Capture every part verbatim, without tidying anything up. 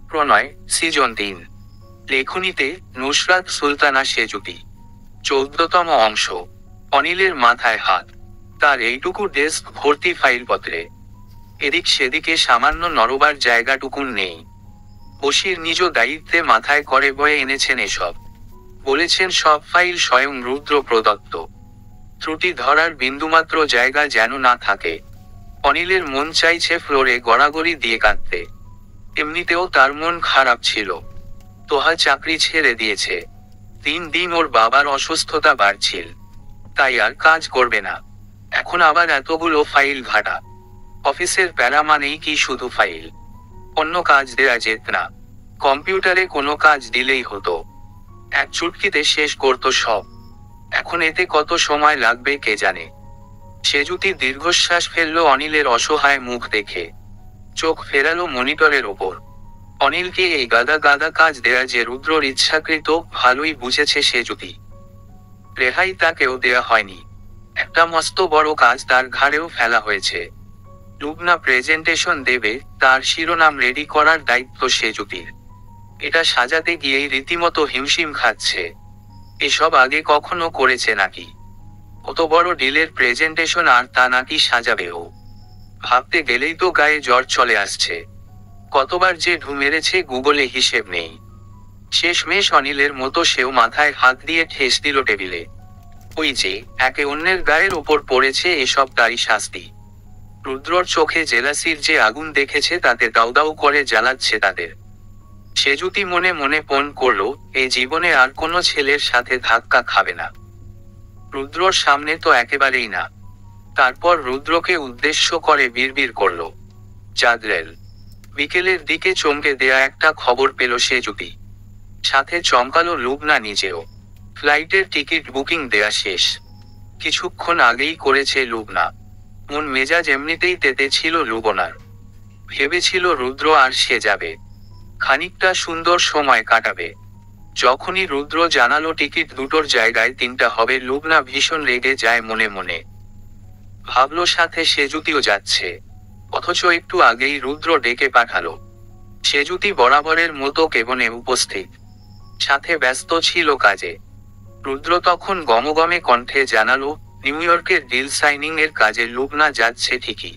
প্রণয় season তিন। লেখনীতে নুসরাত সুলতানা সেজুতি। চৌদ্দতম অংশ। অনিলের মাথায় হাত। তার এইটুকু ডেস্ক ভর্তি ফাইলপত্রে। এদিক সেদিকে সামান্য নড়বার জায়গাটুকুন নেই। বশির নিজ দায়িত্বে মাথায় করে বয়ে এনেছেন এসব। বলেছেন সব ফাইল স্বয়ং রুদ্র প্রদত্ত। ত্রুটি ধরার বিন্দুমাত্র জায়গা যেন না থাকে। অনিলের মন চাইছে ফ্লোরে গড়াগড়ি দিয়ে কাঁদতে। এমনিতেও তার মন খারাপ ছিল। তোহা চাকরি ছেড়ে দিয়েছে। দিন দিন ওর বাবার অসুস্থতা বাড়ছিল। তাই আর কাজ করবে না। এখন আবার এতগুলো ফাইল ঘাটা। অফিসের প্যারা মানেই কি শুধু ফাইল? অন্য কাজ দেয়া যেত না? কম্পিউটারে কোনো কাজ দিলেই হতো। এক চুটকিতে শেষ করত সব। এখন এতে কত সময় লাগবে কে জানে। সেজুতি দীর্ঘশ্বাস ফেলল অনিলের অসহায় মুখ দেখে। চোখ ফেরালো মনিটরের ওপর। অনিলকে এই গাদা গাদা কাজ দেয়া যে রুদ্রর ইচ্ছাকৃত, ভালোই বুঝেছে সেজুতি। রেহাই তাকেও দেয়া হয়নি। একটা মস্ত বড় কাজ তার ঘাড়েও ফেলা হয়েছে। লুবনা প্রেজেন্টেশন দেবে, তার শিরোনাম রেডি করার দায়িত্ব সেজুতির। এটা সাজাতে গিয়েই রীতিমতো হিমশিম খাচ্ছে। এসব আগে কখনো করেছে নাকি? কত বড় ডিলের প্রেজেন্টেশন, আর তা নাকি সাজাবেও। ভাবতে গেলেই তো গায়ে জ্বর চলে আসছে। কতবার যে ঢু মেরেছে গুগলে হিসেব নেই। শেষমেশ অনিলের মতো সেও মাথায় হাত দিয়ে ঠেস দিল টেবিলে। ওই যে একে অন্যের গায়ের ওপর পড়েছে এসব তারই শাস্তি। রুদ্রর চোখে জেলাসির যে আগুন দেখেছে তাতে দাউ দাউ করে জ্বালাচ্ছে তাদের। সেজুতি মনে মনে পণ করল, এ জীবনে আর কোনো ছেলের সাথে ধাক্কা খাবে না। রুদ্রর সামনে তো একেবারেই না। তারপর রুদ্রকে উদ্দেশ্য করে বিড়বিড় করল, চাঁদরেল। বিকেলের দিকে চমকে দেয়া একটা খবর পেল সেজুতি। সাথে চমকালো লুবনা নিজেও। ফ্লাইটের টিকিট বুকিং দেয়া শেষ। কিছুক্ষণ আগেই করেছে লুবনা। মন মেজাজ এমনিতেই তেতে ছিল লুবনার। ভেবেছিল রুদ্র আর সে যাবে, খানিকটা সুন্দর সময় কাটাবে। যখনই রুদ্র জানালো টিকিট দুটোর জায়গায় তিনটা হবে, লুবনা ভীষণ রেগে যায় মনে মনে। ভাবলো সাথে সেজুতিও যাচ্ছে। অথচ একটু আগেই রুদ্র ডেকে পাঠালো। সেজুতি বরাবরের মতো কেবনে উপস্থিত। সাথে ব্যস্ত ছিল কাজে। রুদ্র তখন গমগমে কণ্ঠে জানালো, নিউ ইয়র্কের ডিল সাইনিং এর কাজে লুবনা যাচ্ছে ঠিকই।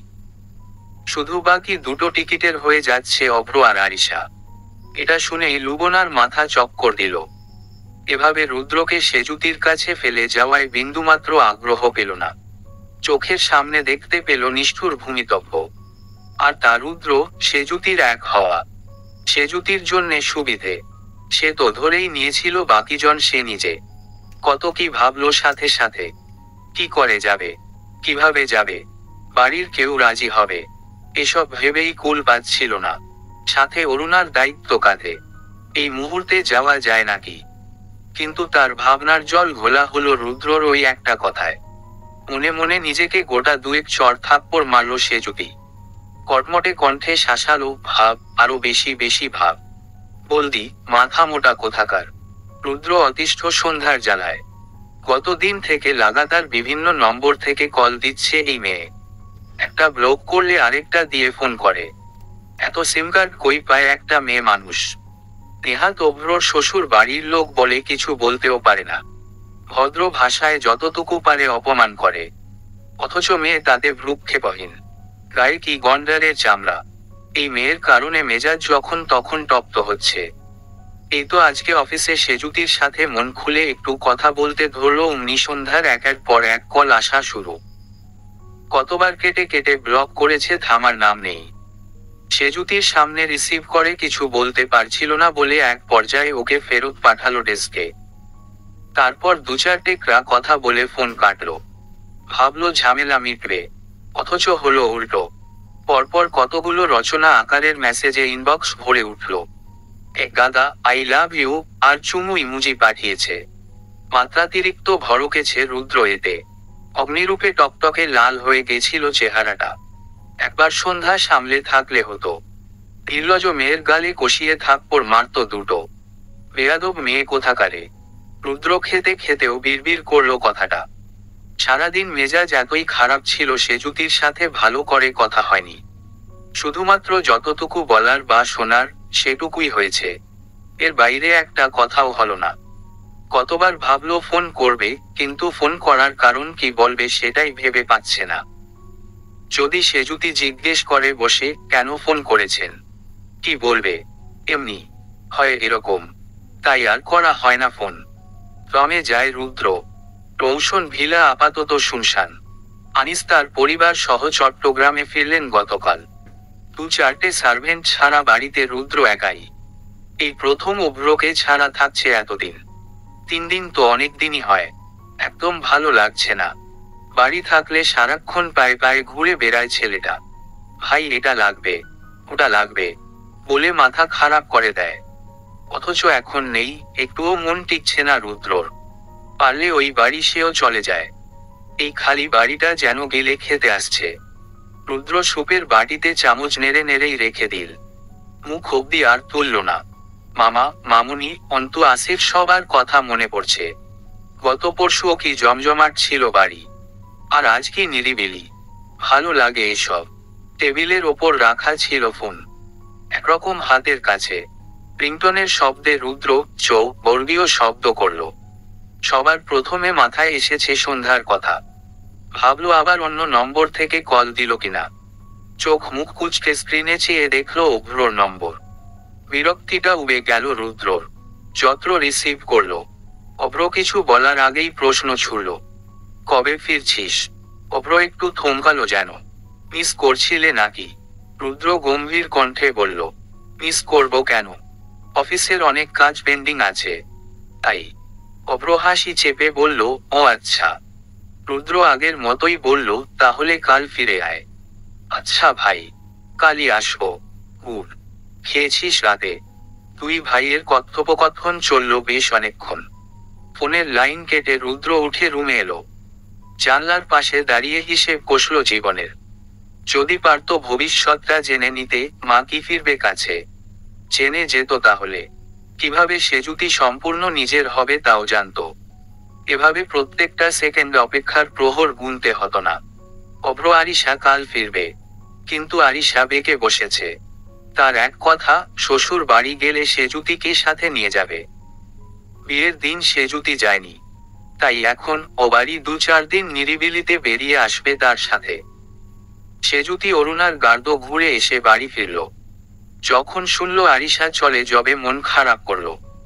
শুধু বাকি দুটো টিকিটের হয়ে যাচ্ছে অভ্র আর আরিশা। এটা শুনেই লুবনার মাথা চক্কর দিল। এভাবে রুদ্রকে সেজুতির কাছে ফেলে যাওয়ায় বিন্দুমাত্র আগ্রহ পেল না। চোখের সামনে দেখতে পেল নিষ্ঠুর ভূমিতব্য। আর তা রুদ্র সেজুতির এক হওয়া। সেজুতির জন্যে সুবিধে। সে তো ধরেই নিয়েছিল বাকিজন সে নিজে। কত কি ভাবলো সাথে সাথে। কি করে যাবে, কিভাবে যাবে, বাড়ির কেউ রাজি হবে, এসব ভেবেই কুল পাচ্ছিল না। সাথে অরুণার দায়িত্ব কাঁধে। এই মুহূর্তে যাওয়া যায় নাকি? কিন্তু তার ভাবনার জল ঘোলা হলো রুদ্রর ওই একটা কথায়। মনে মনে নিজেকে গোটা দুয়েক চড় থাপ্পড় মারল সেজুতি। কটমটে কণ্ঠে শাসালো, ভাব, আরো বেশি বেশি ভাব। বলদি মাথা মোটা কোথাকার। রুদ্র অতিষ্ঠ সন্ধ্যার জ্বালায়। গতদিন থেকে লাগাতার বিভিন্ন নম্বর থেকে কল দিচ্ছে এই মেয়ে। একটা ব্লক করলে আরেকটা দিয়ে ফোন করে। এত সিম কার্ড কই পায় একটা মেয়ে মানুষ? নেহাত অভ্রর শ্বশুর বাড়ির লোক বলে কিছু বলতেও পারে না। ভদ্র ভাষায় যতটুকু পারে অপমান করে। অথচ মেয়ে তাতে ভ্রুক্ষেপহীন। গায়ে কি গন্ডারের চামড়া। এই মেয়ের কারণে মেজাজ যখন তখন তপ্ত হচ্ছে। এই তো আজকে অফিসে সেজুতির সাথে মন খুলে একটু কথা বলতে ধরলো, অমনি সন্ধ্যার একের পর এক কল আসা শুরু। কতবার কেটে কেটে ব্লক করেছে, থামার নাম নেই। সেজুতির সামনে রিসিভ করে কিছু বলতে পারছিল না বলে এক পর্যায়ে ওকে ফেরত পাঠালো ডেস্কে। তারপর দু চারটে ক্রা কথা বলে ফোন কাটলো। ভাবলো ঝামেলা মিটবে, অথচ হলো উল্টো। পরপর কতগুলো রচনা আকারের মেসেজে ইনবক্স ভরে উঠল। এক গাদা আই লাভ ইউ আর চুমু ইমুজি পাঠিয়েছে। মাত্রাতিরিক্ত ভড়কেছে রুদ্র এতে। অগ্নিরূপে টকটকে লাল হয়ে গেছিল চেহারাটা। একবার সন্ধ্যা সামলে থাকলে হতো। নির্লজ্জ মেয়ের গালে কষিয়ে থাপ্পড় মারত দুটো। বেয়াদব মেয়ে কোথাকারে। রুদ্র খেতে খেতেও বিড়বিড় করলো কথাটা। সারাদিন মেজাজ এতই খারাপ ছিল সেজুতির সাথে ভালো করে কথা হয়নি। শুধুমাত্র যতটুকু বলার বা শোনার, সেটুকুই হয়েছে। এর বাইরে একটা কথাও হলো না। কতবার ভাবলো ফোন করবে, কিন্তু ফোন করার কারণ কি বলবে সেটাই ভেবে পাচ্ছে না। যদি সেজুতি জিজ্ঞেস করে বসে, কেন ফোন করেছেন, কি বলবে? এমনি হয় এরকম। তাই আর করা হয় না ফোন। রমে যায় রুদ্র। রৌশন ভিলা আপাতত শুনশান। আনিস তার পরিবার সহ চট্টগ্রামে ফিরলেন গতকাল। দু চারটে সার্ভেন্ট ছাড়া বাড়িতে রুদ্র একাই। এই প্রথম অভ্রকে ছাড়া থাকছে এতদিন। তিন দিন তো অনেক দিনই হয়। একদম ভালো লাগছে না। বাড়ি থাকলে সারাক্ষণ পায়ে পায়ে ঘুরে বেড়ায় ছেলেটা। ভাই এটা লাগবে, ওটা লাগবে বলে মাথা খারাপ করে দেয়। অথচ এখন নেই, একটুও মন টিকছে না রুদ্রর। পারলে ওই বাড়ি সেও চলে যায়। এই খালি বাড়িটা যেন গেলে খেতে আসছে। রুদ্র সুপের বাটিতে চামচ নেড়ে নেড়েই রেখে দিল। মুখ অব্দি আর তুলল না। মামা, মামুনি, অন্তু, আসিফ সবার কথা মনে পড়ছে। গত পরশুও কি জমজমাট ছিল বাড়ি, আর আজ কি নিরিবিলি। ভালো লাগে এসব। টেবিলের ওপর রাখা ছিল ফোন, একরকম হাতের কাছে। রিংটনের শব্দে রুদ্র চৌ বর্গীয় শব্দ করল। সবার প্রথমে মাথায় এসেছে সন্ধ্যার কথা। ভাবলো আবার অন্য নম্বর থেকে কল দিল কিনা। চোখ মুখ কুচকে স্ক্রিনে চেয়ে দেখলো অভ্রর নম্বর। বিরক্তিটা উবে গেল রুদ্রর। যত্র রিসিভ করলো। অভ্র কিছু বলার আগেই প্রশ্ন ছুড়ল, কবে ফিরছিস? অভ্র একটু থমকালো যেন। মিস করছিলে নাকি? রুদ্র গম্ভীর কণ্ঠে বলল, মিস করব কেন? অফিসের অনেক কাজ পেন্ডিং আছে, তাই। অভ্র হাসি চেপে বলল, ও আচ্ছা। রুদ্র আগের মতোই বলল, তাহলে কাল ফিরে আয়। আচ্ছা ভাই, কালই আসবো। গুড। খেয়েছিস রাতে? দুই ভাইয়ের কথোপকথন চলল বেশ অনেকক্ষণ। ফোনের লাইন কেটে রুদ্র উঠে রুমে এলো। জানলার পাশে দাঁড়িয়ে হিসেব কষল জীবনের। যদি পারত ভবিষ্যৎটা জেনে নিতে, মা কি ফিরবে কাছে? জেনে যেত তাহলে কিভাবে সেজুতি সম্পূর্ণ নিজের হবে তাও জানতো। এভাবে প্রত্যেকটা সেকেন্ড অপেক্ষার প্রহর গুনতে হতো না। অভ্র আরিশা কাল ফিরবে, কিন্তু আরিশা বেঁকে বসেছে। তার এক কথা, শ্বশুর বাড়ি গেলে সেজুতিকে সাথে নিয়ে যাবে। বিয়ের দিন সেজুতি যায়নি, তাই এখন ও বাড়ি দু চার দিন নিরিবিলিতে বেরিয়ে আসবে তার সাথে। সেজুতি অরুণার গার্ড ঘুরে এসে বাড়ি ফিরল। যখন শুনল আরিশা চলে যাবে মন খারাপ করল।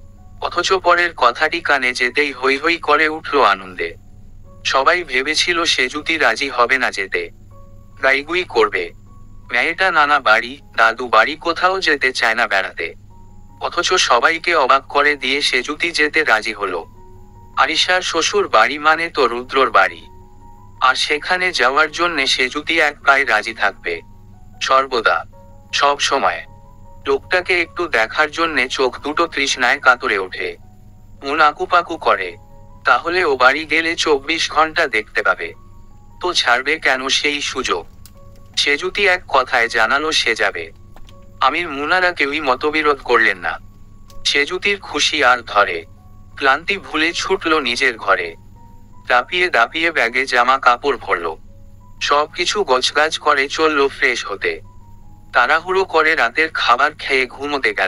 অথচ পরের কথাটি কানে যেতেই হৈ হৈ করে উঠল আনন্দে। সবাই ভেবেছিল সেজুতি রাজি হবে না যেতে, গাইগুই করবে। মেয়েটা নানা বাড়ি দাদু বাড়ি কোথাও যেতে চায় না বেড়াতে। অথচ সবাইকে অবাক করে দিয়ে সেজুতি যেতে রাজি হলো। আরিশার শ্বশুর বাড়ি মানে তো রুদ্রর বাড়ি, আর সেখানে যাওয়ার জন্যে সেজুতি এক পায়ে রাজি থাকবে সর্বদা, সব সময়। লোকটাকে একটু দেখার জন্যে চোখ দুটো তৃষ্ণায় কাতরে ওঠে, মন আকুপাকু করে। তাহলে ও বাড়ি গেলে চব্বিশ ঘন্টা দেখতে পাবে, তো ছাড়বে কেন সেই সুযোগ? সেজুতি এক কথায় জানালো সে যাবে। আমির মুনারা কেউই মতবিরোধ করলেন না। সেজুতির খুশি আর ধরে। ক্লান্তি ভুলে ছুটল নিজের ঘরে। দাপিয়ে দাপিয়ে ব্যাগে জামা কাপড় ভরল। সবকিছু গোছগাছ করে চলল ফ্রেশ হতে। তাড়াহুড়ো করে রাতের খাবার খেয়ে ঘুমোতে গেল।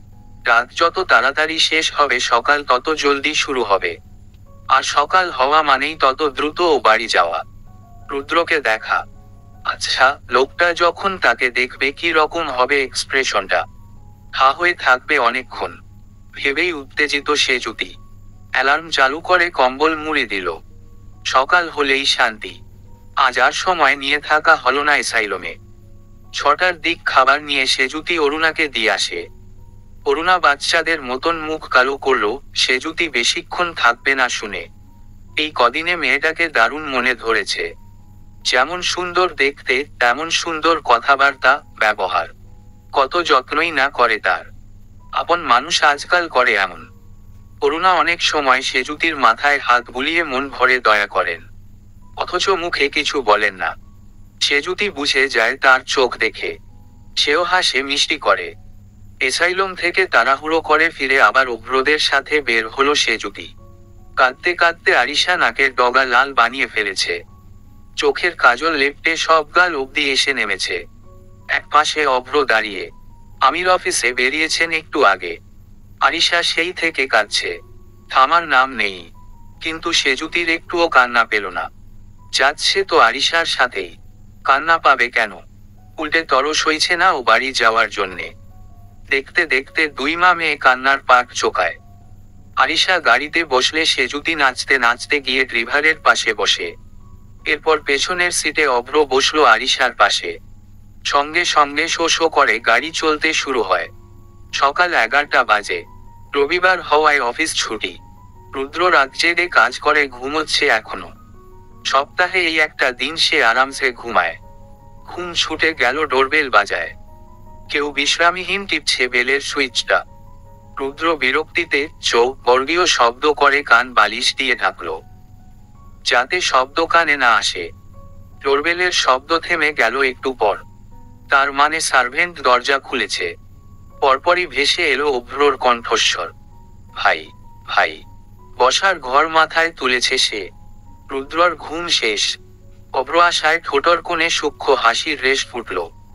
রাত যত তাড়াতাড়ি শেষ হবে সকাল তত জলদি শুরু হবে, আর সকাল হওয়া মানেই তত দ্রুত ও বাড়ি যাওয়া, রুদ্রকে দেখা। আচ্ছা, লোকটা যখন তাকে দেখবে কি রকম হবে এক্সপ্রেশনটা? হা হয়ে থাকবে অনেকক্ষণ, ভেবেই উত্তেজিত সেজুতি। অ্যালার্ম চালু করে কম্বল মুড়ে দিল। সকাল হলেই শান্তি। আজ আর সময় নিয়ে থাকা হলো না এসাইলমে। ছটার দিক খাবার নিয়ে সেজুতি অরুণাকে দিয়ে আসে। অরুণা বাচ্চাদের মতন মুখ কালো করলো। সেজুতি বেশিক্ষণ থাকবে না শুনে। এই কদিনে মেয়েটাকে দারুণ মনে ধরেছে। যেমন সুন্দর দেখতে, তেমন সুন্দর কথাবার্তা, ব্যবহার। কত যত্নই না করে তার। আপন মানুষ আজকাল করে এমন। অরুণা অনেক সময় সেজুতির মাথায় হাত বুলিয়ে মন ভরে দয়া করেন, অথচ মুখে কিছু বলেন না। সেজুতি বুঝে যায় তার চোখ দেখে। সেও হাসে মিষ্টি করে। এসাইলম থেকে তাড়াহুড়ো করে ফিরে আবার অভ্রদের সাথে বের হলো সেজুতি। কাঁদতে কাঁদতে আরিশা নাকের ডগা লাল বানিয়ে ফেলেছে। চোখের কাজল লেপটে সব গাল অব্দি এসে নেমেছে। এক পাশে অভ্র দাঁড়িয়ে। আমির অফিসে বেরিয়েছেন একটু আগে। আরিশা সেই থেকে কাঁদছে, থামার নাম নেই। কিন্তু সেজুতির একটুও কান্না পেল না। যাচ্ছে তো আরিশার সাথেই, কান্না পাবে কেন? উল্টে তরস হইছে না ও বাড়ি যাওয়ার জন্যে। দেখতে দেখতে দুই মা মেয়ে কান্নার পাট চোকায়। আরিশা গাড়িতে বসলে সেজুতি নাচতে নাচতে গিয়ে ড্রাইভারের পাশে বসে। এরপর পেছনের সিটে অভ্র বসলো আরিশার পাশে। সঙ্গে সঙ্গে শো শো করে গাড়ি চলতে শুরু হয়। সকাল এগারোটা বাজে। রবিবার হওয়ায় অফিস ছুটি। রুদ্র রাত জেগে কাজ করে ঘুমোচ্ছে এখনো। সপ্তাহে এই একটা দিন সে আরামসে ঘুমায়। ঘুম ছুটে গেল, ডোরবেল বাজায়। কেউ বিশ্রামহীন টিপছে বেলের সুইচটা। রুদ্র বিরক্তিতে চোখ বর্গীয় শব্দ করে কান বালিশ দিয়ে ঢাকলো, যাতে শব্দ কানে না আসে। ডোরবেলের শব্দ থেমে গেল একটু পর। তার মানে সার্ভেন্ট দরজা খুলেছে। পরপরই ভেসে এলো অভ্রর কণ্ঠস্বর, ভাই ভাই। বসার ঘর মাথায় তুলেছে সে। রুদ্রর ঘুম শেষ। অভ্র আশায় ঠোঁটর কোণে সূক্ষ্ম হাসির রেশ ফুটল।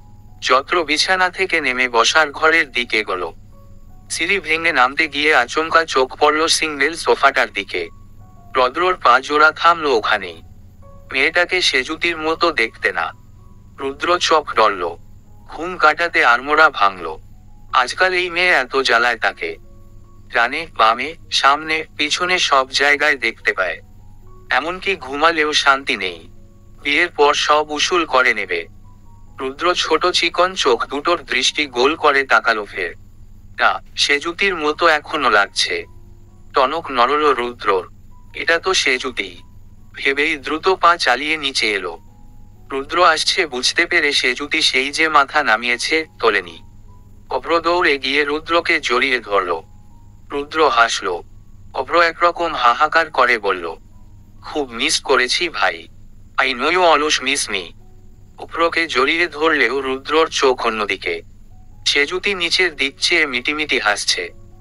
যত্র বিছানা থেকে নেমে বসার ঘরের দিকে গেল। সিঁড়ি ভেঙে নামতে গিয়ে আচমকা চোখ পড়ল সিঙ্গেল সোফাটার দিকে। রুদ্রর পা জোড়া থামলো ওখানেই। মেয়েটাকে সেজুতির মতো দেখতে না। রুদ্র চোখ ডলল। ঘুম কাটাতে আড়মোড়া ভাঙল। আজকাল এই মেয়ে এত জ্বালায় তাকে। ডানে বামে সামনে পিছনে সব জায়গায় দেখতে পায়। এমনকি ঘুমালেও শান্তি নেই। বিয়ের পর সব উসুল করে নেবে। রুদ্র ছোট চিকন চোখ দুটোর দৃষ্টি গোল করে তাকালো ফের। না, সেজুতির মতো এখনো লাগছে। টনক নড়ল রুদ্রর। এটা তো সেজুতি ভেবেই দ্রুত পা চালিয়ে নিচে এলো। রুদ্র আসছে বুঝতে পেরে সেজুতি সেই যে মাথা নামিয়েছে তোলেনি। অভ্র দৌড়ে গিয়ে রুদ্রকে জড়িয়ে ধরল। রুদ্র হাসল। অভ্র একরকম হাহাকার করে বলল, খুব মিস করেছি ভাই। I know you also miss me. অভ্রকে জড়িয়ে ধরলেও রুদ্রর চোখ অন্যদিকে। সেজুতি নিচের দিক চেয়ে মিটিমিটি হাসছে।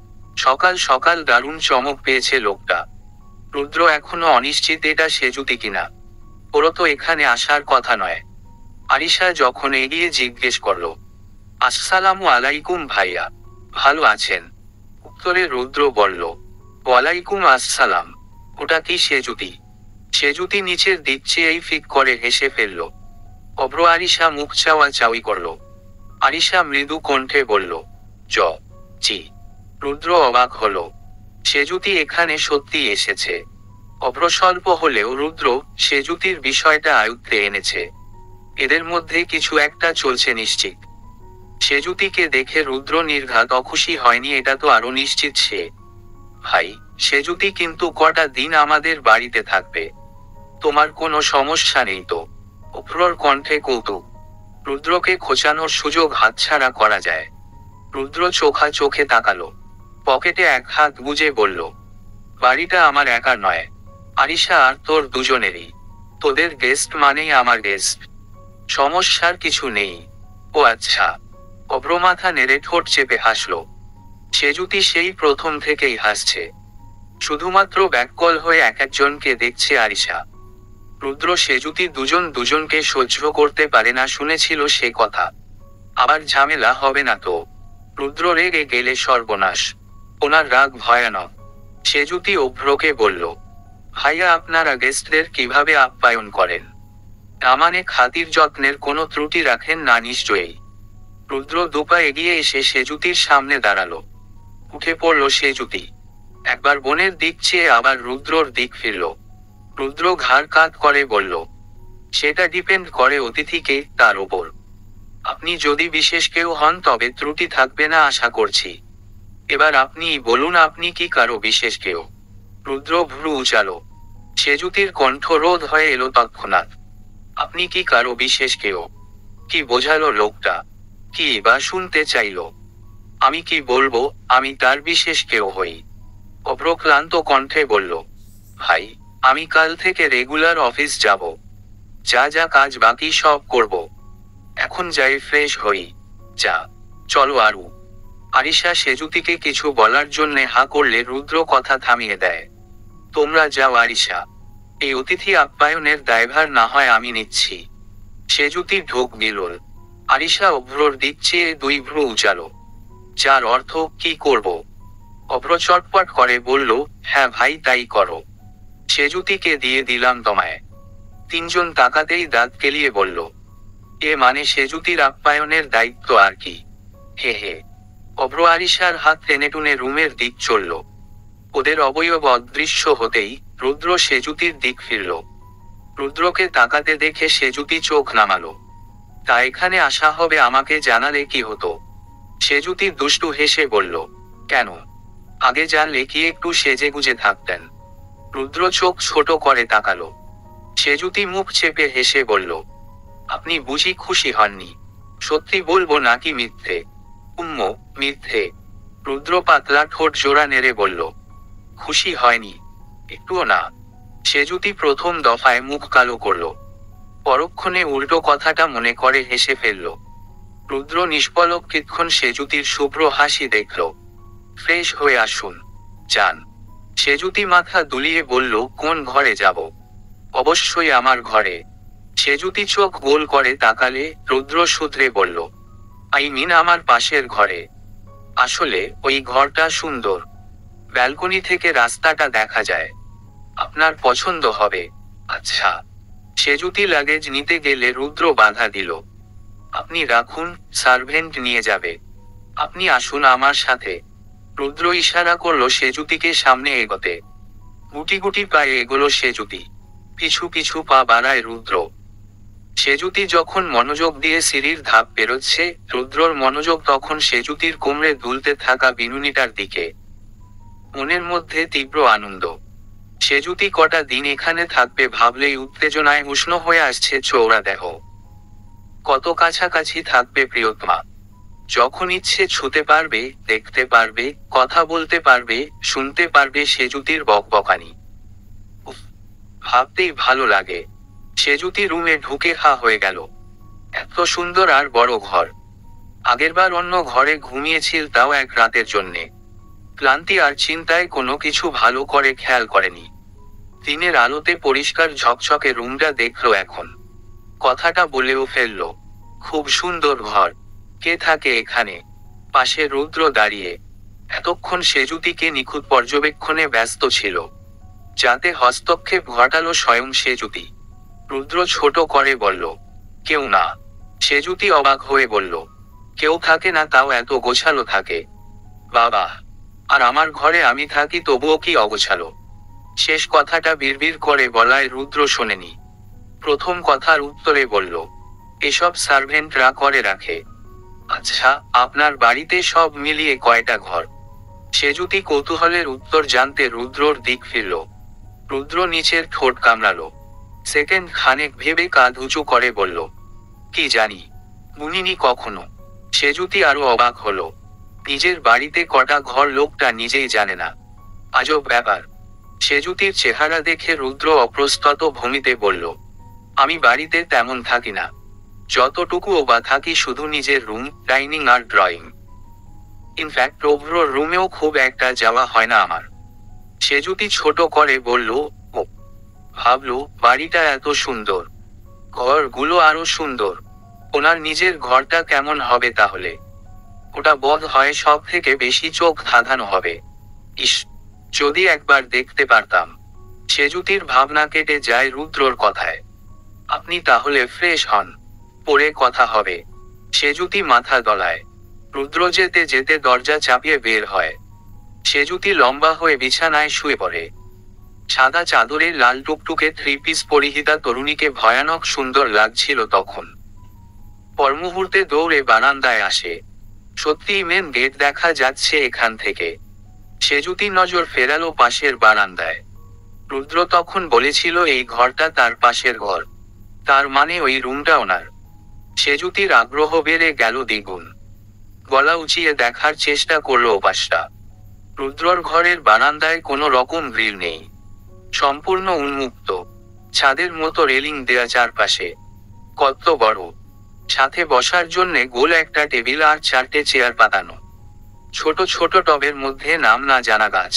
সকাল সকাল দারুণ চমক পেয়েছে লোকটা। রুদ্র এখনো অনিশ্চিত এটা সেজুতি কিনা। ওর তো এখানে আসার কথা নয়। আরিশা যখন এগিয়ে জিজ্ঞেস করল, আসসালামু আলাইকুম ভাইয়া, ভালো আছেন? উত্তরে রুদ্র বলল, ওয়ালাইকুম আসসালাম। ওটা কি সেজুতি? সেজুতি নিচের দিক চেয়েই ফিক করে হেসে ফেলল। অভ্র আরিশা মুখ চাওয়া চাওয়ি করল। আরিশা মৃদু কণ্ঠে বলল, জ জি। রুদ্র অবাক হল। সেজুতি এখানে সত্যি এসেছে। অভ্র স্বল্প হলেও রুদ্র সেজুতির বিষয়টা আয়ত্তে এনেছে। এদের মধ্যে কিছু একটা চলছে নিশ্চিত। সেজুতিকে দেখে রুদ্র নির্ঘাত অখুশি হয়নি, এটা তো আরো নিশ্চিত সে। ভাই, সেজুতি কিন্তু কটা দিন আমাদের বাড়িতে থাকবে। তোমার কোনো সমস্যা নেই তো? অভ্রর কণ্ঠে কৌতুক। রুদ্রকে খোঁচানোর সুযোগ হাতছাড়া করা যায়? রুদ্র চোখা চোখে তাকালো। পকেটে এক হাত গুজে বলল, বাড়িটা আমার একার নয়, আরিশা আর তোর দুজনেরই। তোদের গেস্ট মানেই আমার গেস্ট। সমস্যার কিছু নেই। ও আচ্ছা। অভ্র মাথা নেড়ে ঠোঁট চেপে হাসল। সেজুতি সেই প্রথম থেকেই হাসছে। শুধুমাত্র ব্যাককল হয়ে এক একজনকে দেখছে আরিশা। রুদ্র সেজুতি দুজন দুজনকে সহ্য করতে পারে না, শুনেছিল সে কথা। আবার ঝামেলা হবে না তো? রুদ্র রেগে গেলে সর্বনাশ। ওনার রাগ ভয়ানক। সেজুতি অভ্রকে বলল, ভাইয়া আপনারা গেস্টদের কিভাবে আপ্যায়ন করেন? না মানে খাতির যত্নের কোনো ত্রুটি রাখেন না নিশ্চয়ই? রুদ্র দুপা এগিয়ে এসে সেজুতির সামনে দাঁড়ালো। উঠে পড়ল সেজুতি। একবার বোনের দিক চেয়ে আবার রুদ্রর দিক ফিরল। রুদ্র ঘাড় কাত করে বলল, সেটা ডিপেন্ড করে অতিথিকে তার ওপর। আপনি যদি বিশেষ কেউ হন তবে ত্রুটি থাকবে না আশা করছি। এবার আপনিই বলুন, আপনি কি কারো বিশেষ কেউ? রুদ্র ভ্রু উচালো। সেজুতির কণ্ঠ রোধ হয়ে এলো তৎক্ষণাৎ। আপনি কি কারো বিশেষ কেউ? কি বোঝালো লোকটা? কি বা শুনতে চাইল? আমি কি বলবো আমি তার বিশেষ কেউ হই? অভ্র ক্লান্ত কণ্ঠে বলল, ভাই, আমি কাল থেকে রেগুলার অফিস যাব। যা যা কাজ বাকি সব করব। এখন যাই ফ্রেশ হই। যা, চলো আরু। আরিশা সেজুতিকে কিছু বলার জন্যে হা করলে রুদ্র কথা থামিয়ে দেয়। তোমরা যাও আরিশা, এই অতিথি আপ্যায়নের দায়ভার না হয় আমি নিচ্ছি। সেজুতি ঢোক গিলল। আরিশা অভ্রর দিক চেয়ে দুই ভ্রু উচালো। যার অর্থ কি করব। অভ্র চটপট করে বলল, হ্যাঁ ভাই তাই করো। সেজুতিকে দিয়ে দিলাম তোমায়। তিনজন তাকাতেই দাঁত কেলিয়ে বলল, এ মানে সেজুতির আপ্যায়নের দায়িত্ব আর কি। হে হে। অভ্র আরিশার হাত টেনে টুনে রুমের দিক চলল। ওদের অবয়ব অদৃশ্য হতেই রুদ্র সেজুতির দিক ফিরল। রুদ্রকে তাকাতে দেখে সেজুতি চোখ নামালো। তা এখানে আসা হবে আমাকে জানালে কি হতো। সেজুতি দুষ্টু হেসে বলল, কেন, আগে জানলে কি একটু সেজে গুজে থাকতেন। রুদ্র চোখ ছোট করে তাকালো। সেজুতি মুখ চেপে হেসে বলল, আপনি বুঝি খুশি হননি? সত্যি বলবো নাকি মিথ্যে? উম্ম, মিথ্যে। রুদ্র পাতলা ঠোঁট জোড়া নেড়ে বলল, খুশি হয়নি? একটুও না। সেজুতি প্রথম দফায় মুখ কালো করল, পরক্ষণে উল্টো কথাটা মনে করে হেসে ফেলল। রুদ্র নিষ্পলক কিছুক্ষণ সেজুতির শুভ্র হাসি দেখল। ফ্রেশ হয়ে আসুন, যান। সেজুতি মাথা দুলিয়ে বলল, কোন ঘরে যাব? অবশ্যই আমার ঘরে। সেজুতি চোখ গোল করে তাকালে রুদ্র শুধরে বলল, আই মিন আমার পাশের ঘরে। আসলে ওই ঘরটা সুন্দর, ব্যালকনি থেকে রাস্তাটা দেখা যায়। আপনার পছন্দ হবে। আচ্ছা। সেজুতি লাগেজ নিতে গেলে রুদ্র বাধা দিল, আপনি রাখুন, সার্ভেন্ট নিয়ে যাবে। আপনি আসুন আমার সাথে। রুদ্র ইশারা করলো সেজুতিকে সামনে এগোতে। গুটি গুটি পায়ে এগোলো সেজুতি। পিছু পিছু পা বাড়ায় রুদ্র। সেজুতি যখন মনোযোগ দিয়ে সিঁড়ির ধাপ পেরোচ্ছে, রুদ্রর মনোযোগ তখন সেজুতির কোমরে দুলতে থাকা বিনুনিটার দিকে। মনের মধ্যে তীব্র আনন্দ। সেজুতি কটা দিন এখানে থাকবে ভাবলেই উত্তেজনায় উষ্ণ হয়ে আসছে চৌড়া দেহ। কত কাছাকাছি থাকবে প্রিয়তমা। যখন ইচ্ছে ছুতে পারবে, দেখতে পারবে, কথা বলতে পারবে, শুনতে পারবে সেজুতির বকবকানি। উফ, ভাবতেই ভালো লাগে। সেজুতি রুমে ঢুকে হা হয়ে গেল। এত সুন্দর আর বড় ঘর। আগেরবার অন্য ঘরে ঘুমিয়েছিল, তাও এক রাতের জন্যে। ক্লান্তি আর চিন্তায় কোনো কিছু ভালো করে খেয়াল করেনি। দিনের আলোতে পরিষ্কার ঝকঝকে রুমটা দেখলো এখন। কথাটা বলেও ফেলল, খুব সুন্দর ঘর। কে থাকে এখানে? পাশে রুদ্র দাঁড়িয়ে এতক্ষণ সেজুতিকে নিখুঁত পর্যবেক্ষণে ব্যস্ত ছিল। যাতে হস্তক্ষেপ ঘটালো স্বয়ং সেজুতি। রুদ্র ছোট করে বলল, কেউ না। সেজুতি অবাক হয়ে বলল, কেউ থাকে না, তাও এত গোছালো থাকে? বাবা, আর আমার ঘরে আমি থাকি তবুও কি অগোছালো? শেষ কথাটা বিড়বিড় করে বলায় রুদ্র শোনেনি। প্রথম কথার উত্তরে বলল, এসব সার্ভেন্টরা করে রাখে। আচ্ছা, আপনার বাড়িতে সব মিলিয়ে কয়টা ঘর? সেজুতি কৌতূহলের উত্তর জানতে রুদ্রর দিক ফিরল। রুদ্র নিচের ঠোঁট কামড়ালো। সেকেন্ড খানেক ভেবে কাঁধ উঁচু করে বলল, কি জানি, গুনিনি কখনো। সেজুতি আরো অবাক হলো। নিজের বাড়িতে কটা ঘর লোকটা নিজেই জানে না। আজব ব্যাপার। সেজুতির চেহারা দেখে রুদ্র অপ্রস্তুত ভূমিতে বলল, আমি বাড়িতে তেমন থাকি না। যতটুকুও বা থাকি শুধু নিজের রুম, ডাইনিং আর ড্রয়িং। ইনফ্যাক্ট অভ্রর রুমেও খুব একটা যাওয়া হয় না আমার। সেজুতি ছোট করে বলল, ও। ভাবলো বাড়িটা এত সুন্দর, ঘরগুলো আরো সুন্দর। ওনার নিজের ঘরটা কেমন হবে তাহলে? ওটা বোধ হয় সব থেকে বেশি চোখ ধাঁধানো হবে। ইস, যদি একবার দেখতে পারতাম। সেজুতির ভাবনা কেটে যায় রুদ্রর কথায়। আপনি তাহলে ফ্রেশ হন, পরে কথা হবে। সেজুতি মাথা দলায়। রুদ্র যেতে যেতে দরজা চাপিয়ে বের হয়। সেজুতি লম্বা হয়ে বিছানায় শুয়ে পড়ে। সাদা চাদরে লাল টুকটুকে থ্রি পিস পরিহিতা তরুণীকে ভয়ানক সুন্দর লাগছিল তখন। পরমুহূর্তে দৌড়ে বারান্দায় আসে। সত্যিই মেন গেট দেখা যাচ্ছে এখান থেকে। সেজুতি নজর ফেরালো পাশের বারান্দায়। রুদ্র তখন বলেছিল এই ঘরটা তার পাশের ঘর, তার মানে ওই রুমটা ওনার। সেজুতির আগ্রহ বেড়ে গেল দ্বিগুণ। গলা উঁচিয়ে দেখার চেষ্টা করলো ওপাশটা। রুদ্রর ঘরের বারান্দায় কোনো রকম গ্রিল নেই, সম্পূর্ণ উন্মুক্ত। ছাদের মতো রেলিং দেয়া চারপাশে। কত বড়! সাথে বসার জন্যে গোল একটা টেবিল আর চারটে চেয়ার পাতানো। ছোট ছোট টবের মধ্যে নাম না জানা গাছ।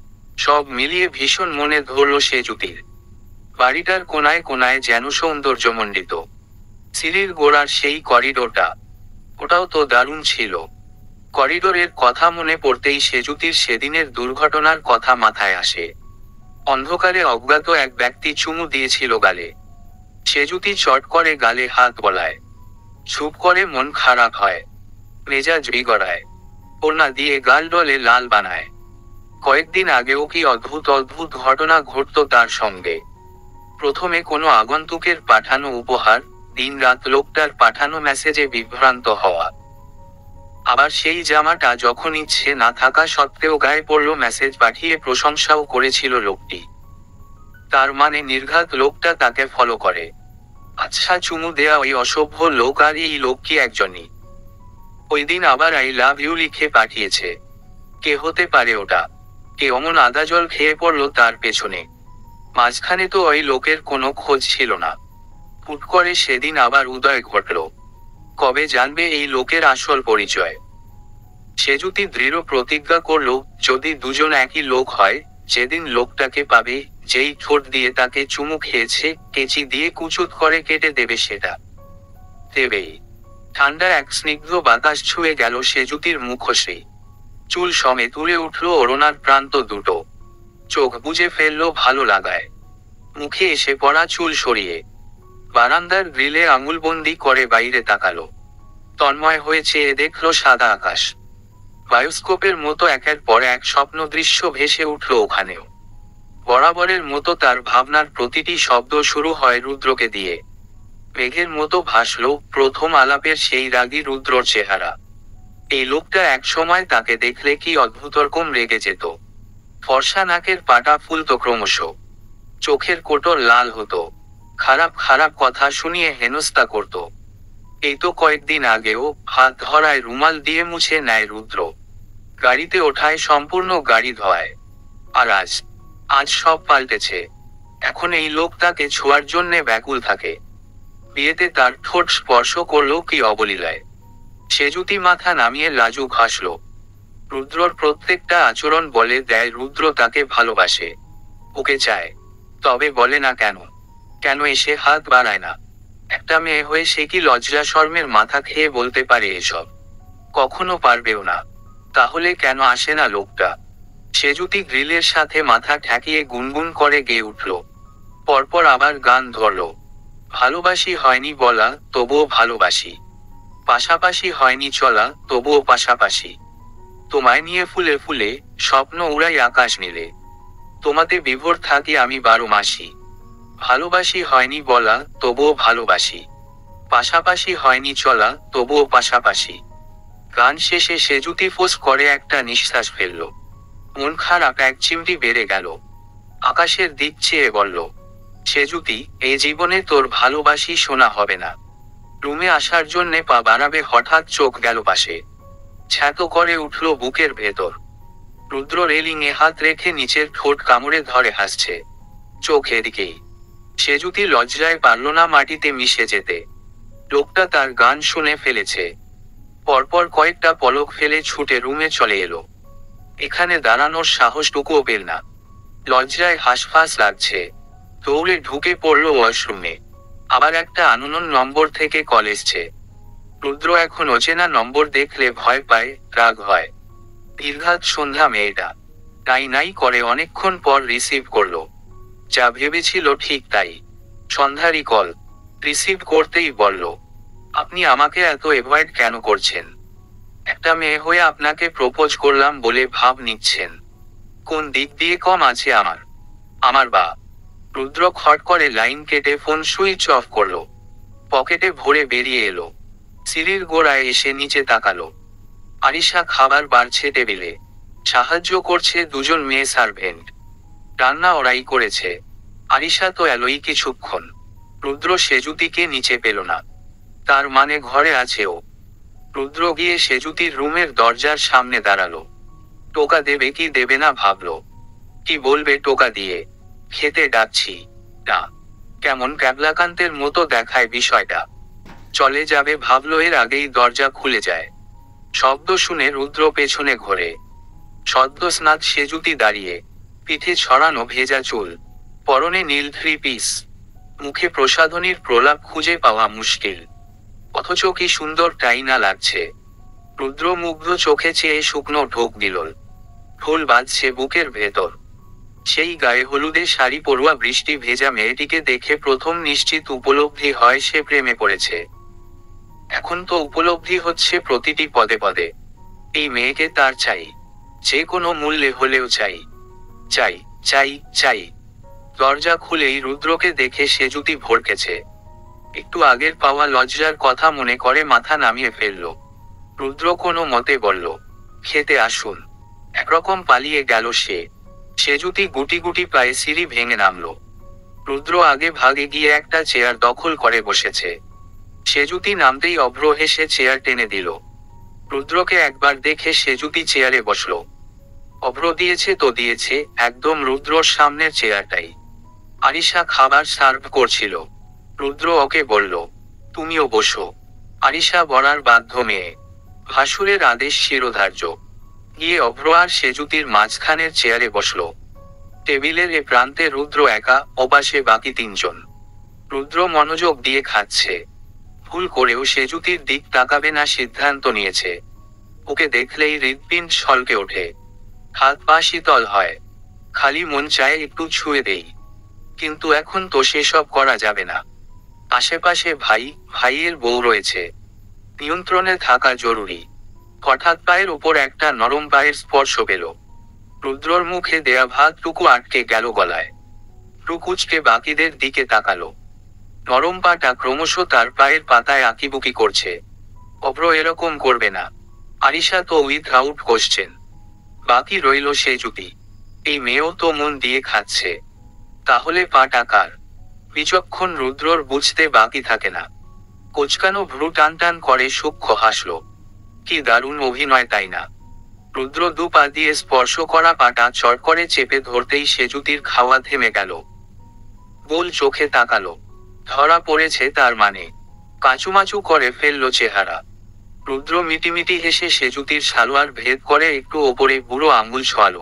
সব মিলিয়ে ভীষণ মনে ধরল সেজুতির। বাড়িটার কোনায় কোনায় যেন সৌন্দর্যমণ্ডিত। সিঁড়ির গোড়ার সেই করিডোরটা, ওটাও তো দারুণ ছিল। করিডোরের কথা মনে পড়তেই সেজুতির সেদিনের দুর্ঘটনার কথা মাথায় আসে। অন্ধকারে অজ্ঞাত এক ব্যক্তি চুমু দিয়েছিল গালে। সেজুতি চট করে গালে হাত বলায়। চুপ করে মন খারাপ হয়, মেজাজ বিগড়ায়, ওড়না দিয়ে গাল ডলে লাল বানায়। কয়েকদিন আগেও কি অদ্ভুত অদ্ভুত ঘটনা ঘটত তার সঙ্গে। প্রথমে কোনো আগন্তুকের পাঠানো উপহার, দিন রাত লোকটার পাঠানো মেসেজে বিভ্রান্ত হওয়া। আবার সেই জামাটা যখন ইচ্ছে না থাকা সত্ত্বেও গায়ে পড়ল, মেসেজ পাঠিয়ে প্রশংসাও করেছিল লোকটি। তার মানে নির্ঘাত লোকটা তাকে ফলো করে। আচ্ছা, চুমু দেয়া ওই অসভ্য লোক আর এই লোক কি একজনই? ওই দিন আবার আই লাভ ইউ লিখে পাঠিয়েছে। কে হতে পারে ওটা? কে অমন আদা জল খেয়ে পড়লো তার পেছনে? মাঝখানে তো ওই লোকের কোনো খোঁজ ছিল না। হুট করে সেদিন আবার উদয় ঘটল। কবে জানবে এই লোকের আসল পরিচয়? সেজুতি দৃঢ় প্রতিজ্ঞা করল, যদি দুজন একই লোক হয়, যেদিন লোকটাকে পাবে, যেই ঠোঁট দিয়ে তাকে চুমু খেয়েছে, কেচি দিয়ে কুচুত করে কেটে দেবে সেটা। দেবেই। ঠান্ডা এক স্নিগ্ধ বাতাস ছুঁয়ে গেল সেজুতির মুখশ্রী। চুল সমেত উড়ে উঠল ওড়নার প্রান্ত দুটো। চোখ বুজে ফেলল ভালো লাগায়। মুখে এসে পড়া চুল সরিয়ে বারান্দার গ্রিলে আঙুলবন্দি করে বাইরে তাকালো। তন্ময় হয়েছে এ দেখল সাদা আকাশ। বায়োস্কোপের মতো একের পর এক স্বপ্ন দৃশ্য ভেসে উঠল ওখানেও। বরাবরের মতো তার ভাবনার প্রতিটি শব্দ শুরু হয় রুদ্রকে দিয়ে। মেঘের মতো ভাসল প্রথম আলাপের সেই রাগী রুদ্রর চেহারা। এই লোকটা এক সময় তাকে দেখলে কি অদ্ভুত রকম রেগে যেত। ফর্সা নাকের পাটা ফুলত ক্রমশ, চোখের কোটর লাল হতো, খারাপ খারাপ কথা শুনিয়ে হেনস্থা করত। এই তো কয়েকদিন আগেও হাত ধরায় রুমাল দিয়ে মুছে নেয় রুদ্র, গাড়িতে ওঠায় সম্পূর্ণ গাড়ি ধোয়ায়। আর আজ আজ সব পাল্টেছে। এখন এই লোক তাকে ছোঁয়ার জন্যে ব্যাকুল থাকে। বিয়েতে তার ঠোঁট স্পর্শ করলো কি অবলীলায়। সেজুতি মাথা নামিয়ে লাজুক হাসল। রুদ্রর প্রত্যেকটা আচরণ বলে দেয় রুদ্র তাকে ভালোবাসে, ওকে চায়। তবে বলে না কেন? কেন এসে হাত বাড়ায় না? একটা মেয়ে হয়ে সে কি লজ্জা শর্মের মাথা খেয়ে বলতে পারে এসব? কখনো পারবেও না। তাহলে কেন আসে না লোকটা? সেজুতি গ্রিলের সাথে মাথা ঠেকিয়ে গুনগুন করে গেয়ে উঠল। পরপর আবার গান ধরল। ভালোবাসি হয়নি বলা, তবুও ভালোবাসি। পাশাপাশি হয়নি চলা, তবুও পাশাপাশি। তোমায় নিয়ে ফুলে ফুলে স্বপ্ন উড়াই আকাশ নীলে। তোমাতে বিভোর থাকি আমি বারো মাসি। ভালোবাসি হয়নি বলা, তবুও ভালোবাসি। পাশাপাশি হয়নি চলা, তবুও পাশাপাশি। গান শেষে সেজুতি ফোঁস করে একটা নিঃশ্বাস ফেলল। মন খারাপ এক চিমটি বেড়ে গেল। আকাশের দিক চেয়ে বলল, সেজুতি, এই জীবনে তোর ভালোবাসি শোনা হবে না। রুমে আসার জন্যে পা বাড়াবে হঠাৎ চোখ গেল পাশে। ছ্যাঁতো করে উঠল বুকের ভেতর। রুদ্র রেলিং এ হাত রেখে নিচের ঠোঁট কামড়ে ধরে হাসছে। চোখ এদিকেই। সেজুতি লজ্জায় পারল না মাটিতে মিশে যেতে। লোকটা তার গান শুনে ফেলেছে। পরপর কয়েকটা পলক ফেলে ছুটে রুমে চলে এলো। এখানে দাঁড়ানোর সাহসটুকুও পেল না। লজ্জায় হাঁসফাঁস লাগছে। দৌড়ে ঢুকে পড়ল ওয়াশরুমে। আবার একটা আননোন নম্বর থেকে কল এসছে। রুদ্র এখন অচেনা নম্বর দেখলে ভয় পায়, রাগ হয়। দীর্ঘাত সন্ধ্যা মেয়েটা। নাই নাই করে অনেকক্ষণ পর রিসিভ করলো। যা ভেবেছিল ঠিক তাই। সন্ধ্যারই কল। রিসিভ করতেই বলল, আপনি আমাকে এত এভয়েড কেন করছেন? একটা মেয়ে হয়ে আপনাকে প্রপোজ করলাম বলে ভাব নিচ্ছেন? কোন দিক দিয়ে কম আছে আমার? আমার বা? রুদ্র খট করে লাইন কেটে ফোন সুইচ অফ করলো। পকেটে ভরে বেরিয়ে এলো। সিঁড়ির গোড়ায় এসে নিচে তাকালো। আরিশা খাবার বাড়ছে টেবিলে। সাহায্য করছে দুজন মেয়ে সার্ভেন্ট। রান্না ওরাই করেছে। আরিশা তো এলোই কিছুক্ষণ। রুদ্র সেজুতিকে নিচে পেল না। তার মানে ঘরে আছে ও। রুদ্র গিয়ে সেজুতির রুমের দরজার সামনে দাঁড়ালো। টোকা দেবে কি দেবে না ভাবলো। কি বলবে টোকা দিয়ে? খেতে ডাকছি না। কেমন ক্যাবলাকান্তের মতো দেখায় বিষয়টা। চলে যাবে ভাবলো, এর আগেই দরজা খুলে যায়। শব্দ শুনে রুদ্র পেছনে ঘোরে। সদ্য স্নাত সেজুতি দাঁড়িয়ে, পিঠে ছড়ানো ভেজা চুল, পরনে নীল থ্রি পিস, মুখে প্রসাধনীর প্রলাপ খুঁজে পাওয়া মুশকিল। অথচ কি সুন্দর টাই না লাগছে। রুদ্র মুগ্ধ চোখে চেয়ে শুকনো ঢোক দিল। ঢোল বাজছে বুকের ভেতর। সেই গায়ে হলুদে শাড়ি পরুয়া বৃষ্টি ভেজা মেয়েটিকে দেখে প্রথম নিশ্চিত উপলব্ধি হয় সে প্রেমে পড়েছে। এখন তো উপলব্ধি হচ্ছে প্রতিটি পদে পদে, এই মেয়েকে তার চাই, যে কোনো মূল্যে হলেও চাই, চাই, চাই, চাই। দরজা খুলেই রুদ্রকে দেখে সেজুতি ভড়কেছে। একটু আগের পাওয়া লজ্জার কথা মনে করে মাথা নামিয়ে ফেলল। রুদ্র কোনো মতে বলল, খেতে আসুন। একরকম পালিয়ে গেল সে। সেজুতি গুটি গুটি পায়ে সিঁড়ি ভেঙে নামল। রুদ্র আগে ভাগে গিয়ে একটা চেয়ার দখল করে বসেছে। সেজুতি নামতেই অভ্র হেসে চেয়ার টেনে দিল। রুদ্রকে একবার দেখে সেজুতি চেয়ারে বসল। অভ্র দিয়েছে তো দিয়েছে, একদম রুদ্রর সামনের চেয়ারটাই। আরিশা খাবার সার্ভ করছিল। রুদ্র ওকে বলল, তুমিও বসো। আরিশা বলার বাধ্য মেয়ে, ভাসুরের আদেশ শিরোধার্য। গিয়ে অভ্র আর সেজুতির মাঝখানের চেয়ারে বসল। টেবিলের এ প্রান্তে রুদ্র একা, ওপাশে বাকি তিনজন। রুদ্র মনোযোগ দিয়ে খাচ্ছে। ভুল করেও সেজুতির দিক তাকাবে না সিদ্ধান্ত নিয়েছে। ওকে দেখলেই হৃৎপিণ্ড ছলকে ওঠে, হাত পা শীতল হয়। খালি মন চায় একটু ছুঁয়ে দেই, কিন্তু এখন তো সেসব করা যাবে না। আশেপাশে ভাই, ভাইয়ের বউ রয়েছে, নিয়ন্ত্রণে থাকা জরুরি। হঠাৎ পায়ের উপর একটা নরম পায়ের স্পর্শ পেল। রুদ্রর মুখে দেয়া ভাতটুকু আটকে গেল গলায়। টুকুচকে বাকিদের দিকে তাকালো। নরম পাটা ক্রমশ তার পায়ের পাতায় আঁকিবুকি করছে। অভ্র এরকম করবে না। আরিশা তো উইথআউট কোশ্চেন। বাকি রইল সেজুতি। এই মেয়েও তো মন দিয়ে খাচ্ছে, তাহলে পাটা কার? বিচক্ষণ রুদ্রর বুঝতে বাকি থাকে না। কোচকানো ভ্রু টান টান করে সূক্ষ্ম হাসল। কি দারুণ অভিনয়, তাই না? রুদ্র দু পা দিয়ে স্পর্শ করা পাটা চট করে চেপে ধরতেই সেজুতির খাওয়া থেমে গেল। গোল চোখে তাকালো। ধরা পড়েছে তার মানে। কাঁচুমাচু করে ফেলল চেহারা। রুদ্র মিটিমিটি হেসে সেজুতির সালোয়ার ভেদ করে একটু ওপরে বুড়ো আঙুল ছোঁয়ালো।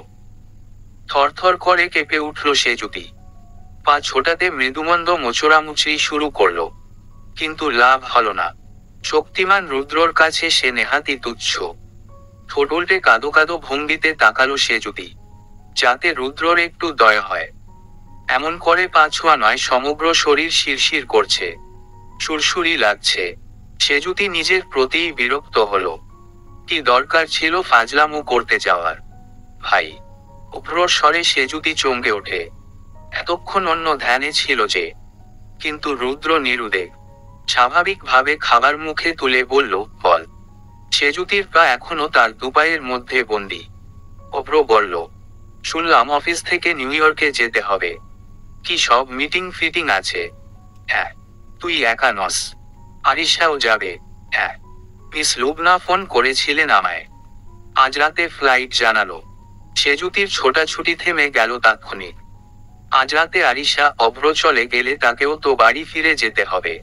থরথর করে কেঁপে উঠল সেজুতি। পা ছোটাতে মৃদুমন্দ মোচড়ামুচড়ি শুরু করলো, কিন্তু লাভ হলো না। শক্তিমান রুদ্রর কাছে সে নেহাতি তুচ্ছ। ঠোঁট উল্টে কাদো কাদো ভঙ্গিতে তাকালো সেজুতি, যাতে রুদ্রর একটু দয়া হয়। এমন করে পা ছোঁয়া নয়, সমগ্র শরীর শিরশির করছে, সুরসুরি লাগছে। সেজুতি নিজের প্রতিই বিরক্ত হলো। কি দরকার ছিল ফাজলামো করতে যাওয়ার? ভাই, অভ্রর স্বরে সেজুতি চমকে ওঠে। এতক্ষণ অন্য ধ্যানে ছিল যে। কিন্তু রুদ্র নিরুদ্বেগ, স্বাভাবিকভাবে খাবার মুখে তুলে বলল, বল। সেজুতির পা এখনো তার দুপায়ের মধ্যে বন্দি। অভ্র বলল, শুনলাম অফিস থেকে নিউ ইয়র্কে যেতে হবে। কি সব মিটিং ফিটিং আছে? হ্যাঁ। তুই একা নস, আরিশাও যাবে। হ্যাঁ, মিস লুবনা ফোন করেছিলেন আমায়। আজ রাতে ফ্লাইট জানালো। সেজুতির ছোটাছুটি থেমে গেল তাৎক্ষণিক। আজ রাতে আরিশা, অভ্র চলে গেলে তাকেও তো বাড়ি ফিরে যেতে হবে।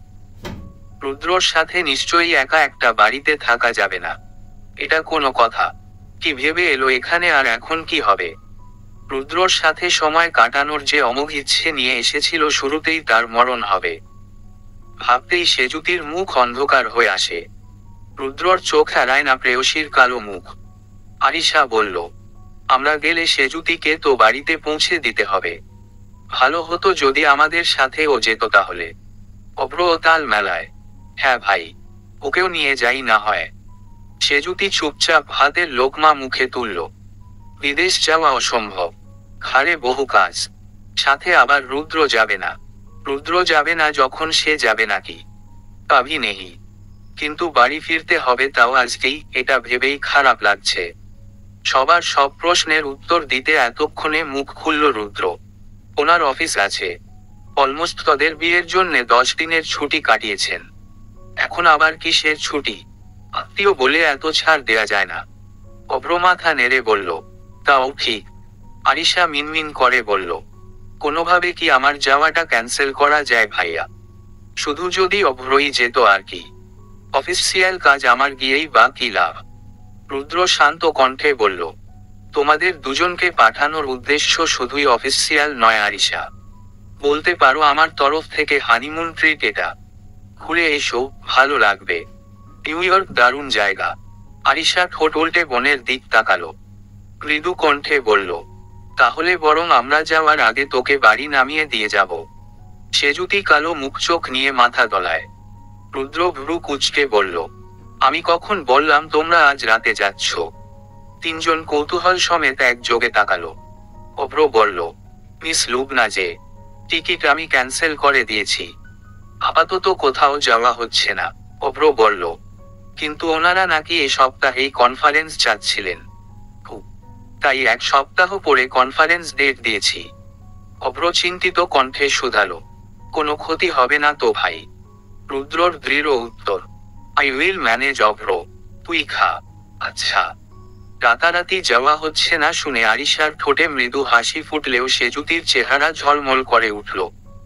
রুদ্রর সাথে নিশ্চয়ই একা একটা বাড়িতে থাকা যাবে না। এটা কোনো কথা? কি ভেবে এলো এখানে, আর এখন কি হবে? রুদ্রর সাথে সময় কাটানোর যে অমোঘ ইচ্ছে নিয়ে এসেছিল, শুরুতেই তার মরণ হবে। ভাবতেই সেজুতির মুখ অন্ধকার হয়ে আসে। রুদ্রর চোখ এড়ায় না প্রেয়সীর কালো মুখ। আরিশা বলল, আমরা গেলে সেজুতিকে তো বাড়িতে পৌঁছে দিতে হবে। ভালো হতো যদি আমাদের সাথে ও যেত তাহলে। অভ্র তাল মেলায়, হ্যাঁ ভাই, ওকেও নিয়ে যাই না হয়। সেজুতি চুপচাপ হাতের লোকমা মুখে তুলল। বিদেশ যাওয়া অসম্ভব, ঘাড়ে বহু কাজ। সাথে আবার রুদ্র যাবে না। রুদ্র যাবে না যখন সে যাবে নাকি? পাবি নেই। কিন্তু বাড়ি ফিরতে হবে তাও আজকেই, এটা ভেবেই খারাপ লাগছে। সবার সব প্রশ্নের উত্তর দিতে এতক্ষণে মুখ খুলল রুদ্র। ওনার অফিস আছে। অলমোস্ট তোদের বিয়ের জন্যে দশ দিনের ছুটি কাটিয়েছেন। এখন আবার কিসের ছুটি? আত্মীয় বলে এত ছাড় দেয়া যায় না। অভ্র মাথা নেড়ে বলল, তাও ঠিক। আরিশা মিনমিন করে বলল, কোনোভাবে কি আমার যাওয়াটা ক্যান্সেল করা যায় ভাইয়া? শুধু যদি অভ্রই যেত আর কি। অফিসিয়াল কাজ আমার গিয়েই বা কি লাভ? রুদ্র শান্ত কণ্ঠে বলল, তোমাদের দুজনকে পাঠানোর উদ্দেশ্য শুধুই অফিসিয়াল নয় আরিশা। বলতে পারো আমার তরফ থেকে হানিমুন ট্রিট এটা। ঘুরে এসো, ভালো লাগবে। নিউ ইয়র্ক দারুণ জায়গা। আরিশা ঠোঁট উল্টে বোনের দিক তাকালো। মৃদু কণ্ঠে বলল, তাহলে বরং আমরা যাওয়ার আগে তোকে বাড়ি নামিয়ে দিয়ে যাব। সেজুতি কালো মুখ চোখ নিয়ে মাথা দোলায়। রুদ্র ভ্রু কুঁচকে বলল, আমি কখন বললাম তোমরা আজ রাতে যাচ্ছ? তিনজন কৌতূহল সমেত একযোগে তাকালো। অভ্র বলল, মিস লুবনা যে, টিকিট আমি ক্যান্সেল করে দিয়েছি। আপাতত কোথাও যাওয়া হচ্ছে না। অভ্র বলল, কিন্তু ওনারা নাকি এ সপ্তাহেই কনফারেন্স চাচ্ছিলেন। তাই এক সপ্তাহ পরে কনফারেন্স ডেট দিয়েছি। অভ্র চিন্তিত কণ্ঠে শুধালো, কোনো ক্ষতি হবে না তো ভাই? রুদ্রর দৃঢ় উত্তর, আই উইল ম্যানেজ অভ্র, তুই খা। আচ্ছা। রাতারাতি যাওয়া হচ্ছে না শুনে আরিশার ঠোঁটে মৃদু হাসি ফুটলেও সেজুতির চেহারা ঝলমল করে উঠল।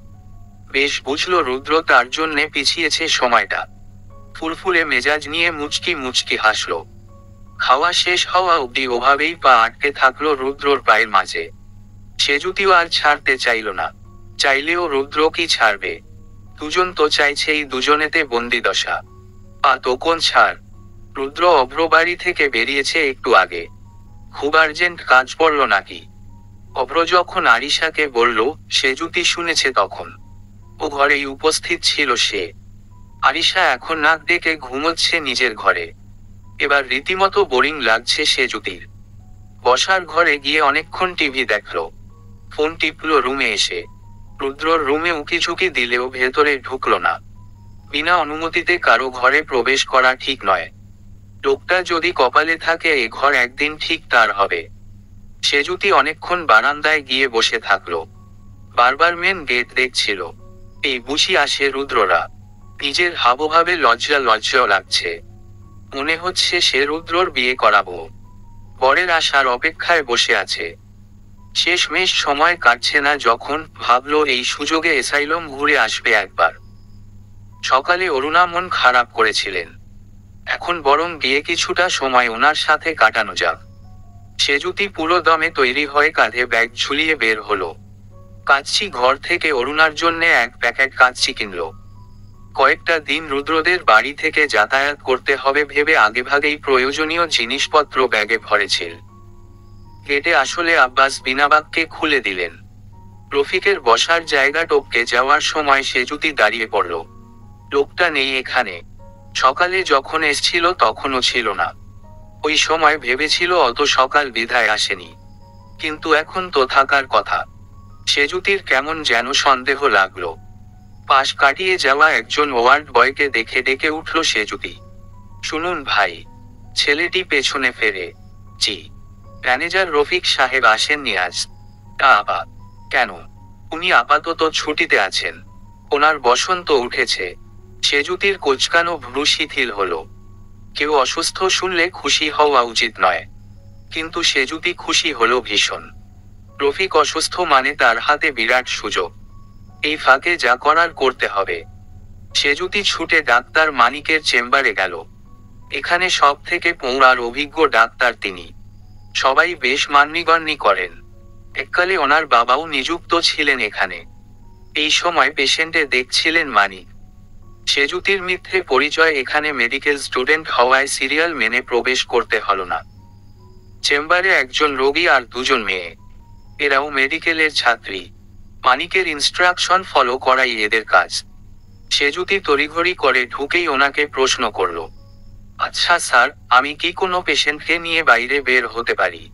বেশ বুঝল রুদ্র তার জন্যে পিছিয়েছে সময়টা। ফুলফুলে মেজাজ নিয়ে মুচকি মুচকি হাসল। খাওয়া শেষ হওয়া অবধি ওভাবেই পা আটকে থাকলো রুদ্রর পায়ের মাঝে। সেজুতিও আর ছাড়তে চাইল না। চাইলেও রুদ্র কি ছাড়বে? দুজন তো চাইছেই দুজনেতে বন্দি দশা। পা তো কোন ছাড়। রুদ্র অভ্র বাড়ি থেকে বেরিয়েছে একটু আগে। খুব আর্জেন্ট কাজ পড়ল নাকি? অভ্র যখন আরিশাকে বলল সেজুতি শুনেছে তখন ও ঘরেই উপস্থিত ছিল সে। আরিশা এখন নাক ডেকে ঘুমোচ্ছে নিজের ঘরে। এবার রীতিমতো বোরিং লাগছে সেজুতির। বসার ঘরে গিয়ে অনেকক্ষণ টিভি দেখল। ফোন টিপল রুমে এসে। রুদ্রর রুমে উকিঝুঁকি দিলেও ভেতরে ঢুকল না। বিনা অনুমতিতে কারো ঘরে প্রবেশ করা ঠিক নয়। লোকটা যদি কপালে থাকে এ ঘর একদিন ঠিক তার হবে। সেজুতি অনেকক্ষণ বারান্দায় গিয়ে বসে থাকলো। বারবার মেন গেট দেখছিল। এই বুঝি আসে রুদ্ররা। নিজের হাবভাবে লজ্জা লজ্জাও লাগছে। মনে হচ্ছে সে রুদ্রর বিয়ে করাবো। বরের আসার অপেক্ষায় বসে আছে। শেষমেশ সময় কাটছে না যখন ভাবলো এই সুযোগে এসাইলম ঘুরে আসবে একবার। সকালে অরুণা মন খারাপ করেছিলেন। এখন বরং গিয়ে কিছুটা সময় ওনার সাথে কাটানো যাক। সেজুতি পুরো দমে তৈরি হয়ে কাঁধে ব্যাগ ঝুলিয়ে বের হলো। কাচ্চি ঘর থেকে অরুণার জন্যে এক প্যাকেট কাচ্চি কিনলো। কয়েকটা দিন রুদ্রদের বাড়ি থেকে যাতায়াত করতে হবে ভেবে আগেভাগেই প্রয়োজনীয় জিনিসপত্র ব্যাগে ভরেছিল। গেটে আসলে আব্বাস বিনা বাক্যে খুলে দিলেন। রফিকের বসার জায়গা টপকে যাওয়ার সময় সেজুতি দাঁড়িয়ে পড়ল। লোকটা নেই এখানে। সকালে যখন এসছিল তখনও ছিল না। ওই সময় ভেবেছিল অত সকাল বিধায় আসেনি, কিন্তু এখন তো থাকার কথা। সেজুতির কেমন যেন সন্দেহ লাগলো। পাশ কাটিয়ে যাওয়া একজন ওয়ার্ড বয়কে দেখে ডেকে উঠল সেজুতি, শুনুন ভাই। ছেলেটি পেছনে ফেরে, জি ম্যানেজার রফিক সাহেব আসেননি আজ। আবা কেন? উনি আপাতত ছুটিতে আছেন। ওনার বসন্ত উঠেছে। সেজুতির কোচকানো ভ্রু শিথিল হলো। কেউ অসুস্থ শুনলে খুশি হওয়া উচিত নয়, কিন্তু সেজুতি খুশি হলো ভীষণ। রফিক অসুস্থ মানে তার হাতে বিরাট সুযোগ। এই ফাঁকে যা করার করতে হবে। সেজুতি ছুটে ডাক্তার মানিকের চেম্বারে গেল। এখানে সব থেকে পৌঁড়ার অভিজ্ঞ ডাক্তার তিনি। সবাই বেশ মান্যগণ্য করেন। এককালে ওনার বাবাও নিযুক্ত ছিলেন এখানে। এই সময় পেশেন্টে দেখছিলেন মানিক। সেজুতির মিথ্যে পরিচয় এখানে মেডিকেল স্টুডেন্ট হওয়ায় সিরিয়াল মেনে প্রবেশ করতে হলো না। চেম্বারে একজন রোগী আর দুজন মেয়ে। এরাও মেডিকেলের ছাত্রী। মানিকের ইনস্ট্রাকশন ফলো করাই এদের কাজ। সেজুতি তড়িঘড়ি করে ঢুকেই ওনাকে প্রশ্ন করল, আচ্ছা স্যার, আমি কি কোনো পেশেন্টকে নিয়ে বাইরে বের হতে পারি?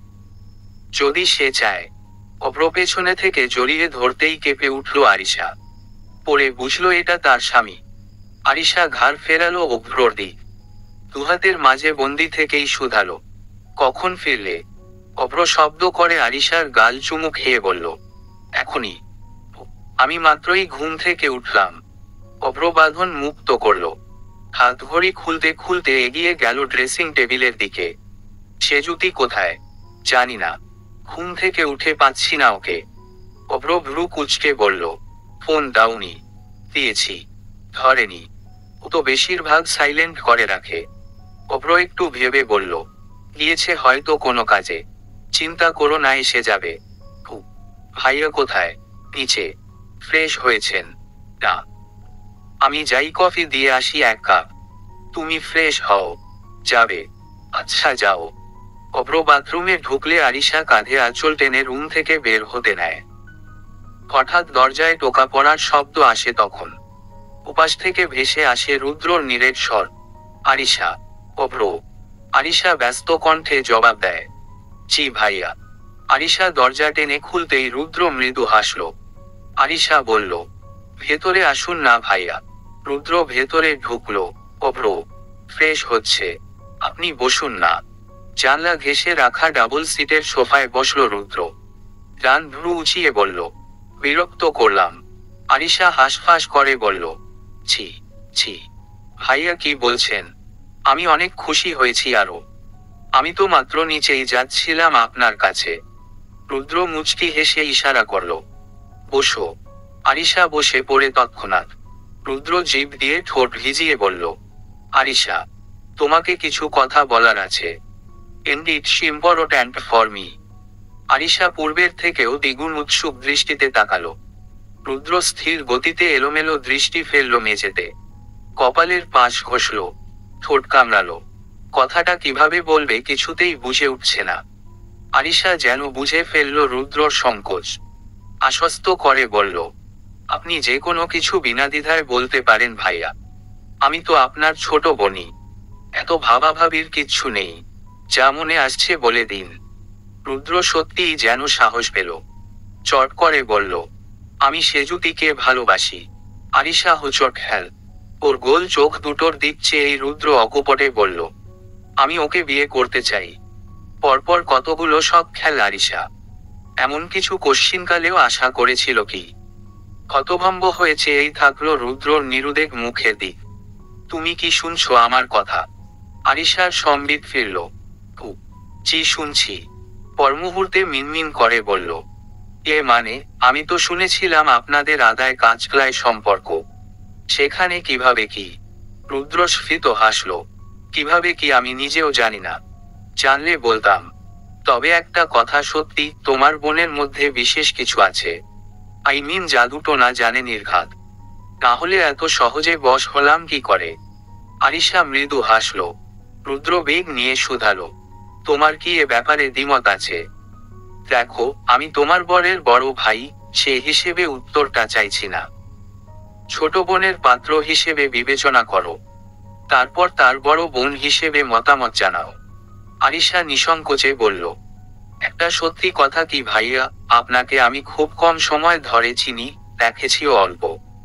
যদি সে চায়। অভ্র পেছনে থেকে জড়িয়ে ধরতেই কেঁপে উঠল আরিশা। পরে বুঝল এটা তার স্বামী। আরিশা ঘাড় ফেরালো অভ্রর দিক। দুহাতের মাঝে বন্দি থেকেই শুধালো, কখন ফিরলে? অভ্র শব্দ করে আরিশার গাল চুমু খেয়ে বলল, এখনই। আমি মাত্রই ঘুম থেকে উঠলাম। অভ্র বাঁধন মুক্ত করল। হাত ঘড়ি খুলতে খুলতে এগিয়ে গেল ড্রেসিং টেবিলের দিকে। সেজুতি কোথায়? জানি না। ঘুম থেকে উঠে পাচ্ছি না ওকে। অভ্র ভ্রু কুঁচকে বলল, ফোন দাওনি? দিয়েছি, ধরেনি। ও তো বেশিরভাগ সাইলেন্ট করে রাখে। অভ্র একটু ভেবে বলল, গিয়েছে হয়তো কোনো কাজে। চিন্তা করো না, এসে যাবে। ভাইয়া কোথায়? নিচে। ফ্রেশ হয়েছেন? না। আমি যাই কফি দিয়ে আসি এক কাপ। তুমি ফ্রেশ হও। যাবে। আচ্ছা যাও। অভ্র বাথরুমে ঢুকলে আরিশা কাঁধে আঁচল টেনে রুম থেকে বের হতে নেয়। হঠাৎ দরজায় টোকা পড়ার শব্দ আসে তখন। উপাস থেকে ভেসে আসে রুদ্রর নীরের স্বর, আরিশা। অভ্র। আরিশা ব্যস্ত কণ্ঠে জবাব দেয়, জি ভাইয়া। আরিশা দরজা টেনে খুলতেই রুদ্র মৃদু হাসল। আরিশা বলল, ভেতরে আসুন না ভাইয়া। রুদ্র ভেতরে ঢুকলো। অভ্র, ফ্রেশ হচ্ছে, আপনি বসুন না। জানলা ঘেঁষে রাখা ডাবল সিটের সোফায় বসল রুদ্র। ডান ভ্রু উঁচিয়ে বলল, বিরক্ত করলাম? আরিশা হাঁসফাঁস করে বলল, ছি ছি ভাইয়া কি বলছেন? আমি অনেক খুশি হয়েছি আরো। আমি তো মাত্র নিচেই যাচ্ছিলাম আপনার কাছে। রুদ্র মুচকি হেসে ইশারা করল, বসো। আরিশা বসে পড়ে তৎক্ষণাৎ। রুদ্র জিভ দিয়ে ঠোঁট ভিজিয়ে বলল, আরিশা, তোমাকে কিছু কথা বলার আছে। And it's important for me. Arisha পূর্বের থেকেও দ্বিগুণ উৎসুক দৃষ্টিতে তাকালো। রুদ্র স্থির গতিতে এলোমেলো দৃষ্টি ফেলল মেঝেতে। কপালের পাশ ঘষল, ঠোঁট কামড়ালো। কথাটা কিভাবে বলবে কিছুতেই বুঝে উঠছে না। আরিশা যেন বুঝে ফেলল রুদ্রর সংকোচ। আশ্বস্ত করে বলল, আপনি যে কোনো কিছু বিনা দ্বিধায় বলতে পারেন ভাইয়া। আমি তো আপনার ছোট বোনই। এত ভাবাভাবির কিচ্ছু নেই। যা মনে আসছে বলে দিন। রুদ্র সত্যিই যেন সাহস পেল। চট করে বলল, আমি সেজুতিকে ভালোবাসি। আরিশা হোঁচট খেল। ওর গোল চোখ দুটোর দিক চেয়ে রুদ্র অকপটে বলল, আমি ওকে বিয়ে করতে চাই। পরপর কতগুলো সব খেল আরিশা। এমন কিছু কশ্চিনকালেও আশা করেছিল কি? হতভম্ব হয়েছে এই থাকলো রুদ্রর নিরুদ্বেগ মুখের দিক। তুমি কি শুনছো আমার কথা? আরিশার সম্বিত ফিরল। কু জি শুনছি। পরমুহূর্তে মিনমিন করে বলল, এ মানে, আমি তো শুনেছিলাম আপনাদের আদায় কাজকলায় সম্পর্ক। সেখানে কিভাবে কি? রুদ্র স্ফীত হাসল। কিভাবে কি আমি নিজেও জানি না। জানলে বলতাম। তবে একটা কথা সত্যি, তোমার বোনের মধ্যে বিশেষ কিছু আছে। আই মিন জাদুটো না জানে নির্ঘাত। তাহলে এত সহজে বশ হলাম কি করে? আরিশা মৃদু হাসল। রুদ্র বেগ নিয়ে শুধালো, তোমার কি এ ব্যাপারে দ্বিমত আছে? দেখো, আমি তোমার বরের বড় ভাই, সে হিসেবে উত্তরটা চাইছি না। ছোট বোনের পাত্র হিসেবে বিবেচনা করো। তারপর তার বড় বোন হিসেবে মতামত জানাও। আরিশা নিঃসংকোচে বলল, একটা সত্যি কথা কি ভাইয়া, আপনাকে আমি খুব কম সময় ধরে চিনি, দেখেছিও অল্প।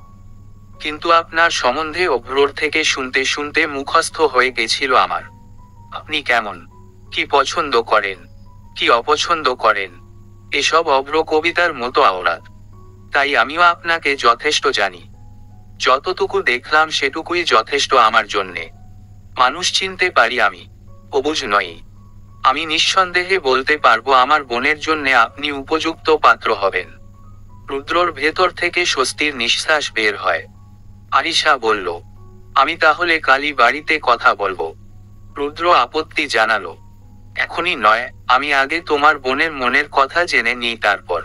কিন্তু আপনার সম্বন্ধে অভ্রর থেকে শুনতে শুনতে মুখস্থ হয়ে গেছিল আমার। আপনি কেমন, কি পছন্দ করেন, কি অপছন্দ করেন, এসব অভ্র কবিতার মতো আওরাত। তাই আমিও আপনাকে যথেষ্ট জানি। যতটুকু দেখলাম সেটুকুই যথেষ্ট আমার জন্যে। মানুষ চিনতে পারি আমি, অবুঝ নই। আমি নিঃসন্দেহে বলতে পারবো আমার বোনের জন্যে আপনি উপযুক্ত পাত্র হবেন। রুদ্রর ভেতর থেকে স্বস্তির নিঃশ্বাস বের হয়। আরিশা বলল, আমি তাহলে কালই বাড়িতে কথা বলবো। রুদ্র আপত্তি জানালো, এখনই নয়, আমি আগে তোমার বোনের মনের কথা জেনে নিই তারপর।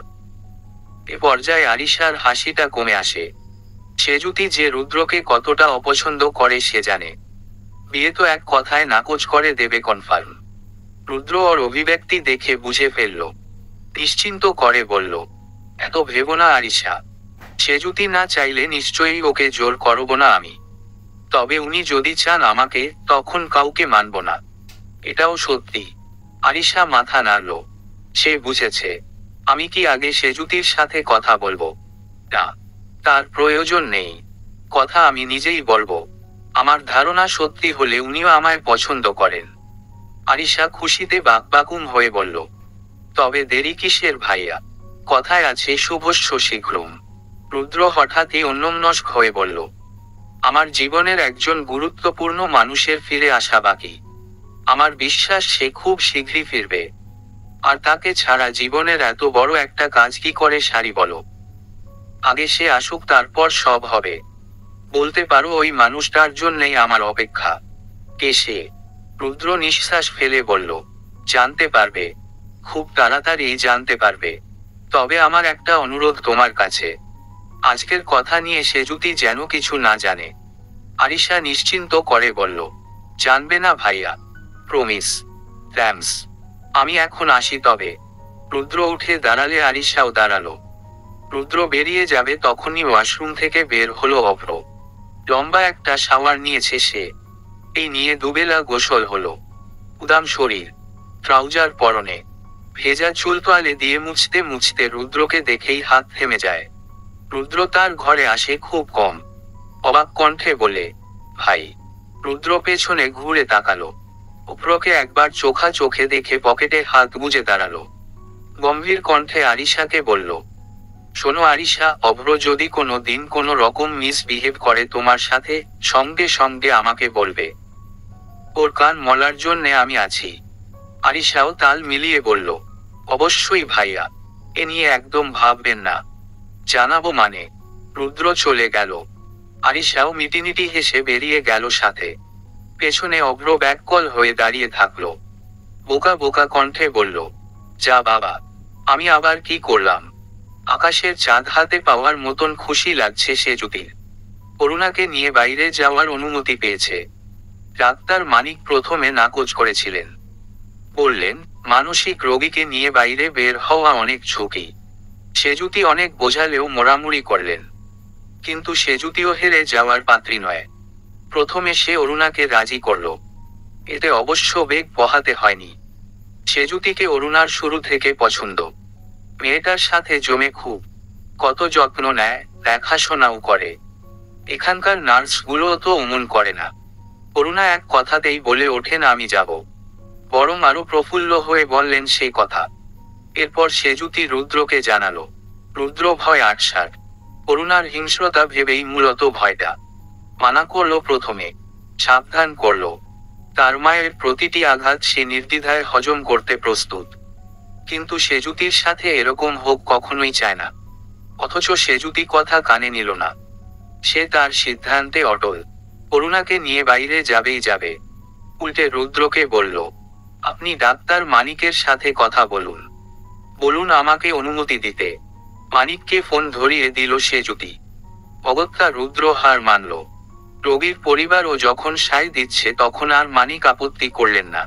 এ পর্যায়ে আরিশার হাসিটা কমে আসে। সেজুতি যে রুদ্রকে কতটা অপছন্দ করে সে জানে। বিয়ে তো এক কথায় নাকচ করে দেবে কনফার্ম। রুদ্র ওর অভিব্যক্তি দেখে বুঝে ফেলল। নিশ্চিন্ত করে বলল, এত ভেবো না আরিশা। সেজুতি না চাইলে নিশ্চয়ই ওকে জোর করব না আমি। তবে উনি যদি চান আমাকে, তখন কাউকে মানব না। এটাও সত্যি। আরিশা মাথা নাড়ল। সে বুঝেছে। আমি কি আগে সেজুতির সাথে কথা বলবো? না, তার প্রয়োজন নেই। কথা আমি নিজেই বলবো। আমার ধারণা সত্যি হলে উনিও আমায় পছন্দ করেন। আরিশা খুশিতে বাকবাকুম হয়ে বলল, তবে দেরি কিসের ভাইয়া? কথায় আছে শুভস্য শীঘ্রম। রুদ্র হঠাৎই অন্যমনস্ক হয়ে বলল, আমার জীবনের একজন গুরুত্বপূর্ণ মানুষের ফিরে আসা বাকি। আমার বিশ্বাস সে খুব শীঘ্রই ফিরবে। আর তাকে ছাড়া জীবনের এত বড় একটা কাজ কি করে সারি বলো? আগে সে আসুক, তারপর সব হবে। বলতে পারো ওই মানুষটার জন্যই আমার অপেক্ষা। কে সে? রুদ্র নিঃশ্বাস ফেলে বলল, জানতে পারবে। খুব তাড়াতাড়ি জানতে পারবে। তবে আমার একটা অনুরোধ তোমার কাছে। আজকের কথা নিয়ে সেজুতি যেন কিছু না জানে। আরিশা নিশ্চিন্ত করে বলল, জানবে না ভাইয়া। প্রমিস। থ্যাঙ্কস। আমি এখন আসি তবে। রুদ্র উঠে দাঁড়ালে আরিশাও দাঁড়ালো। রুদ্র বেরিয়ে যাবে তখনই ওয়াশরুম থেকে বের হলো অভ্র। লম্বা একটা শাওয়ার নিয়েছে সে। এই নিয়ে দুবেলা গোসল হলো। উদাম শরীর, ট্রাউজার পরনে, ভেজা চুল তোয়ালে দিয়ে মুছতে মুছতে রুদ্রকে দেখেই হাত থেমে যায়। রুদ্র তার ঘরে আসে খুব কম। অবাক কণ্ঠে বলে, ভাই। রুদ্র পেছনে ঘুরে তাকালো। অভ্রকে একবার চোখা চোখে দেখে পকেটে হাত গুজে দাঁড়ালো। গম্ভীর কণ্ঠে আরিশাকে বলল, শোনো আরিশা, অভ্র যদি কোনো দিন কোনো রকম মিসবিহেভ করে তোমার সাথে, সঙ্গে সঙ্গে আমাকে বলবে। ওর কান মলার জন্যে আমি আছি। আরিশাও তাল মিলিয়ে বলল, অবশ্যই ভাইয়া, এ নিয়ে একদম ভাববেন না। জানাবো মানে। রুদ্র চলে গেল। আরিশাও মিটিমিটি হেসে বেরিয়ে গেল সাথে। পেছনে অভ্র ব্যাককল হয়ে দাঁড়িয়ে থাকলো। বোকা বোকা কণ্ঠে বলল, যা বাবা, আমি আবার কি করলাম? আকাশের চাঁদ হাতে পাওয়ার মতন খুশি লাগছে সে জ্যোতির। অরুণাকে নিয়ে বাইরে যাওয়ার অনুমতি পেয়েছে। ডাক্তার মানিক প্রথমে নাকচ করেছিলেন। বললেন, মানসিক রোগীকে নিয়ে বাইরে বের হওয়া অনেক ঝুঁকি। সেজুতি অনেক বোঝালেও মোড়ামুড়ি করলেন। কিন্তু সেজুতিও হেরে যাওয়ার পাত্রী নয়। প্রথমে সে অরুণাকে রাজি করল। এতে অবশ্য বেগ পোহাতে হয়নি। সেজুতিকে অরুণার শুরু থেকে পছন্দ। মেয়েটার সাথে জমে খুব। কত যত্ন নেয়, দেখাশোনাও করে। এখানকার নার্সগুলোও তো অমন করে না। অরুণা এক কথাতেই বলে ওঠেন আমি যাব। বরং আরো প্রফুল্ল হয়ে বললেন সেই কথা। এরপর সেজুতি রুদ্রকে জানালো। রুদ্র ভয় আটসার। অরুণার হিংস্রতা ভেবেই মূলত ভয়টা। মানা করলো প্রথমে, সাবধান করলো। তার মায়ের প্রতিটি আঘাত সে নির্দ্বিধায় হজম করতে প্রস্তুত। কিন্তু সেজুতির সাথে এরকম হোক কখনোই চায় না। অথচ সেজুতি কথা কানে নিল না। সে তার সিদ্ধান্তে অটল। অরুণাকে নিয়ে বাইরে যাবেই যাবে। উল্টে রুদ্রকে বলল, আপনি ডাক্তার মানিকের সাথে কথা বলুন। বলুন আমাকে অনুমতি দিতে। মানিককে ফোন ধরিয়ে দিল সেজুতি। অগত্যা রুদ্র হার মানল। রোগীর পরিবারও যখন সায় দিচ্ছে তখন আর মানিক আপত্তি করলেন না।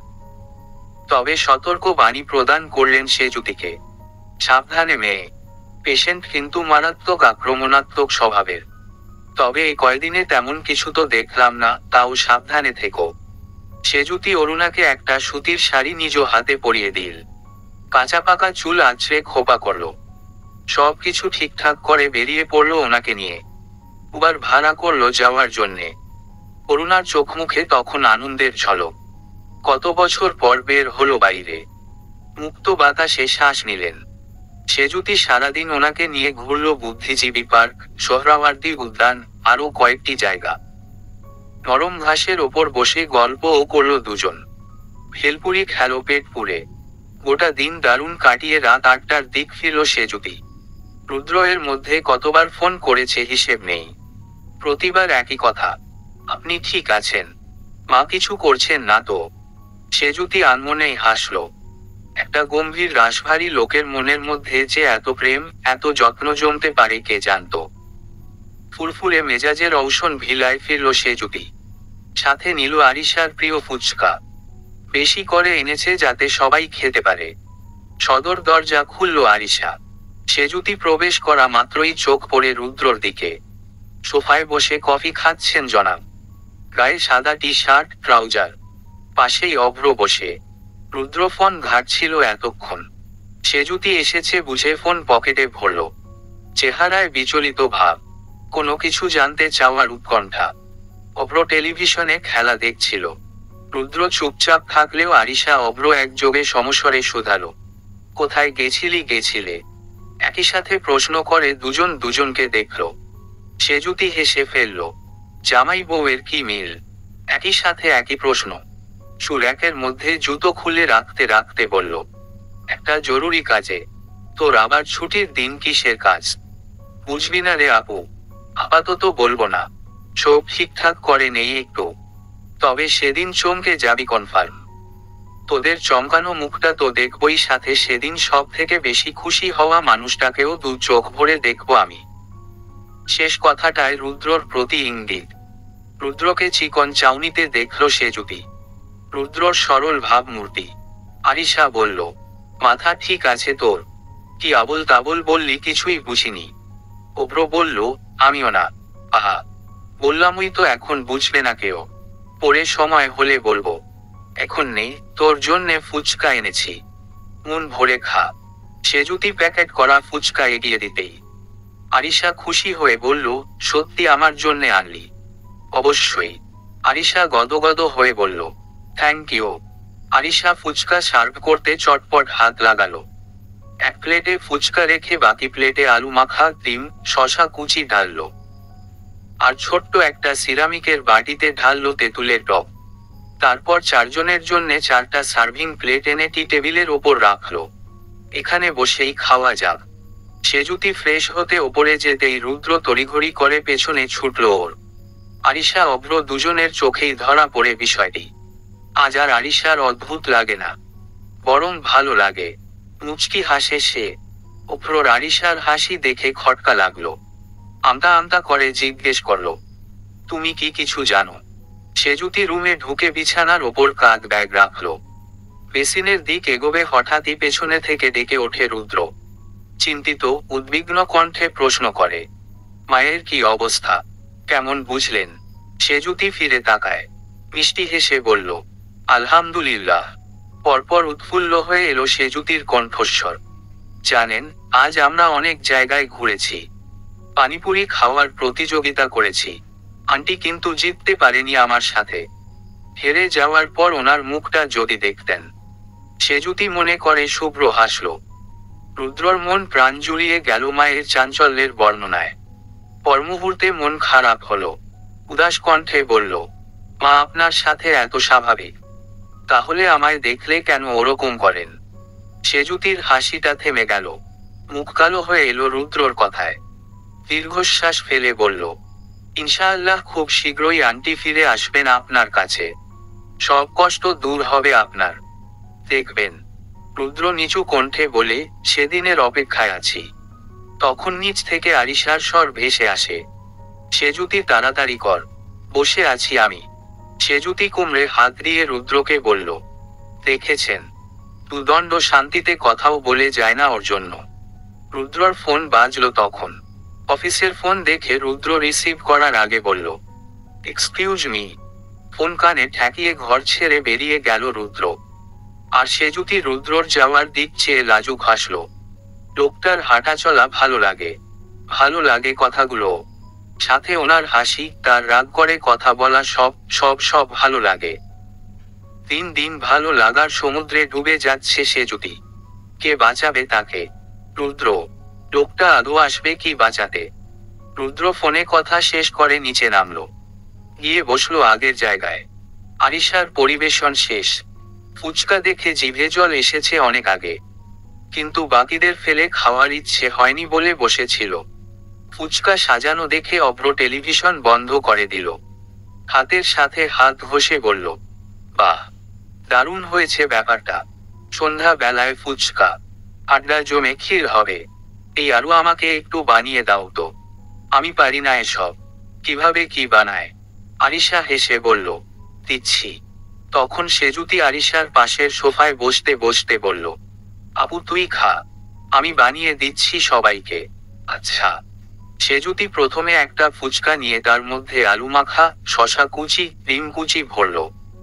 তবে সতর্ক বাণী প্রদান করলেন সেজুতিকে, সাবধানে মেয়ে। পেশেন্ট কিন্তু মারাত্মক আক্রমণাত্মক স্বভাবের। তবে এই কয়দিনে তেমন কিছু তো দেখলাম না, তাও সাবধানে থেকো। সেজুতি অরুণাকে একটা সুতির শাড়ি নিজ হাতে পরিয়ে দিল। কাঁচা পাকা চুল আঁচড়ে খোপা করল। সব কিছু ঠিকঠাক করে বেরিয়ে পড়লো ওনাকে নিয়ে। উবার ভাড়া করলো যাওয়ার জন্যে। অরুণার চোখ মুখে তখন আনন্দের ঝলক। কত বছর পর বের হলো বাইরে। মুক্ত বাতাসে শ্বাস নিলেন। সেজুতি সারাদিন ওনাকে নিয়ে ঘুরল বুদ্ধিজীবী পার্ক, সোহরাওয়ার্দী উদ্যান, আরো কয়েকটি জায়গা। নরম ঘাসের ওপর বসে গল্পও করল দুজন। ভেলপুরি খেলো পেট পুরে। গোটা দিন দারুণ কাটিয়ে রাত আটটার দিক ফিরল সেজুতি। রুদ্র এর মধ্যে কতবার ফোন করেছে হিসেব নেই। প্রতিবার একই কথা, আপনি ঠিক আছেন? মা কিছু করছেন না তো? সেজুতি আনমনেই হাসল। একটা গম্ভীর রাশভারী লোকের মনের মধ্যে যে এত প্রেম, এত যত্ন জমতে পারে কে জানত। ফুলফুলে মেজাজের ঔষণ ভিলায় ফিরল সেজুতি। সাথে নিল আরিশার প্রিয় ফুচকা। বেশি করে এনেছে যাতে সবাই খেতে পারে। সদর দরজা খুলল আরিশা। সেজুতি প্রবেশ করা মাত্রই চোখ পড়ে রুদ্রর দিকে। সোফায় বসে কফি খাচ্ছেন জনাব। গায়ে সাদা টি শার্ট, ট্রাউজার। পাশেই অভ্র বসে। রুদ্র ফোন ঘাটছিল এতক্ষণ। সেজুতি এসেছে বুঝে ফোন পকেটে ভরল। চেহারায় বিচলিত ভাব, কোনো কিছু জানতে চাওয়ার উৎকণ্ঠা। অভ্র টেলিভিশনে খেলা দেখছিল। রুদ্র চুপচাপ থাকলেও আরিশা অভ্র একযোগে সমস্বরে শুধালো, কোথায় গেছিলি গেছিলে? একই সাথে প্রশ্ন করে দুজন দুজনকে দেখল। সেজুতি হেসে ফেলল। জামাই বউয়ের কি মিল! একই সাথে একই প্রশ্ন। সুর একের মধ্যে জুতো খুলে রাখতে রাখতে বলল, একটা জরুরি কাজে। তোর আবার ছুটির দিন কিসের কাজ? বুঝবি না রে আপু। আপাতত বলবো না। সব ঠিকঠাক করে নেই একটু। তবে সেদিন চমকে যাবি কনফার্ম। তোদের চমকানো মুখটা তো দেখবই, সাথে সেদিন সব থেকে বেশি খুশি হওয়া মানুষটাকেও দু চোখ ভরে দেখবো আমি। শেষ কথাটায় রুদ্রর প্রতি ইঙ্গিত। রুদ্রকে চিকন চাউনিতে দেখল সেজুতি। রুদ্রর সরল ভাবমূর্তি। আরিশা বলল, মাথা ঠিক আছে তোর? কি আবল তাবল বললি, কিছুই বুঝিনি। অভ্র বলল, আমিও না। আহা, বললামই তো, এখন বুঝবে না কেউ। পরে সময় হলে বলবো, এখন নেই। তোর জন্যে ফুচকা এনেছি, মন ভরে খা। সেজুতি প্যাকেট করা ফুচকা এগিয়ে দিতেই আরিশা খুশি হয়ে বলল, সত্যি আমার জন্যে আনলি? অবশ্যই। আরিশা গদগদ হয়ে বলল, thank you. Arisha fuchka serve করতে চটপট হাত লাগালো। এক প্লেটে ফুচকা রেখে বাকি প্লেটে আলু মাখা, ডিম, শশা কুচি ঢাললো। আর ছোট্ট একটা সিরামিকের বাটিতে ঢাললো তেঁতুলের টক। তারপর চারজনের জন্যে চারটা সার্ভিং প্লেট এনে টি টেবিলের ওপর রাখলো। এখানে বসেই খাওয়া যাক। সেজুতি ফ্রেশ হতে ওপরে যেতেই রুদ্র তড়িঘড়ি করে পেছনে ছুটল ওর। আরিশা অভ্র দুজনের চোখেই ধরা পড়ে বিষয়টি। আজ আর আরিশার অদ্ভুত লাগে না, বরং ভালো লাগে। মুচকি হাসে সে। অভ্রর আরিশার হাসি দেখে খটকা লাগলো। আমতা আমতা করে জিজ্ঞেস করলো, তুমি কি কিছু জানো? সেজুতি রুমে ঢুকে বিছানার ওপর কাঁধ ব্যাগ রাখলো। বেসিনের দিক এগোবে হঠাৎই পেছনে থেকে ডেকে ওঠে রুদ্র। চিন্তিত উদ্বিগ্ন কণ্ঠে প্রশ্ন করে, মায়ের কি অবস্থা? কেমন বুঝলেন? সেজুতি ফিরে তাকায়, মিষ্টি হেসে বলল, আলহামদুলিল্লাহ। পরপর উৎফুল্ল হয়ে এলো সেজুতির কণ্ঠস্বর। জানেন, আজ আমরা অনেক জায়গায় ঘুরেছি, পানিপুরি খাওয়ার প্রতিযোগিতা করেছি। আন্টি কিন্তু জিততে পারেনি আমার সাথে। হেরে যাওয়ার পর ওনার মুখটা যদি দেখতেন। সেজুতি মনে করে শুভ্র হাসল। রুদ্রর মন প্রাণ জুড়িয়ে গেল মায়ের চাঞ্চল্যের বর্ণনায়। পরমুহূর্তে মন খারাপ হলো। উদাস কণ্ঠে বলল, মা আপনার সাথে এত স্বাভাবিক, তাহলে আমায় দেখলে কেন ওরকম করেন? সেজুতির হাসিটা থেমে গেল। মুখ কালো হয়ে এলো রুদ্রর কথায়। দীর্ঘশ্বাস ফেলে বলল, ইনশাআল্লাহ খুব শীঘ্রই আন্টি ফিরে আসবেন আপনার কাছে। সব কষ্ট দূর হবে আপনার, দেখবেন। রুদ্র নিচু কণ্ঠে বলে, সেদিনের অপেক্ষায় আছি। তখন নিচ থেকে আরিশার স্বর ভেসে আসে, সেজুতি তাড়াতাড়ি কর, বসে আছি আমি। সেজুতি কুমড়ে হাত দিয়ে রুদ্রকে বলল, দেখেছেন, দুদণ্ড শান্তিতে কথাও বলে যায় না ওর জন্য। রুদ্রর ফোন বাজলো তখন। অফিসের ফোন দেখে রুদ্র রিসিভ করার আগে বলল, এক্সকিউজ মি। ফোন কানে ঠেকিয়ে ঘর ছেড়ে বেরিয়ে গেল রুদ্র। আর সেজুতি রুদ্রর যাওয়ার দিক চেয়ে লাজুক হাসল। লোকটার হাঁটা চলা ভালো লাগে, ভালো লাগে কথাগুলো, সাথে ওনার হাসি, তার রাগ করে কথা বলা, সব সব সব ভালো লাগে। দিন দিন ভালো লাগার সমুদ্রে ডুবে যাচ্ছে সেজুতি। কে বাঁচাবে তাকে? রুদ্র। লোকটা আদৌ আসবে কি বাঁচাতে? রুদ্র ফোনে কথা শেষ করে নিচে নামলো, গিয়ে বসলো আগের জায়গায়। আরিশার পরিবেশন শেষ। ফুচকা দেখে জিভে জল এসেছে অনেক আগে, কিন্তু বাকিদের ফেলে খাওয়ার ইচ্ছে হয়নি বলে বসেছিল। ফুচকা সাজানো দেখে অভ্র টেলিভিশন বন্ধ করে দিল। হাতের সাথে হাত ঘষে বলল, বাহ, দারুণ হয়েছে ব্যাপারটা। সন্ধ্যা বেলায় ফুচকা, আড্ডা জমে ক্ষীর হবে। এই আরও আমাকে একটু বানিয়ে দাও তো, আমি পারি না এসব। কিভাবে কি বানায়? আরিশা হেসে বলল, দিচ্ছি। তখন সেজুতি আরিশার পাশের সোফায় বসতে বসতে বলল, আপু তুই খা, আমি বানিয়ে দিচ্ছি সবাইকে। আচ্ছা। সেজুতি প্রথমে একটা ফুচকা নিয়ে তার মধ্যে আলু মাখা, শশা কুচি, ডিম কুচি ভরল।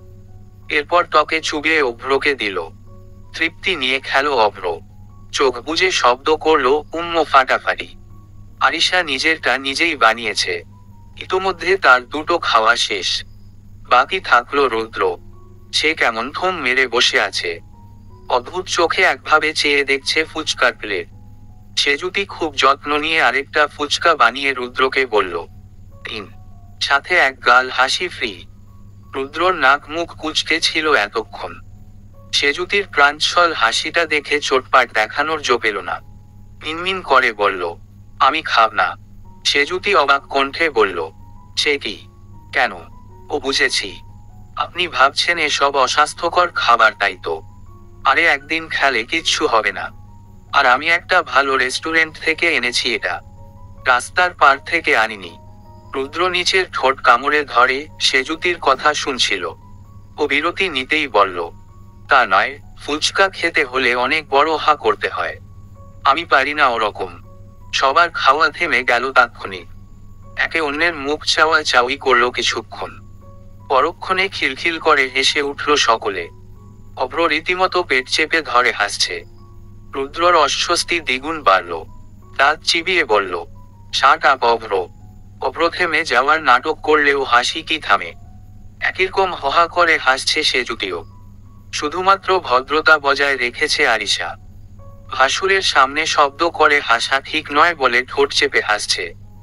এরপর টকে চুবিয়ে অভ্রকে দিল। তৃপ্তি নিয়ে খেলো অভ্র। চোখ বুজে শব্দ করলো, উম্ম ফাটাফাটি। আরিশা নিজেরটা নিজেই বানিয়েছে। ইতোমধ্যে তার দুটো খাওয়া শেষ। বাকি থাকলো রুদ্র। সে কেমন থম মেরে বসে আছে, অদ্ভুত চোখে একভাবে চেয়ে দেখছে ফুচকার প্লেট। সেজুতি খুব যত্ন নিয়ে আরেকটা ফুচকা বানিয়ে রুদ্রকে বলল, তিন। সাথে এক গাল হাসি ফ্রি। রুদ্রর নাক মুখ কুঁচকে ছিল এতক্ষণ। সেজুতির প্রাঞ্জল হাসিটা দেখে চোটপাট দেখানোর জো পেল না। মিনমিন করে বলল, আমি খাব না। সেজুতি অবাক কণ্ঠে বলল, সে কি? কেন? ও বুঝেছি, আপনি ভাবছেন এসব অস্বাস্থ্যকর খাবার, তাই তো? আরে একদিন খেলে কিচ্ছু হবে না। আর আমি একটা ভালো রেস্টুরেন্ট থেকে এনেছি এটা, রাস্তার পার থেকে আনিনি। রুদ্র নিচের ঠোঁট কামড়ে ধরে সেজুতির কথা শুনছিল। ও বিরতি নিতেই বলল, তা নয়, ফুচকা খেতে হলে অনেক বড় হা করতে হয়। আমি পারি না ওরকম। সবার খাওয়া থেমে গেল তাৎক্ষণিক। একে অন্যের মুখ চাওয়া চাওয়ি করল কিছুক্ষণ। পরক্ষণে খিলখিল করে হেসে উঠল সকলে। অভ্র রীতিমতো পেট চেপে ধরে হাসছে। রুদ্রর অস্বস্তি দ্বিগুণ বাড়ল। দাঁত চিবিয়ে বলল, শাট আপ অভ্র। অভ্র থেমে যাওয়ার নাটক করলেও হাসি কি থামে। একইরকম হহা করে হাসছে সে জুটিও। শুধুমাত্র ভদ্রতা বজায় রেখেছে আরিশা। ভাসুরের সামনে শব্দ করে হাসা ঠিক নয় বলে ঠোঁট চেপে হাসছে।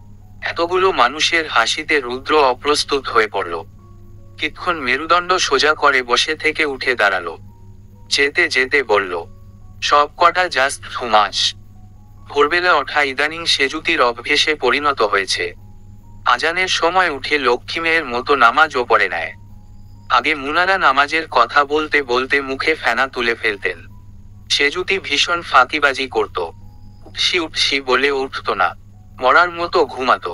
এতগুলো মানুষের হাসিতে রুদ্র অপ্রস্তুত হয়ে পড়ল। কিতক্ষণ মেরুদণ্ড সোজা করে বসে থেকে উঠে দাঁড়ালো। যেতে যেতে বলল, সব কটা জাস্ট থুমাস। ভোরবেলা ওঠা ইদানিং সেজুতির অভ্যেসে পরিণত হয়েছে। আজানের সময় উঠে লক্ষ্মী মেয়ের মতো নামাজও পড়ে নেয়। আগে মুনারা নামাজের কথা বলতে বলতে মুখে ফেনা তুলে ফেলতেন। সেজুতি ভীষণ ফাঁকিবাজি করত। উঠছি উঠছি বলে উঠত না, মরার মতো ঘুমাতো।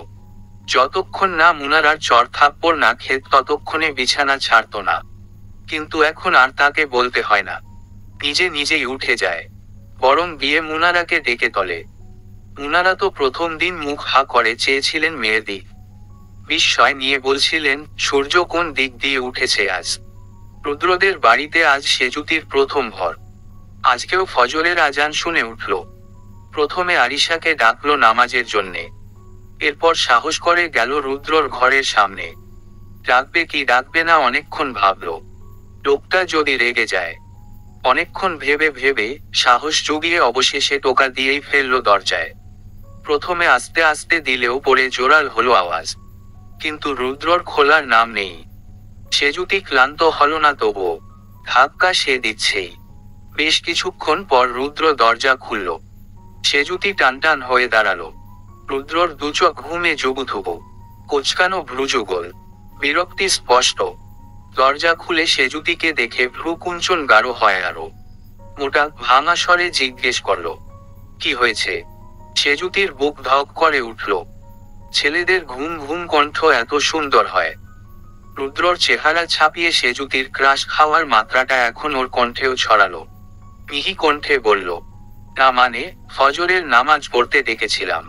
যতক্ষণ না মুনারার চর থাপ্পড় না খেত ততক্ষণে বিছানা ছাড়ত না। কিন্তু এখন আর তাকে বলতে হয় না, নিজে নিজেই উঠে যায়। বরং বিয়ে মুনারাকে ডেকে তোলে। মুনারা তো প্রথম দিন মুখ হা করে চেয়েছিলেন মেয়ের দিক। বিস্ময় নিয়ে বলছিলেন, সূর্য কোন দিক দিয়ে উঠেছে আজ। রুদ্রদের বাড়িতে আজ সেজুতির প্রথম ভর। আজকেও ফজরের আজান শুনে উঠল। প্রথমে আরিশাকে ডাকলো নামাজের জন্যে। এরপর সাহস করে গেল রুদ্রর ঘরের সামনে। ডাকবে কি ডাকবে না অনেকক্ষণ ভাবল। লোকটা যদি রেগে যায়। অনেকক্ষণ ভেবে ভেবে সাহস জুগিয়ে অবশেষে টোকা দিয়েই ফেললো দরজায়। প্রথমে আস্তে আস্তে দিলেও পরে জোরাল হলো আওয়াজ। কিন্তু রুদ্রর খোলার নাম নেই। সেজুতি ক্লান্ত হল না তবুও। ধাক্কা সে দিচ্ছেই। বেশ কিছুক্ষণ পর রুদ্র দরজা খুলল। সেজুতি টানটান হয়ে দাঁড়ালো। রুদ্রর দুচোখ ঘুমে জুবুথুবু, কোচকানো ভ্রুযুগল, বিরক্তি স্পষ্ট। দরজা খুলে সেজুতিকে দেখে ভ্রু কুঞ্চন গাঢ় হয় আরো। মোটা ভাঙা স্বরে জিজ্ঞেস করল, কি হয়েছে? সেজুতির বুক ধক করে উঠল। ছেলেদের ঘুম ঘুম কণ্ঠ এত সুন্দর হয়। রুদ্রর চেহারা ছাপিয়ে সেজুতির ক্রাশ খাওয়ার মাত্রাটা এখন ওর কণ্ঠেও ছড়ালো। মিহি কণ্ঠে বলল, না মানে, ফজরের নামাজ পড়তে ডেকেছিলাম।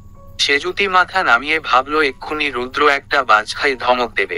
সেজুতি মাথা নামিয়ে ভাবল এক্ষুনি রুদ্র একটা বাজখাই ধমক দেবে।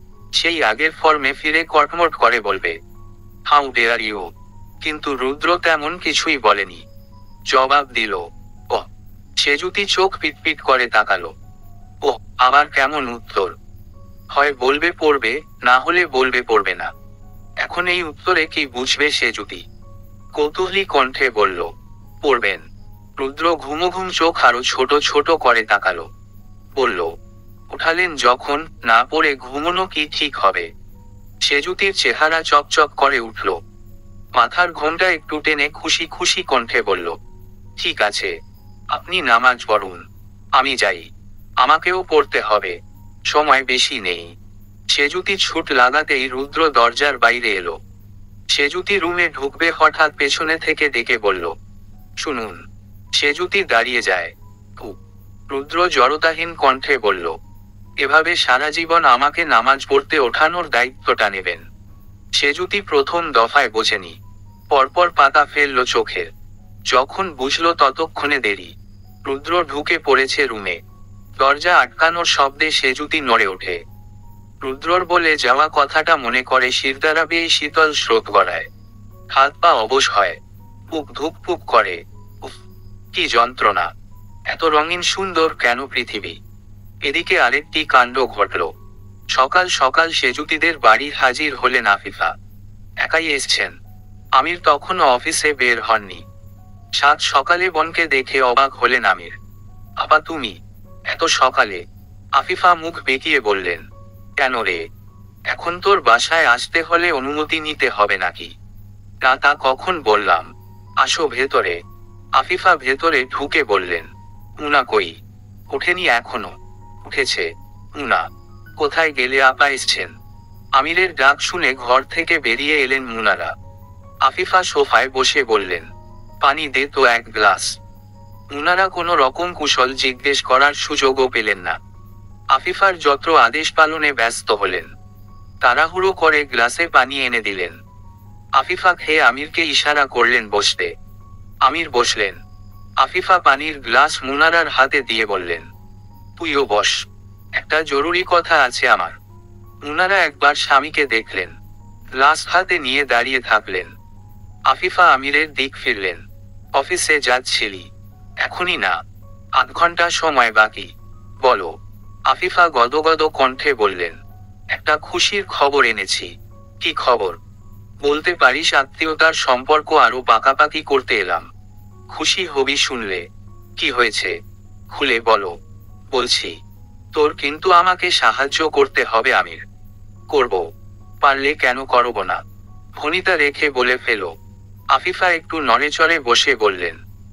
সেই আগের ফর্মে ফিরে কটমট করে বলবে, হাউ ডেয়ার ইউ। কিন্তু রুদ্র তেমন কিছুই বলেনি। জবাব দিল, ও। সেজুতি চোখ পিটপিট করে তাকালো। ও, আবার কেমন উত্তর? হয় বলবে পড়বে, না হলে বলবে পড়বে না। এখন এই উত্তরে কি বুঝবে সেজুতি? কৌতূহলী কণ্ঠে বলল, পড়বেন। রুদ্র ঘুমোঘুম চোখ আরো ছোট ছোট করে তাকালো। বলল, উঠালেন যখন, না পড়ে ঘুমোনো কি ঠিক হবে? সেজুতির চেহারা চকচক করে উঠল। মাথার ঘোমটা একটু টেনে খুশি খুশি কণ্ঠে বলল, ঠিক আছে, আপনি নামাজ পড়ুন, আমি যাই। আমাকেও পড়তে হবে, সময় বেশি নেই। সেজুতি ছুট লাগাতেই রুদ্র দরজার বাইরে এলো। সেজুতি রুমে ঢুকবে হঠাৎ পেছনে থেকে ডেকে বলল, শুনুন। সেজুতি দাঁড়িয়ে যায়। কু। রুদ্র জড়তাহীন কণ্ঠে বলল, এভাবে সারা জীবন আমাকে নামাজ পড়তে ওঠানোর দায়িত্বটা নেবেন? সেজুতি প্রথম দফায় বোঝেনি। পরপর পাতা ফেলল চোখের। যখন বুঝল ততক্ষণে দেরি। রুদ্র ঢুকে পড়েছে রুমে। দরজা আটকানোর শব্দে সেজুতি নড়ে ওঠে। রুদ্রর বলে যাওয়া কথাটা মনে করে শিরদাঁড়া বেয়ে শীতল স্রোত গড়ায়। হাত পা অবশ হয়। পুক ধুক পুক করে। উফ, কি যন্ত্রণা! এত রঙিন সুন্দর কেন পৃথিবী? এদিকে আরেকটি কাণ্ড ঘটল। সকাল সকাল সেজুতিদের বাড়ি হাজির হলেন আফিফা। একাই এসছেন। আমির তখনও অফিসে বের হননি। সাত সকালে বোনকে দেখে অবাক হলেন আমির। আপা তুমি এত সকালে? আফিফা মুখ বেঁকিয়ে বললেন, কেন রে? এখন তোর বাসায় আসতে হলে অনুমতি নিতে হবে নাকি? না, তা কখন বললাম। আসো ভেতরে। আফিফা ভেতরে ঢুকে বললেন, মুনা কই? ওঠেনি এখনো? উঠেছে। মুনা, কোথায় গেলে আপা এসছেন? আমিরের ডাক শুনে ঘর থেকে বেরিয়ে এলেন মুনারা। আফিফা সোফায় বসে বললেন, পানি দে তো এক গ্লাস। মুনারা কোনো রকম কুশল জিজ্ঞেস করার সুযোগও পেলেন না। আফিফার যত্র আদেশ পালনে ব্যস্ত হলেন। তাড়াহুড়ো করে গ্লাসে পানি এনে দিলেন। আফিফা খেয়ে আমিরকে ইশারা করলেন বসতে। আমির বসলেন। আফিফা পানির গ্লাস মুনারার হাতে দিয়ে বললেন, তুইও বস, একটা জরুরি কথা আছে আমার। মুনারা একবার স্বামীকে দেখলেন, গ্লাস হাতে নিয়ে দাঁড়িয়ে থাকলেন। আফিফা আমিরের দিক ফিরলেন। অফিসে যাচ্ছিলি? এখনই না, আধ ঘন্টা সময় বাকি। বলো। আফিফা গদগদ কণ্ঠে বললেন, একটা খুশির খবর এনেছি। কি খবর? বলতে পারিস, আত্মীয়তার সম্পর্ক আরো পাকাপাকি করতে এলাম। খুশি হবি শুনলে। কি হয়েছে? খুলে বলো। বলছি, তোর কিন্তু আমাকে সাহায্য করতে হবে আমির। করব, পারলে কেন করব না? ভনিতা রেখে বলে ফেলো। আফিফা একটু নড়েচড়ে বসে বললেন,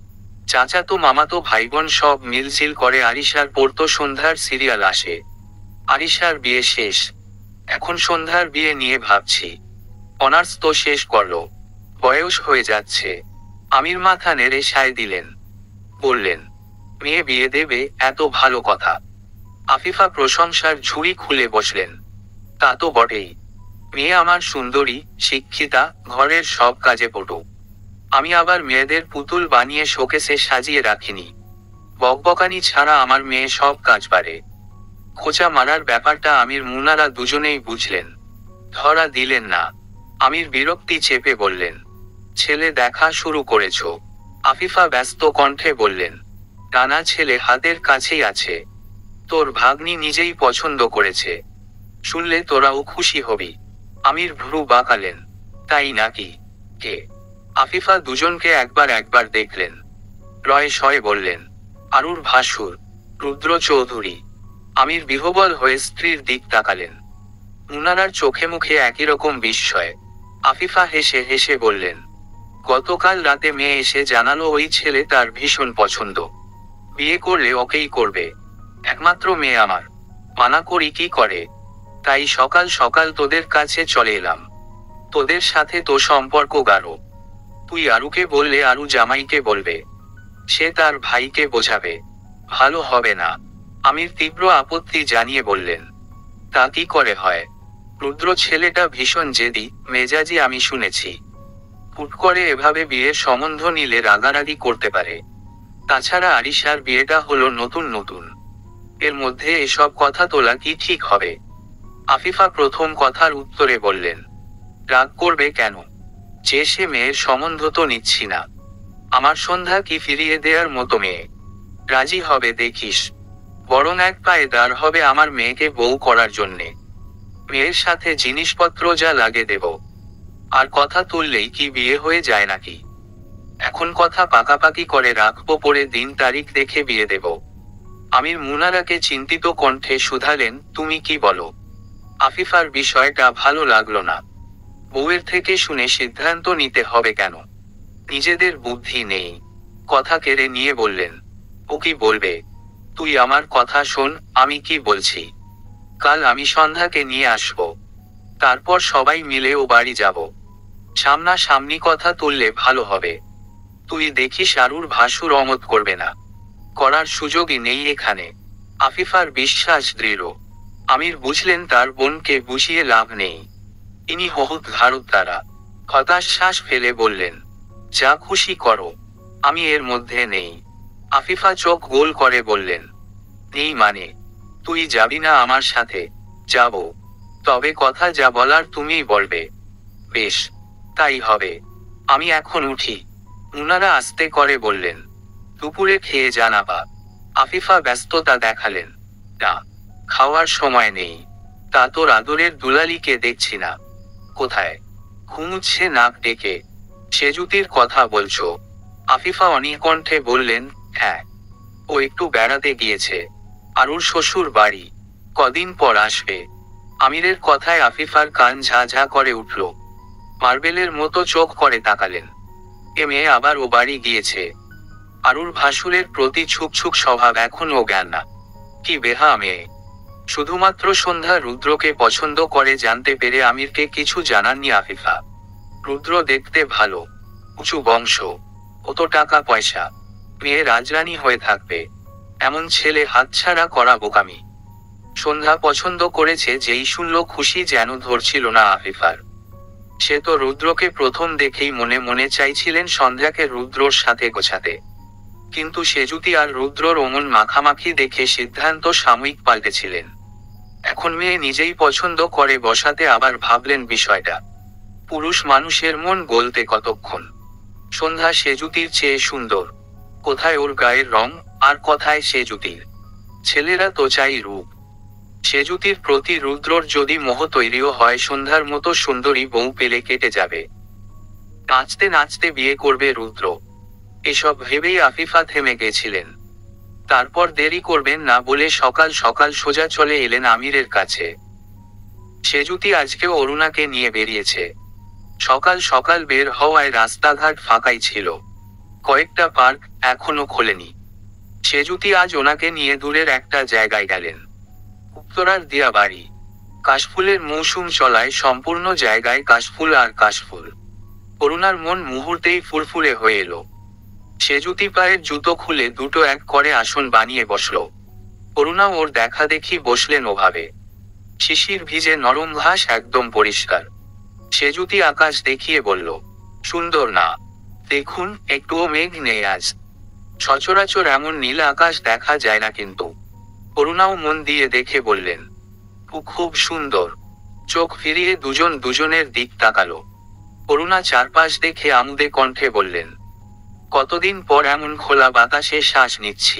চাচাতো মামাতো ভাইবোন সব মিলঝিল করে আরিশার পড়তো সন্ধ্যার সিরিয়াল আসে। আরিশার বিয়ে শেষ, এখন সন্ধ্যার বিয়ে নিয়ে ভাবছি। অনার্স তো শেষ করলো, বয়স হয়ে যাচ্ছে। আমির মাথা নেড়ে সায় দিলেন, বললেন, মেয়ে বিয়ে দেবে, এত ভালো কথা। আফিফা প্রশংসার ঝুড়ি খুলে বসলেন, তা তো বটেই। মেয়ে আমার সুন্দরী, শিক্ষিতা, ঘরের সব কাজে পটু। আমি আবার মেয়েদের পুতুল বানিয়ে শোকেসে সাজিয়ে রাখিনি। বকবকানি ছাড়া আমার মেয়ে সব কাজ পারে। খোঁচা মারার ব্যাপারটা আমির মুনারা দুজনেই বুঝলেন। ধরা দিলেন না। আমির বিরক্তি চেপে বললেন, ছেলে দেখা শুরু করেছ? আফিফা ব্যস্ত কণ্ঠে বললেন, নানা, ছেলে হাতের কাছেই আছে। তোর ভাগ্নি নিজেই পছন্দ করেছে। শুনলে তোরাও খুশি হবি। আমির ভ্রু বাঁকালেন, তাই নাকি? কে? আফিফা দুজনকে একবার একবার দেখলেন। রয় শয়ে বললেন, আরুর ভাসুর, রুদ্র চৌধুরী। আমির বিহ্বল হয়ে স্ত্রীর দিক তাকালেন। মুনারার চোখে মুখে একই রকম বিস্ময়। আফিফা হেসে হেসে বললেন, গতকাল রাতে মেয়ে এসে জানালো ওই ছেলে তার ভীষণ পছন্দ। বিয়ে করলে ওকেই করবে। একমাত্র মেয়ে আমার, মানা করি কি করে? তাই সকাল সকাল তোদের কাছে চলে এলাম। তোদের সাথে তো সম্পর্ক গাঢ়। তুই আরুকে বললে আরু জামাইকে বলবে, সে তার ভাইকে বোঝাবে। ভালো হবে না। আমির তীব্র আপত্তি জানিয়ে বললেন, তা কি করে হয়? রুদ্র ছেলেটা ভীষণ জেদি মেজাজি, আমি শুনেছি। হুট করে এভাবে বিয়ের সম্বন্ধ নিলে রাগারাগি করতে পারে। তাছাড়া আরিশার বিয়েটা হলো নতুন নতুন, এর মধ্যে এসব কথা তোলা কি ঠিক হবে? আফিফা প্রথম কথার উত্তরে বললেন, রাগ করবে কেন? যে সে মেয়ের সম্বন্ধ তো নিচ্ছি না। আমার সন্ধ্যা কি ফিরিয়ে দেওয়ার মতো মেয়ে? রাজি হবে দেখিস। বরং এক পায়ে দাঁড় হবে আমার মেয়েকে বউ করার জন্যে। মেয়ের সাথে জিনিসপত্র যা লাগে দেব। আর কথা তুললেই কি বিয়ে হয়ে যায় নাকি? এখন কথা পাকাপাকি করে রাখবো, পরে দিন তারিখ দেখে বিয়ে দেব। আমির মুনারাকে চিন্তিত কণ্ঠে শুধালেন, তুমি কি বলো? আফিফার বিষয়টা ভালো লাগলো না। বউয়ের থেকে শুনে সিদ্ধান্ত নিতে হবে কেন? নিজেদের বুদ্ধি নেই? কথা কেড়ে নিয়ে বললেন, ও কি বলবে? তুই আমার কথা শোন, আমি কি বলছি। কাল আমি সন্ধ্যাকে নিয়ে আসব। তারপর সবাই মিলে ও বাড়ি যাব। সামনা সামনি কথা তুললে ভালো হবে। তুই দেখিস আরুর ভাসুর অমত করবে না। করার সুযোগই নেই এখানে। আফিফার বিশ্বাস দৃঢ়। আমির বুঝলেন তার বোনকে বুঝিয়ে লাভ নেই। ইনি বহুত ঘাড়ত দ্বারা হতাশ শ্বাস ফেলে বললেন, যা খুশি করো, আমি এর মধ্যে নেই। আফিফা চোখ গোল করে বললেন, নেই মানে? তুই যাবি না আমার সাথে? যাব, তবে কথা যা বলার তুমিই বলবে। বেশ, তাই হবে। আমি এখন উঠি। মুনারা আস্তে করে বললেন, দুপুরে খেয়ে জানাবা। আফিফা ব্যস্ততা দেখালেন, না, খাওয়ার সময় নেই। তা তোর আদরের দুলালিকে দেখছি না। কোথায়? ঘুমুচ্ছে নাক ডেকে। সেজুতির কথা বলছো? আফিফা অনিকণ্ঠে বললেন, হ্যাঁ, ও একটু বেড়াতে গিয়েছে। আরুর শ্বশুর বাড়ি, কদিন পর আসবে। আমিরের কথায় আফিফার কান ঝা ঝা করে উঠল। মার্বেলের মতো চোখ করে তাকালেন। এ মেয়ে আবার ও বাড়ি গিয়েছে? আরুর ভাসুরের প্রতি ছুকছুক স্বভাব এখনও জ্ঞান না। কি বেহা মেয়ে! শুধুমাত্র সন্ধ্যা রুদ্রকে পছন্দ করে জানতে পেরে আমিরকে কিছু জানাননি আফিফা। রুদ্র দেখতে ভালো, উঁচু বংশ, অত টাকা পয়সা, মেয়ে রাজরানী হয়ে থাকবে, এমন ছেলে হাতছাড়া করা বোকামি। সন্ধ্যা পছন্দ করেছে যেই শুনল খুশি যেন ধরছিল না আফিফার। সে তো রুদ্রকে প্রথম দেখেই মনে মনে চাইছিলেন সন্ধ্যাকে রুদ্রর সাথে গোছাতে, কিন্তু সেজুতি আর রুদ্রর অমন মাখামাখি দেখে সিদ্ধান্ত সাময়িক পাল্টেছিলেন। এখন মেয়ে নিজেই পছন্দ করে বসাতে আবার ভাবলেন বিষয়টা। পুরুষ মানুষের মন গলতে কতক্ষণ। সন্ধ্যা সেজুতির চেয়ে সুন্দর। কোথায় ওর গায়ের রং, আর কথায় সেজুতির। ছেলেরা তো চাই রূপ। সেজুতির প্রতি রুদ্রর যদি মোহ তৈরিও হয় সন্ধ্যার মতো সুন্দরী বউ পেলে কেটে যাবে। নাচতে নাচতে বিয়ে করবে রুদ্র, এসব ভেবেই আফিফা থেমে গেছিলেন। তারপর দেরি করবেন না বলে সকাল সকাল সোজা চলে এলেন আমিরের কাছে। সেজুতি আজকেও অরুণাকে নিয়ে বেরিয়েছে। সকাল সকাল বের হওয়ায় রাস্তাঘাট ফাঁকাই ছিল। কয়েকটা পার্ক এখনো খোলেনি। সেজুতি আজ ওনাকে নিয়ে দূরের একটা জায়গায় গেলেন। উত্তরার দিয়া বাড়ি। কাশফুলের মৌসুম চলায় সম্পূর্ণ জায়গায় কাশফুল আর কাশফুল। অরুণার মন মুহূর্তেই ফুরফুরে হয়ে এলো। সেজুতি পায়ের জুতো খুলে দুটো এক করে আসন বানিয়ে বসল। অরুণা ওর দেখা দেখি বসলেন ওভাবে। শিশির ভিজে নরম ঘাস একদম পরিষ্কার। সেজুতি আকাশ দেখিয়ে বলল, সুন্দর না? দেখুন, একটুও মেঘ নেই আজ। সচরাচর এমন নীল আকাশ দেখা যায় না কিন্তু। অরুণাও মন দিয়ে দেখে বললেন, খুব সুন্দর। চোখ ফিরিয়ে দুজন দুজনের দিক তাকালো। অরুণা চারপাশ দেখে আমুদে কণ্ঠে বললেন, কতদিন পর এমন খোলা বাতাসে শ্বাস নিচ্ছি।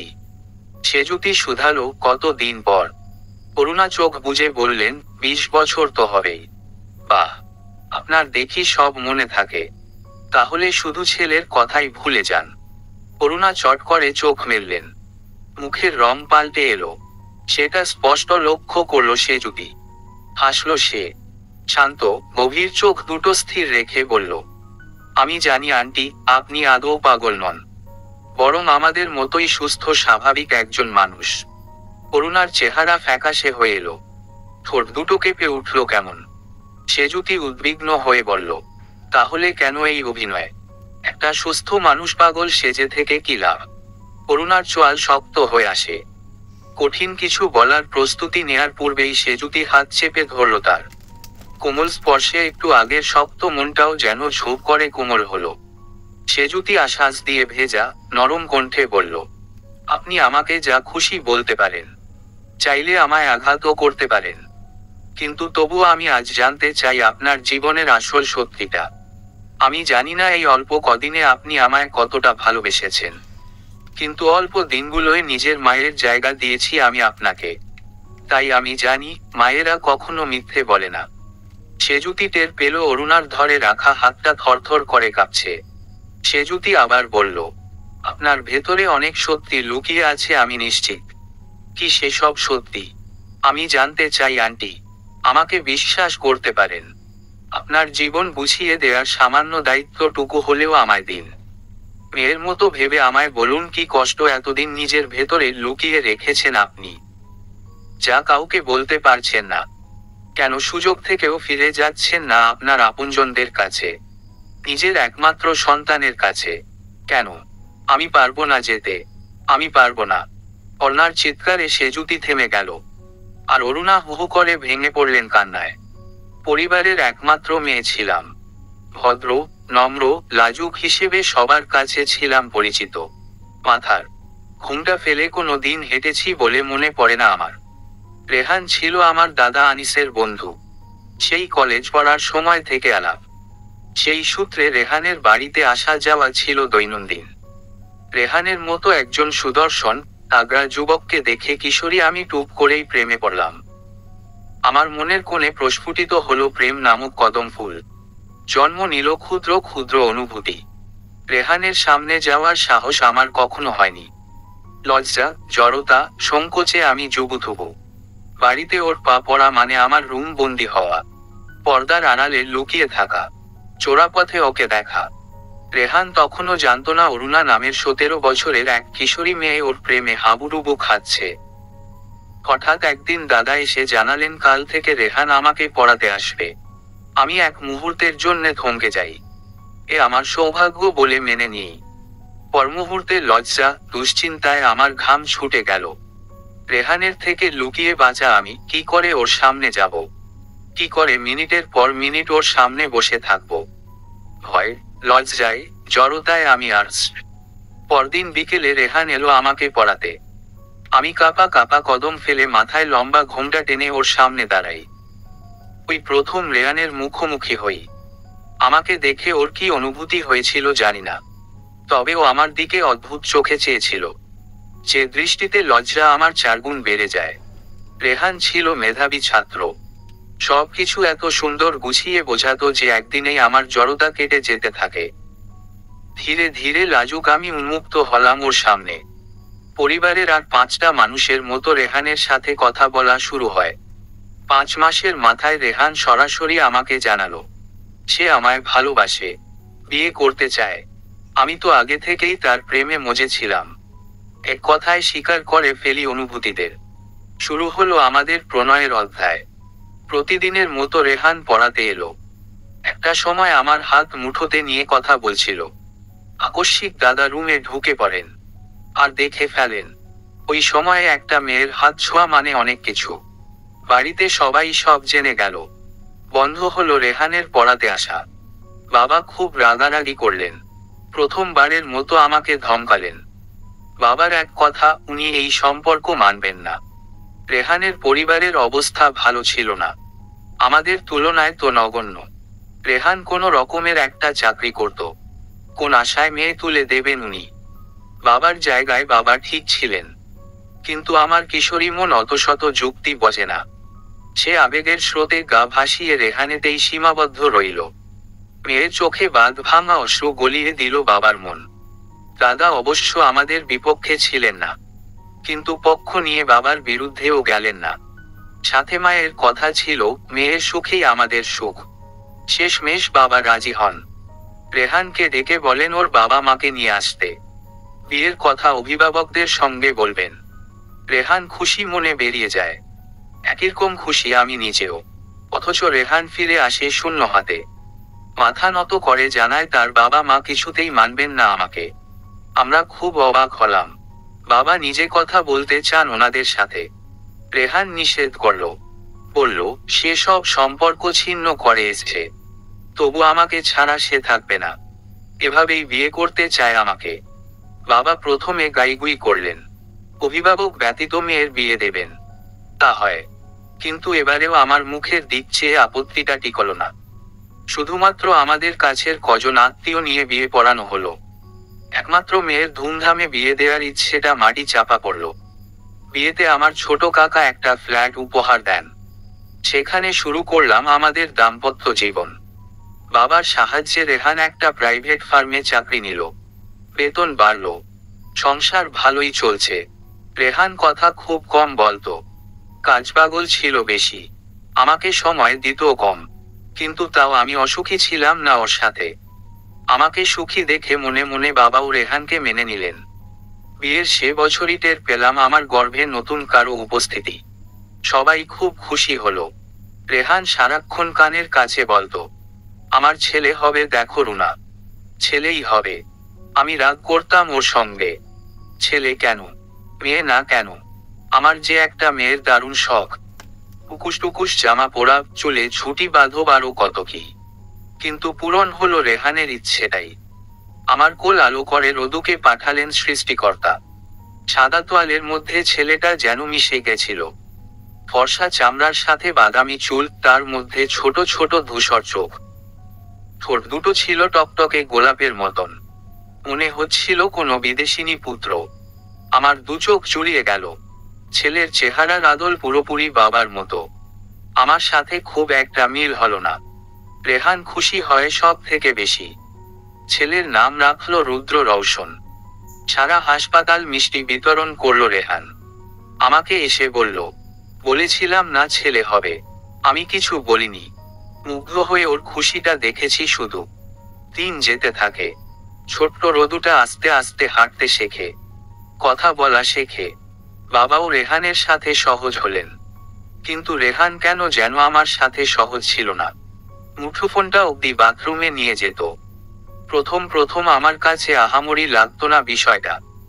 সেজুতি শুধালো, কতদিন পর? অরুণা চোখ বুজে বললেন, বিশ বছর তো হবেই। বাহ, আপনার দেখি সব মনে থাকে। তাহলে শুধু ছেলের কথাই ভুলে যান। অরুণা চট করে চোখ মেললেন। মুখের রং পাল্টে এলো। সেটা স্পষ্ট লক্ষ্য করল সেজুতি। হাসল সে। শান্ত গভীর চোখ দুটো স্থির রেখে বলল, আমি জানি আন্টি, আপনি আদৌ পাগল নন, বরং আমাদের মতোই সুস্থ স্বাভাবিক একজন মানুষ। অরুণার চেহারা ফ্যাকাশে হয়ে এলো। ঠোঁট দুটো কেঁপে উঠল কেমন। সেজুতি উদ্বিগ্ন হয়ে বলল, তাহলে কেন এই অভিনয়? একটা সুস্থ মানুষ পাগল সেজে থেকে কি লাভ? অরুণার চোয়াল শক্ত হয়ে আসে। কঠিন কিছু বলার প্রস্তুতি নেয়ার পূর্বেই সেজুতি হাত চেপে ধরল তার। কোমল স্পর্শে একটু আগের শক্ত মনটাও যেন ঝোপ করে কোমল হলো। সেজুতি আশ্বাস দিয়ে ভেজা নরম কণ্ঠে বলল, আপনি আমাকে যা খুশি বলতে পারেন, চাইলে আমায় আঘাতও করতে পারেন, কিন্তু তবুও আমি আজ জানতে চাই আপনার জীবনের আসল সত্যিটা। আমি জানি না এই অল্প কদিনে আপনি আমায় কতটা ভালোবেসেছেন, কিন্তু অল্প দিনগুলোয় নিজের মায়ের জায়গা দিয়েছি আমি আপনাকে। তাই আমি জানি মায়েরা কখনো মিথ্যে বলে না। সেজুতি টের পেল অরুণার ধরে রাখা হাতটা থরথর করে কাঁপছে। সেজুতি আবার বলল, আপনার ভেতরে অনেক সত্যি লুকিয়ে আছে আমি নিশ্চিত। কি সেসব সত্যি? আমি জানতে চাই আন্টি। আমাকে বিশ্বাস করতে পারেন। আপনার জীবন বুঝিয়ে দেওয়ার সামান্য দায়িত্বটুকু হলেও আমায় দিন। মেয়ের মতো ভেবে আমায় বলুন, কি কষ্ট এতদিন নিজের ভেতরে লুকিয়ে রেখেছেন আপনি, যা কাউকে বলতে পারছেন না? কেন সুযোগ থেকেও ফিরে যাচ্ছেন না আপনার আপনজনদের কাছে, নিজের একমাত্র সন্তানের কাছে? কেন? আমি পারবো না যেতে, আমি পারবো না। অর্ণার চিৎকারে সেজুতি থেমে গেল। আর অরুণা হু হু করে ভেঙে পড়লেন কান্নায়। পরিবারের একমাত্র মেয়ে ছিলাম। ভদ্র, নম্র, লাজুক হিসেবে সবার কাছে ছিলাম পরিচিত। মাথার ঘুমটা ফেলে কোনো দিন হেঁটেছি বলে মনে পড়ে না আমার। রেহান ছিল আমার দাদা আনিসের বন্ধু। সেই কলেজ পড়ার সময় থেকে আলাপ। সেই সূত্রে রেহানের বাড়িতে আসা যাওয়া ছিল দৈনন্দিন। রেহানের মতো একজন সুদর্শন তাগড়া যুবককে দেখে কিশোরী আমি টুপ করেই প্রেমে পড়লাম। আমার মনের কোণে প্রস্ফুটিত হলো প্রেম নামক কদম ফুল। জন্ম নিল ক্ষুদ্র ক্ষুদ্র অনুভূতি। রেহানের সামনে যাওয়ার সাহস আমার কখনো হয়নি। লজ্জা, জড়তা, সংকোচে আমি জুবুথুবু। বাড়িতে ওর পা পড়া মানে আমার রুম বন্দি হওয়া, পর্দার আড়ালে লুকিয়ে থাকা, চোরাপথে ওকে দেখা। রেহান তখনও জানত না অরুণা নামের সতেরো বছরের এক কিশোরী মেয়ে ওর প্রেমে হাবুডুবু খাচ্ছে। হঠাৎ একদিন দাদা এসে জানালেন কাল থেকে রেহান আমাকে পড়াতে আসবে। আমি এক মুহূর্তের জন্যে থমকে যাই। এ আমার সৌভাগ্য বলে মেনে নিই। পর মুহূর্তে লজ্জা, দুশ্চিন্তায় আমার ঘাম ছুটে গেল। রেহানের থেকে লুকিয়ে বাঁচা আমি কি করে ওর সামনে যাব? কি করে মিনিটের পর মিনিট ওর সামনে বসে থাকব? ভয়, লজ্জায়, জড়তায় আমি আর পরদিন বিকেলে রেহান এলো আমাকে পড়াতে। আমি কাপা কাপা কদম ফেলে মাথায় লম্বা ঘোমটা টেনে ওর সামনে দাঁড়াই। ওই প্রথম রেহানের মুখোমুখি হই। আমাকে দেখে ওর কি অনুভূতি হয়েছিল জানি না, তবে ও আমার দিকে অদ্ভুত চোখে চেয়েছিল, যে দৃষ্টিতে লজ্জা আমার চারগুণ বেড়ে যায়। রেহান ছিল মেধাবী ছাত্র, সবকিছু এত সুন্দর গুছিয়ে বোঝাতো যে একদিনেই আমার জড়তা কেটে যেতে থাকে। ধীরে ধীরে লাজুক আমি উন্মুক্ত হলাম ওর সামনে। পরিবারের আর পাঁচটা মানুষের মতো রেহানের সাথে কথা বলা শুরু হয়। পাঁচ মাসের মাথায় রেহান সরাসরি আমাকে জানালো সে আমায় ভালোবাসে, বিয়ে করতে চায়। আমি তো আগে থেকেই তার প্রেমে মজেছিলাম। এক কথায় স্বীকার করে ফেলি অনুভূতিদের। শুরু হলো আমাদের প্রণয়ের অধ্যায়। প্রতিদিনের মতো রেহান পড়াতে এলো। একটা সময় আমার হাত মুঠোতে নিয়ে কথা বলছিল। আকস্মিক দাদা রুমে ঢুকে পড়েন আর দেখে ফেলেন। ওই সময়ে একটা মেয়ের হাত ছোঁয়া মানে অনেক কিছু। বাড়িতে সবাই সব জেনে গেল। বন্ধ হলো রেহানের পড়াতে আসা। বাবা খুব রাগারাগি করলেন। প্রথমবারের মতো আমাকে ধমকালেন। বাবার এক কথা, উনি এই সম্পর্ক মানবেন না। রেহানের পরিবারের অবস্থা ভালো ছিল না, আমাদের তুলনায় তো নগণ্য। রেহান কোনো রকমের একটা চাকরি করত, কোন আশায় মেয়ে তুলে দেবেন উনি। বাবার জায়গায় বাবা ঠিক ছিলেন, কিন্তু আমার কিশোরী মন অত শত যুক্তি বোঝে না। সে আবেগের স্রোতে গা ভাসিয়ে রেহানেতেই সীমাবদ্ধ রইল। মেয়ের চোখে বাঁধ ভাঙা অশ্রু গলিয়ে দিল বাবার মন। দাদা অবশ্য আমাদের বিপক্ষে ছিলেন না, কিন্তু পক্ষ নিয়ে বাবার বিরুদ্ধেও গেলেন না। সাথে মায়ের কথা ছিল, মেয়ের সুখেই আমাদের সুখ। শেষমেশ বাবা রাজি হন। রেহানকে ডেকে বলেন ওর বাবা মাকে নিয়ে আসতে। বিয়ের কথা অভিভাবকদের সঙ্গে বলবেন। রেহান খুশি মনে বেরিয়ে যায়। একইরকম খুশি আমি নিজেও। অথচ রেহান ফিরে আসে শূন্য হাতে। মাথা নত করে জানায় তার বাবা মা কিছুতেই মানবেন না আমাকে। আমরা খুব অবাক হলাম। বাবা নিজে কথা বলতে চান ওনাদের সাথে। রেহান নিষেধ করল, বলল সে সব সম্পর্ক ছিন্ন করে এসছে, তবু আমাকে ছাড়া সে থাকবে না, এভাবেই বিয়ে করতে চায় আমাকে। বাবা প্রথমে গাইগুই করলেন, অভিভাবক ব্যতীত মেয়ের বিয়ে দেবেন। তা হয়, কিন্তু এবারেও আমার মুখের দিক চেয়ে আপত্তিটা টিকল না। শুধুমাত্র আমাদের কাছের কজন আত্মীয় নিয়ে বিয়ে পড়ানো হলো। একমাত্র মেয়ের ধুমধামে বিয়ে দেওয়ার ইচ্ছেটা মাটি চাপা পড়ল। বিয়েতে আমার ছোট কাকা একটা ফ্ল্যাট উপহার দেন। সেখানে শুরু করলাম আমাদের দাম্পত্য জীবন। বাবার সাহায্যে রেহান একটা প্রাইভেট ফার্মে চাকরি নিল। বেতন বাড়ল, সংসার ভালোই চলছে। রেহান কথা খুব কম বলতো, কাজপাগল ছিল বেশি, আমাকে সময় দিতও কম। কিন্তু তাও আমি অসুখী ছিলাম না ওর সাথে। আমাকে সুখী দেখে মনে মনে বাবাও রেহানকে মেনে নিলেন। বিয়ের সে বছরই টের পেলাম আমার গর্ভে নতুন কারো উপস্থিতি। সবাই খুব খুশি হলো। রেহান সারাক্ষণ কানের কাছে বলতো, আমার ছেলে হবে দেখো রুনা, ছেলেই হবে। আমি রাগ করতাম ওর সঙ্গে, ছেলে কেন, মেয়ে না কেন? আমার যে একটা মেয়ের দারুণ শখ। টুকুস টুকুস জামা পরা, চুলে ছুটি বাঁধো আরো কত কি। কিন্তু পূরণ হলো রেহানের ইচ্ছেটাই। আমার কোল আলো করে রোদুকে পাঠালেন সৃষ্টিকর্তা। সাদা তোয়ালের মধ্যে ছেলেটা যেন মিশে গেছিল। ফর্সা চামড়ার সাথে বাদামি চুল, তার মধ্যে ছোট ছোট ধূসর চোখ। ঠোঁট দুটো ছিল টকটকে গোলাপের মতন, মনে হচ্ছিল কোনো বিদেশিনী পুত্র। আমার দু চোখ জুড়িয়ে গেল। ছেলের চেহারার আদল পুরোপুরি বাবার মতো। আমার সাথে খুব একটা মিল হলো না। রেহান খুশি হয় সব থেকে বেশি। ছেলের নাম রাখলো রুদ্র রৌশন। সারা হাসপাতাল মিষ্টি বিতরণ করলো রেহান। আমাকে এসে বলল, বলেছিলাম না ছেলে হবে। আমি কিছু বলিনি। মুগ্ধ হয়ে ওর খুশিটা দেখেছি শুধু। দিন যেতে থাকে। ছোট্ট রোদুটা আস্তে আস্তে হাঁটতে শেখে, কথা বলা শেখে। বাবাও রেহানের সাথে সহজ হলেন। কিন্তু রেহান কেন যেন আমার সাথে সহজ ছিল না। মুঠোফোনটা অব্দি বাথরুমে নিয়ে যেত। প্রথম প্রথম আমার কাছে আহামরি লাগতো না বিষয়টা।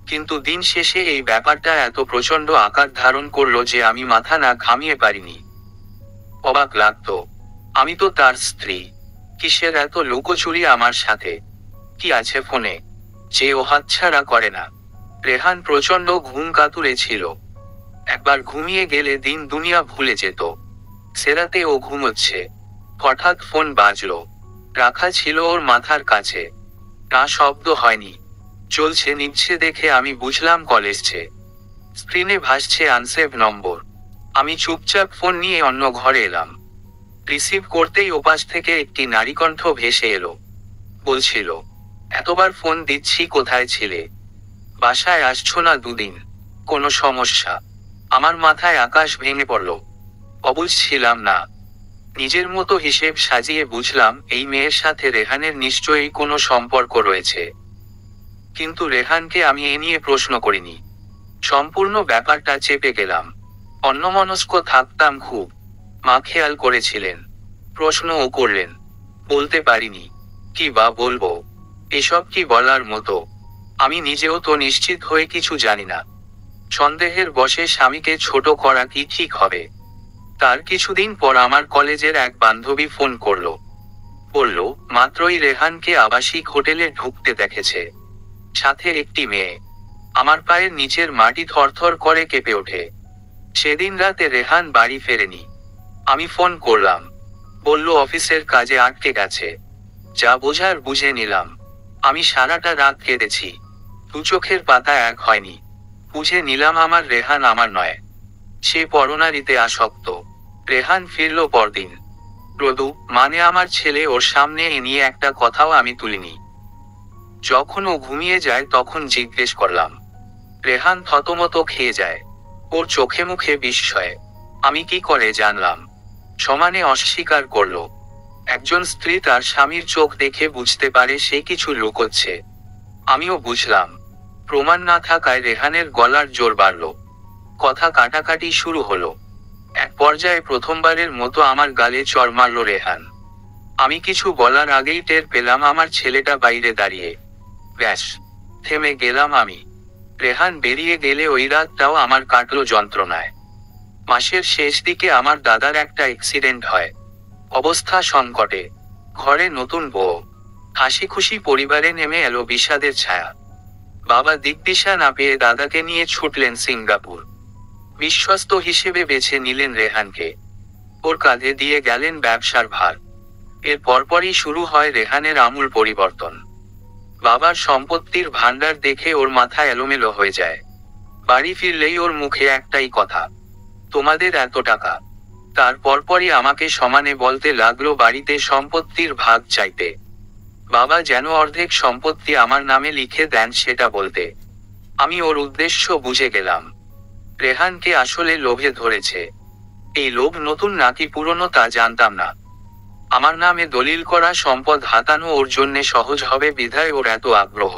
কিন্তু দিন শেষে এই ব্যাপারটা এত প্রচণ্ড আকার ধারণ করলো যে আমি মাথা না ঘামিয়ে পারিনি। অবাক লাগতো, আমি তো তার স্ত্রী, কিসের এত লুকোচুরি আমার সাথে? কি আছে ফোনে যে ও হাতছাড়া করে না? রেহান প্রচণ্ড ঘুম কাতুরে ছিল। একবার ঘুমিয়ে গেলে দিন দুনিয়া ভুলে যেত। সেরাতে ও ঘুমোচ্ছে, হঠাৎ ফোন বাজলো। রাখা ছিল ওর মাথার কাছে, না শব্দ হয়নি। চলছে নিচ্ছে দেখে আমি বুঝলাম কল এসছে। স্ক্রিনে ভাসছে আনসেভ নম্বর। আমি চুপচাপ ফোন নিয়ে অন্য ঘরে এলাম। রিসিভ করতেই ওপাশ থেকে একটি নারীকণ্ঠ ভেসে এলো। বলছিল, এতবার ফোন দিচ্ছি, কোথায় ছিলে? বাসায় আসছো না দুদিন? কোনো সমস্যা? আমার মাথায় আকাশ ভেঙে পড়ল। অবুঝ ছিলাম না। নিজের মতো হিসেব সাজিয়ে বুঝলাম এই মেয়ের সাথে রেহানের নিশ্চয়ই কোনো সম্পর্ক রয়েছে। কিন্তু রেহানকে আমি এ নিয়ে প্রশ্ন করিনি। সম্পূর্ণ ব্যাপারটা চেপে গেলাম। অন্যমনস্ক থাকতাম খুব। মা খেয়াল করেছিলেন, প্রশ্নও করলেন। বলতে পারিনি। কি বা বলবো? এসব কি বলার মতো? আমি নিজেও তো নিশ্চিত হয়ে কিছু জানি না। সন্দেহের বশে স্বামীকে ছোট করা কি ঠিক হবে? তার কিছুদিন পর আমার কলেজের এক বান্ধবী ফোন করলো। বলল, মাত্রই রেহানকে আবাসিক হোটেলে ঢুকতে দেখেছে, সাথে একটি মেয়ে। আমার পায়ের নিচের মাটি থরথর করে কেঁপে ওঠে। সেদিন রাতে রেহান বাড়ি ফেরেনি। আমি ফোন করলাম, বলল অফিসের কাজে আটকে গেছে। যা বোঝার বুঝে নিলাম। আমি সারাটা রাত কেঁদেছি, দু চোখের পাতা এক হয়নি। বুঝে নিলাম আমার রেহান আমার নয়, সে পরনারীতে আসক্ত। রেহান ফিরল পরদিন। প্রদু মানে আমার ছেলে, ওর সামনে এ নিয়ে একটা কথাও আমি তুলিনি। যখন ও ঘুমিয়ে যায় তখন জিজ্ঞেস করলাম। রেহান থতমত খেয়ে যায়। ওর চোখে মুখে বিস্ময়। আমি কি করে জানলাম? সমানে অস্বীকার করল। একজন স্ত্রী তার স্বামীর চোখ দেখে বুঝতে পারে সে কিছু লুকোচ্ছে। আমিও বুঝলাম। প্রমাণ না থাকায় রেহানের গলার জোর বাড়ল। কথা কাটাকাটি শুরু হলো। এক পর্যায়ে প্রথমবারের মতো আমার গালে চড় মারল রেহান। আমি কিছু বলার আগেই টের পেলাম আমার ছেলেটা বাইরে দাঁড়িয়ে। ব্যাস, থেমে গেলাম আমি। রেহান বেরিয়ে গেলে ওই রাতটাও আমার কাটল যন্ত্রণায়। মাসের শেষ দিকে আমার দাদার একটা অ্যাক্সিডেন্ট হয়। অবস্থা সংকটে। ঘরে নতুন বউ। হাসি খুশি পরিবারে নেমে এলো বিষাদের ছায়া। বাবা দিকদিশা না পেয়ে দাদাকে নিয়ে ছুটলেন সিঙ্গাপুর। বিশ্বস্ত হিসেবে বেছে নিলেন রেহানকে। ওর কাঁধে দিয়ে গেলেন ব্যবসার ভার। এর পরপরই শুরু হয় রেহানের আমূল পরিবর্তন। বাবার সম্পত্তির ভান্ডার দেখে ওর মাথা এলোমেলো হয়ে যায়। বাড়ি ফিরলেই ওর মুখে একটাই কথা, তোমাদের এত টাকা। তার পরপরই আমাকে সমানে বলতে লাগলো বাড়িতে সম্পত্তির ভাগ চাইতে। বাবা যেন অর্ধেক সম্পত্তি আমার নামে লিখে দেন সেটা বলতে। আমি ওর উদ্দেশ্য বুঝে গেলাম। রেহানকে আসলে লোভে ধরেছে। এই লোভ নতুন নাকি পুরনো তা জানতাম না। আমার নামে দলিল করা সম্পদ হাতানো ওর জন্যে সহজ হবে বিধায় ওর এত আগ্রহ।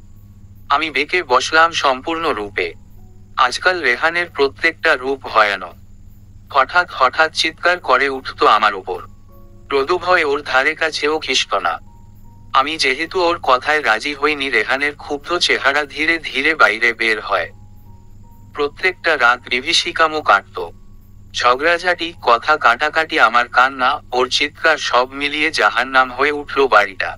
আমি বেঁকে বসলাম সম্পূর্ণ রূপে। আজকাল রেহানের প্রত্যেকটা রূপ ভয়ানক। হঠাৎ হঠাৎ চিৎকার করে উঠতো আমার উপর। রোদুভয়ে ওর ধারে কাছেও ঘিসত না। আমি যেহেতু ওর কথায় রাজি হইনি, রেহানের ক্ষুব্ধ চেহারা ধীরে ধীরে বাইরে বের হয়। প্রত্যেকটা রাত বিভীষিকামও কাটত। ঝগড়াঝাটি, কথা কাটাকাটি, আমার কান্না, ওর চিৎকার সব মিলিয়ে জাহান্নাম হয়ে উঠল বাড়িটা।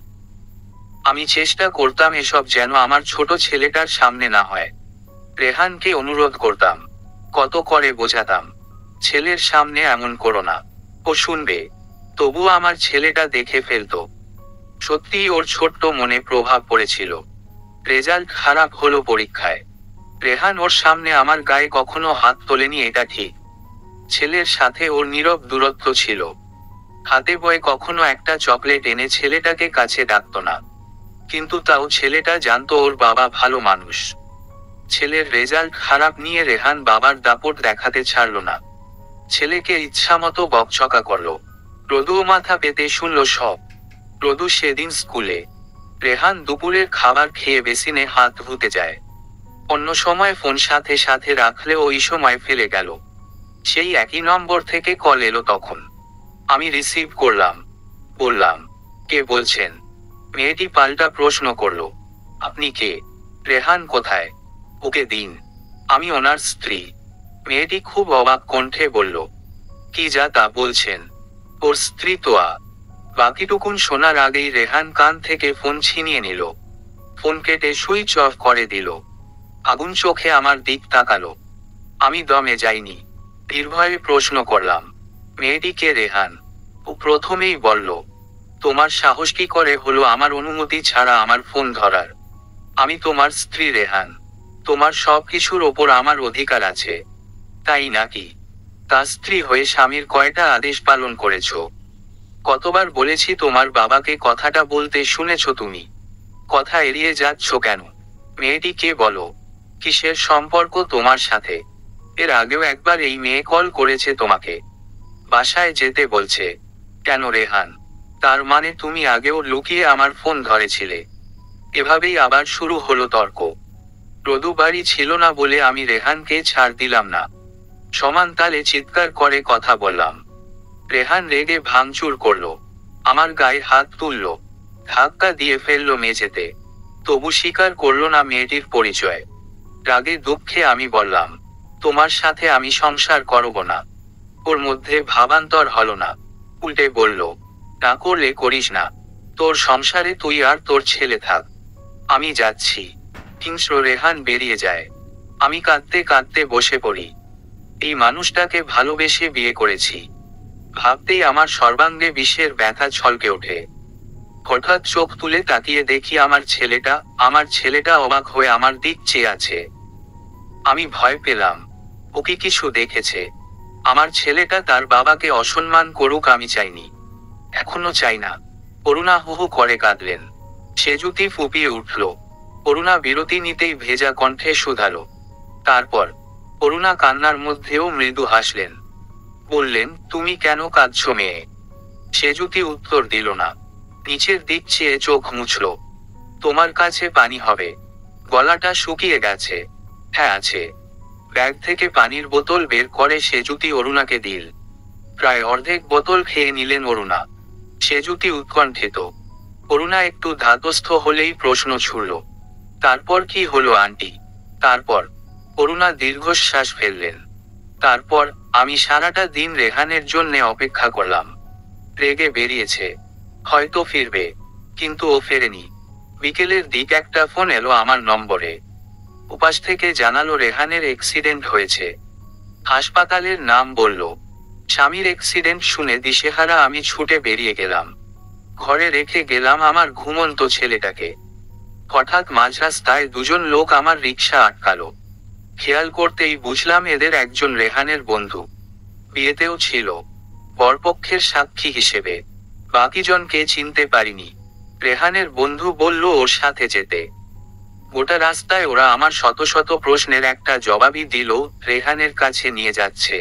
আমি চেষ্টা করতাম এসব যেন আমার ছোট ছেলেটার সামনে না হয়। রেহানকে অনুরোধ করতাম, কত করে বোঝাতাম, ছেলের সামনে এমন করো না, ও শুনবে। তবু আমার ছেলেটা দেখে ফেলত। সত্যিই ওর ছোট্ট মনে প্রভাব পড়েছিল। রেজাল্ট খারাপ হলো পরীক্ষায়। রেহান ওর সামনে আমার গায়ে কখনো হাত তোলেনি, এটা ঠিক। ছেলের সাথে ওর নীরব দূরত্ব ছিল। হাতে বয়ে কখনো একটা চকলেট এনে ছেলেটাকে কাছে ডাকতো না। কিন্তু তাও ছেলেটা জানতো ওর বাবা ভালো মানুষ। ছেলের রেজাল্ট খারাপ নিয়ে রেহান বাবার দাপট দেখাতে ছাড়ল না। ছেলেকে ইচ্ছামতো বকচকা করলো। রদু মাথা পেতে শুনল সব। রদু সেদিন স্কুলে। রেহান দুপুরের খাবার খেয়ে বেসিনে হাত ধুতে যায়। অন্য সময় ফোন সাথে সাথে রাখলে ওই সময় ফেলে গেল। সেই একই নম্বর থেকে কল এলো তখন। আমি রিসিভ করলাম। বললাম, কে বলছেন? মেয়েটি পাল্টা প্রশ্ন করলো, আপনি কে? রেহান কোথায়? ওকে দিন, আমি ওনার স্ত্রী। মেয়েটি খুব অবাক কণ্ঠে বলল, কি যা তা বলছেন? ওর স্ত্রী তো আ বাকিটুকুন শোনার আগেই রেহান কান থেকে ফোন ছিনিয়ে নিল, ফোন কেটে সুইচ অফ করে দিল। আগুন চোখে আমার দিক তাকালো। আমি দমে যাইনি, নির্ভয়ে প্রশ্ন করলাম, মেয়েটি কে রেহান? ও প্রথমেই বলল, তোমার সাহস কি করে হলো আমার অনুমতি ছাড়া আমার ফোন ধরার? আমি তোমার স্ত্রী রেহান, তোমার সব কিছুর ওপর আমার অধিকার আছে, তাই নাকি? তার স্ত্রী হয়ে স্বামীর কয়টা আদেশ পালন করেছ? কতবার বলেছি তোমার বাবাকে কথাটা বলতে, শুনেছ তুমি? কথা এড়িয়ে যাচ্ছ কেন? মেয়েটি কে বলো? কিসের সম্পর্ক তোমার সাথে? এর আগেও একবার এই মেয়ে কল করেছে তোমাকে, বাসায় যেতে বলছে। কেন রেহান? তার মানে তুমি আগেও লুকিয়ে আমার ফোন ধরেছিলে? এভাবেই আবার শুরু হলো তর্ক। রদু বাড়ি ছিল না বলে আমি রেহানকে ছাড় দিলাম না, সমান তালে চিৎকার করে কথা বললাম। রেহান রেগে ভাঙচুর করলো, আমার গায়ে হাত তুলল, ধাক্কা দিয়ে ফেললো মেঝেতে। তবু স্বীকার করলো না মেয়েটির পরিচয়। রাগে দুঃখে আমি বললাম, তোমার সাথে আমি সংসার করব না। ওর মধ্যে ভাবান্তর হলো না, উল্টে বলল, না করলে করিস না, তোর সংসারে তুই আর তোর ছেলে থাক, আমি যাচ্ছি। হিংস্র রেহান বেরিয়ে যায়। আমি কাঁদতে কাঁদতে বসে পড়ি। এই মানুষটাকে ভালোবেসে বিয়ে করেছি ভাবতেই আমার সর্বাঙ্গে বিষের ব্যথা ছলকে ওঠে। হঠাৎ চোখ তুলে তাকিয়ে দেখি আমার ছেলেটা, আমার ছেলেটা অবাক হয়ে আমার দিক চেয়ে আছে। আমি ভয় পেলাম, ও কি কিছু দেখেছে? আমার ছেলেটা তার বাবাকে অসম্মান করুক আমি চাইনি, এখনো চাই না। অরুণা হু হু করে কাঁদলেন। সেজুতি ফুপিয়ে উঠল। অরুণা বিরতি নিতেই ভেজা কণ্ঠে শুধালো, তারপর? অরুণা কান্নার মধ্যেও মৃদু হাসলেন, বললেন, তুমি কেন কাঁদছো মেয়ে? সেজুতি উত্তর দিল না, নিচের দিক চেয়ে চোখ মুছল। তোমার কাছে পানি হবে? গলাটা শুকিয়ে গেছে। হ্যাঁ আছে। ব্যাগ থেকে পানির বোতল বের করে সেজুতি অরুণাকে দিল। প্রায় অর্ধেক বোতল খেয়ে নিলেন অরুণা। সেজুতি উৎকণ্ঠিত। অরুণা একটু ধাতস্থ হলেই প্রশ্ন ছুড়ল, তারপর কি হলো আন্টি? তারপর? অরুণা দীর্ঘশ্বাস ফেললেন। তারপর আমি সারাটা দিন রেহানের জন্যে অপেক্ষা করলাম। রেগে বেরিয়েছে, হয়তো ফিরবে, কিন্তু ও ফেরেনি। বিকেলের দিক একটা ফোন এলো আমার নম্বরে। উপাস থেকে জানালো রেহানের অ্যাক্সিডেন্ট হয়েছে। হাসপাতালের নাম বলল। স্বামীর অ্যাক্সিডেন্ট শুনে দিশেহারা আমি ছুটে বেরিয়ে গেলাম। ঘরে রেখে গেলাম আমার ঘুমন্ত ছেলেটাকে। হঠাৎ মাঝরাস্তায় দুজন লোক আমার রিকশা আটকালো। খেয়াল করতেই বুঝলাম এদের একজন রেহানের বন্ধু, বিয়েতেও ছিল, বরপক্ষের সাক্ষী হিসেবে। বাকিজনকে চিনতে পারিনি। রেহানের বন্ধু বলল ওর সাথে যেতে। গোটা রাস্তায় ওরা আমার শত শত প্রশ্নের একটা জবাবই দিল, রেহানের কাছে নিয়ে যাচ্ছে।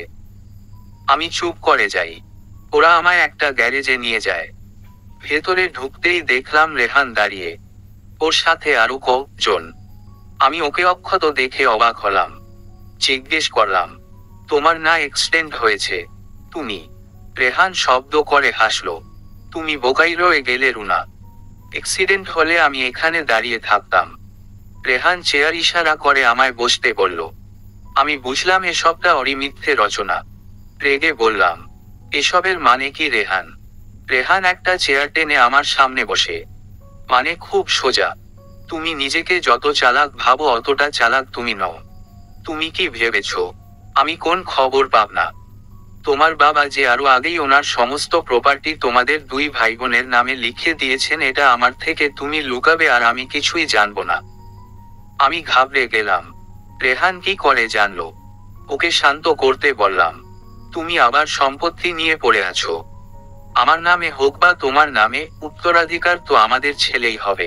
আমি চুপ করে যাই। ওরা আমায় একটা গ্যারেজে নিয়ে যায়। ভেতরে ঢুকতেই দেখলাম রেহান দাঁড়িয়ে, ওর সাথে আরো কজন। আমি ওকে অক্ষত দেখে অবাক হলাম। জিজ্ঞেস করলাম, তোমার না অ্যাক্সিডেন্ট হয়েছে? তুমি? রেহান শব্দ করে হাসলো, তুমি বোকাই রয়ে গেলে রুনা। অ্যাক্সিডেন্ট হলে আমি এখানে দাঁড়িয়ে থাকতাম। রেহান চেয়ার ইশারা করে আমায় বসতে বলল। আমি বুঝলাম এসবটা ওরই মিথ্যে রচনা। রেগে বললাম, এসবের মানে কি রেহান? রেহান একটা চেয়ার টেনে আমার সামনে বসে। মানে খুব সোজা। তুমি নিজেকে যত চালাক ভাবো অতটা চালাক তুমি নও। তুমি কি ভেবেছ আমি কোন খবর পাব না? তোমার বাবা যে আরো আগেই ওনার সমস্ত প্রপার্টি তোমাদের দুই ভাই বোনের নামে লিখে দিয়েছেন, এটা আমার থেকে তুমি লুকাবে আর আমি কিছুই জানবো না? আমি ঘাবড়ে গেলাম। রেহান কি করে জানলো? ওকে শান্ত করতে বললাম, তুমি আবার সম্পত্তি নিয়ে পড়ে আছো। আমার নামে হোক বা তোমার নামে, উত্তরাধিকার তো আমাদের ছেলেই হবে।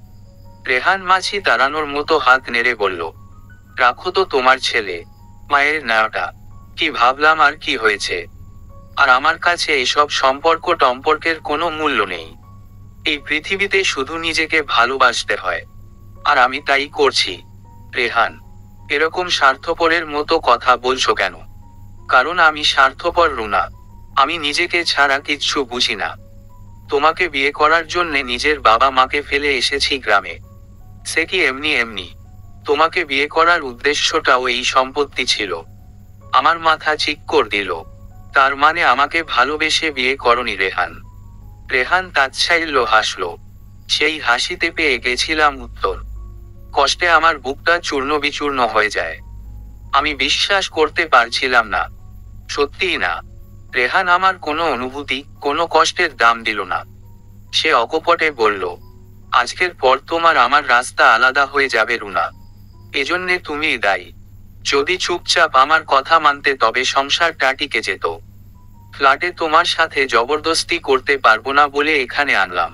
রেহান মাছি তাড়ানোর মতো হাত নেড়ে বলল, রাখো তো তোমার ছেলে, মায়ের নায়টা। কি ভাবলাম আর কি হয়েছে? আর আমার কাছে এসব সম্পর্ক টম্পর্কের কোনো মূল্য নেই। এই পৃথিবীতে শুধু নিজেকে ভালোবাসতে হয়, আর আমি তাই করছি। রেহান, এরকম স্বার্থপরের মতো কথা বলছো কেন? কারণ আমি স্বার্থপর রুনা। আমি নিজেকে ছাড়া কিচ্ছু বুঝি না। তোমাকে বিয়ে করার জন্যে নিজের বাবা মাকে ফেলে এসেছি গ্রামে। সে কি এমনি এমনি? তোমাকে বিয়ে করার উদ্দেশ্যটাও এই সম্পত্তি ছিল। আমার মাথা চিক্কর দিল। তার মানে আমাকে ভালোবেসে বিয়ে করনি রেহান? রেহান তাচ্ছাইল্য হাসল। সেই হাসিতে পেয়ে গেছিলাম উত্তর। কষ্টে আমার বুকটা চূর্ণ বিচূর্ণ হয়ে যায়। আমি বিশ্বাস করতে পারছিলাম না। সত্যিই না। রেহান আমার কোনো অনুভূতি, কোনো কষ্টের দাম দিল না। সে অকপটে বলল, আজকের পর তোমার আমার রাস্তা আলাদা হয়ে যাবে রুনা। এজন্যে তুমিই দায়ী। যদি চুপচাপ আমার কথা মানতে তবে সংসারটা টিকে যেত। ফ্ল্যাটে তোমার সাথে জবরদস্তি করতে পারবো না বলে এখানে আনলাম।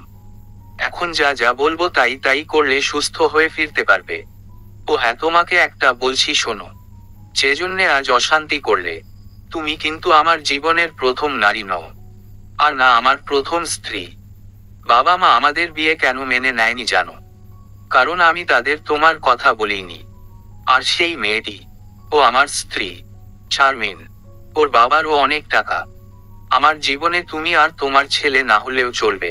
এখন যা যা বলবো তাই তাই করলে সুস্থ হয়ে ফিরতে পারবে। ও হ্যাঁ, তোমাকে একটা বলছি শোনো। যে জন্যে আজ অশান্তি করলে, তুমি কিন্তু আমার জীবনের প্রথম নারী নও, আর না আমার প্রথম স্ত্রী। বাবা মা আমাদের বিয়ে কেন মেনে নেয়নি জানো? কারণ আমি তাদের তোমার কথা বলিনি। আর সেই মেয়েটি, ও আমার স্ত্রী, শারমিন। ওর বাবারও অনেক টাকা। আমার জীবনে তুমি আর তোমার ছেলে না হলেও চলবে।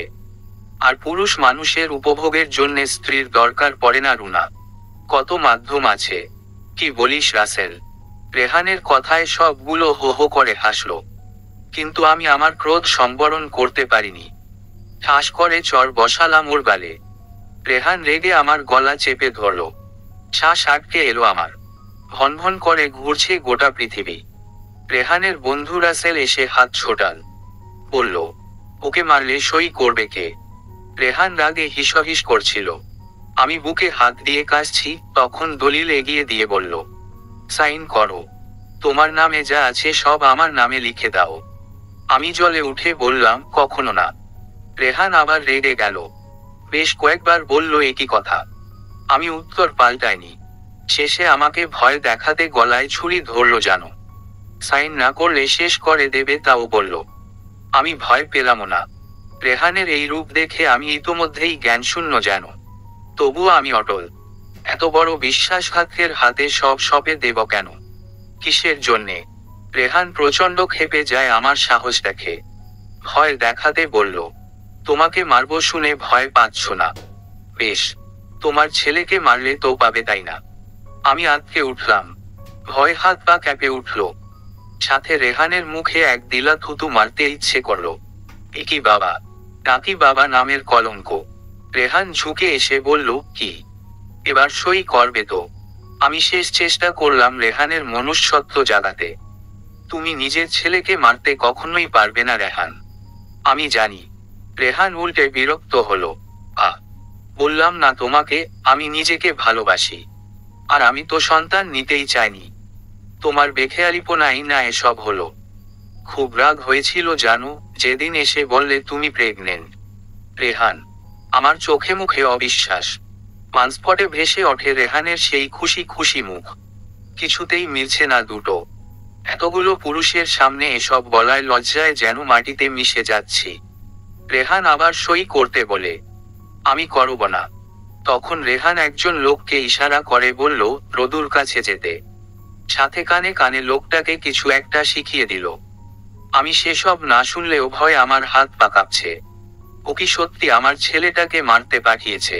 আর পুরুষ মানুষের উপভোগের জন্য স্ত্রীর দরকার পড়ে না রুনা। কত মাধ্যম আছে। কি বলিস রাসেল? রেহানের কথায় সবগুলো হো হো করে হাসলো। কিন্তু আমি আমার ক্রোধ সম্বরণ করতে পারিনি। ঠাস করে চর বসালাম ওর গালে। রেহান রেগে আমার গলা চেপে ধরল। শ্বাস আটকে এলো আমার। ভনভন করে ঘুরছে গোটা পৃথিবী। রেহানের বন্ধু রাসেল এসে হাত ছোটাল। বলল, ওকে মারলে সই করবে কে? রেহান রাগে হিসহিস করছিল। আমি বুকে হাত দিয়ে কাশছি, তখন দলিল এগিয়ে দিয়ে বলল, সাইন করো। তোমার নামে যা আছে সব আমার নামে লিখে দাও। আমি জলে উঠে বললাম, কখনো না। রেহান আবার রেগে গেল। বেশ কয়েকবার বলল একই কথা। আমি উত্তর পাল্টাইনি। শেষে আমাকে ভয় দেখাতে গলায় ছুরি ধরল জানো। সাইন না করলে শেষ করে দেবে তাও বলল। আমি ভয় পেলামও না। রেহানের এই রূপ দেখে আমি ইতোমধ্যেই জ্ঞানশূন্য যেন। তবুও আমি অটল। এত বড় বিশ্বাসঘাতকের হাতে সব সঁপে দেব কেন? কিসের জন্যে? রেহান প্রচণ্ড ক্ষেপে যায় আমার সাহস দেখে। ভয় দেখাতে বলল, তোমাকে মারবো শুনে ভয় পাচ্ছ না? বেশ, তোমার ছেলেকে মারলে তো পাবে তাই না? আমি আঁতকে উঠলাম। ভয় হাত পা কেঁপে উঠল। সাথে রেহানের মুখে এক দিলা থুতু মারতে ইচ্ছে করল। একই বাবা, নাকি বাবা নামের কলঙ্ক। রেহান ঝুঁকে এসে বলল, কি এবার সই করবে তো? আমি শেষ চেষ্টা করলাম রেহানের মনুষ্যত্ব জাগাতে। তুমি নিজের ছেলেকে মারতে কখনোই পারবে না রেহান। আমি জানি। রেহান উল্টে বিরক্ত হলো। আ বললাম না তোমাকে, আমি নিজেকে ভালোবাসি। আর আমি তো সন্তান নিতেই চাইনি। তোমার বেখেয়ালিপনাই না এসব হলো। খুব রাগ হয়েছিল জানো, যেদিন এসে বললে তুমি প্রেগনেন্ট। রেহান। আমার চোখে মুখে অবিশ্বাস। মানস্পটে ভেসে ওঠে রেহানের সেই খুশি খুশি মুখ। কিছুতেই মিলছে না দুটো। এতগুলো পুরুষের সামনে এসব বলায় লজ্জায় যেন মাটিতে মিশে যাচ্ছি। রেহান আবার সই করতে বলে। আমি করব না। তখন রেহান একজন লোককে ইশারা করে বলল, রদুর কাছে যেতে। সাথে কানে কানে লোকটাকে কিছু একটা শিখিয়ে দিল। আমি সেসব না শুনলেও ভয় আমার হাত পা কাঁপছে। ও কি সত্যি আমার ছেলেটাকে মারতে পাঠিয়েছে?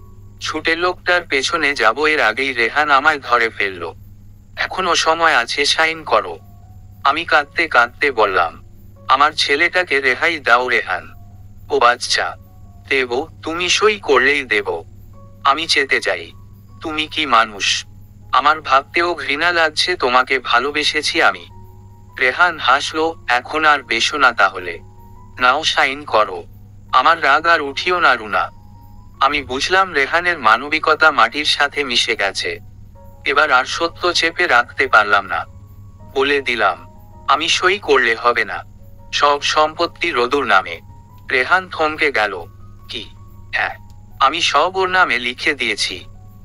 ছুটে লোকটার পেছনে যাব এর আগেই রেহান আমায় ধরে ফেলল। এখনো সময় আছে, সাইন করো। আমি কাঁদতে কাঁদতে বললাম, আমার ছেলেটাকে রেহাই দাও রেহান। ও বাচ্চা। দেব, তুমি সই করলেই দেব। আমি চেতে যাই। তুমি কি মানুষ? আমার ভাবতেও ঘৃণা লাগছে তোমাকে ভালোবেসেছি আমি। রেহান হাসলো, এখন আর বেশো না তাহলে। নাও সাইন করো। আমার রাগ আর উঠিও না রুনা। আমি বুঝলাম রেহানের মানবিকতা মাটির সাথে মিশে গেছে। এবার আর সত্য চেপে রাখতে পারলাম না। বলে দিলাম, আমি সই করলে হবে না। সব সম্পত্তি রদুর নামে। রেহান থমকে গেল। কি? হ্যাঁ, আমি সব ওর নামে লিখে দিয়েছি।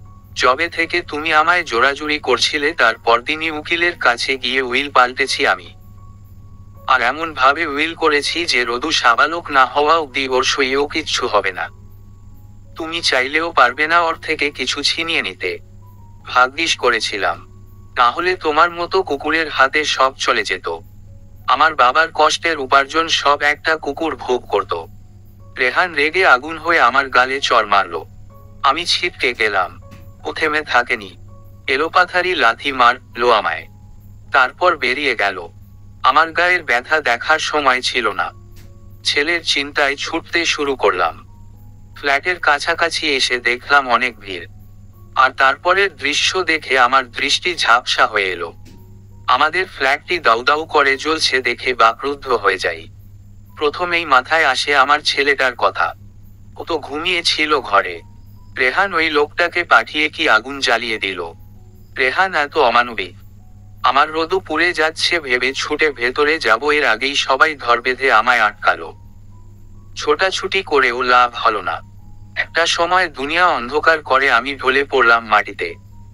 জবে থেকে তুমি আমায় জোরাজুরি করছিলে তার পরদিনই উকিলের কাছে গিয়ে উইল পাল্টেছি আমি। আর এমন ভাবে উইল করেছি যে রদু সাবালক না হওয়া অব্দি ওর সইয়েও কিচ্ছু হবে না। তুমি চাইলেও পারবে না ওর থেকে কিছু ছিনিয়ে নিতে। ভাগ্যিস করেছিলাম, তাহলে তোমার মতো কুকুরের হাতে সব চলে যেত। আমার বাবার কষ্টের উপার্জন সব একটা কুকুর ভোগ করত। রেহান রেগে আগুন হয়ে আমার গালে চড় মারল। আমি ছিটকে গেলাম। ও থেমে থাকেনি। এলোপাথারি লাথি মারলো আমায়। তারপর বেরিয়ে গেল। আমার গায়ের ব্যথা দেখার সময় ছিল না। ছেলের চিন্তায় ছুটতে শুরু করলাম। ফ্ল্যাটের কাছাকাছি এসে দেখলাম অনেক ভিড়। আর তারপরের দৃশ্য দেখে আমার দৃষ্টি ঝাপসা হয়ে এলো। আমাদের ফ্ল্যাটটি দাউ দাউ করে জ্বলছে দেখে বাকরুদ্ধ হয়ে যাই। প্রথমেই মাথায় আসে আমার ছেলেটার কথা। ও তো ঘুমিয়ে ছিল ঘরে। রেহান ওই লোকটাকে পাঠিয়ে কি আগুন জ্বালিয়ে দিল। রেহান এত অমানবিক। আমার রোদু পুড়ে যাচ্ছে ভেবে ছুটে ভেতরে যাব, এর আগেই সবাই ধর বেঁধে আমায় আটকালো। ছোটাছুটি করেও লাভ হলো না। একটা সময় দুনিয়া অন্ধকার করে আমি ঢলে পড়লাম মাটিতে।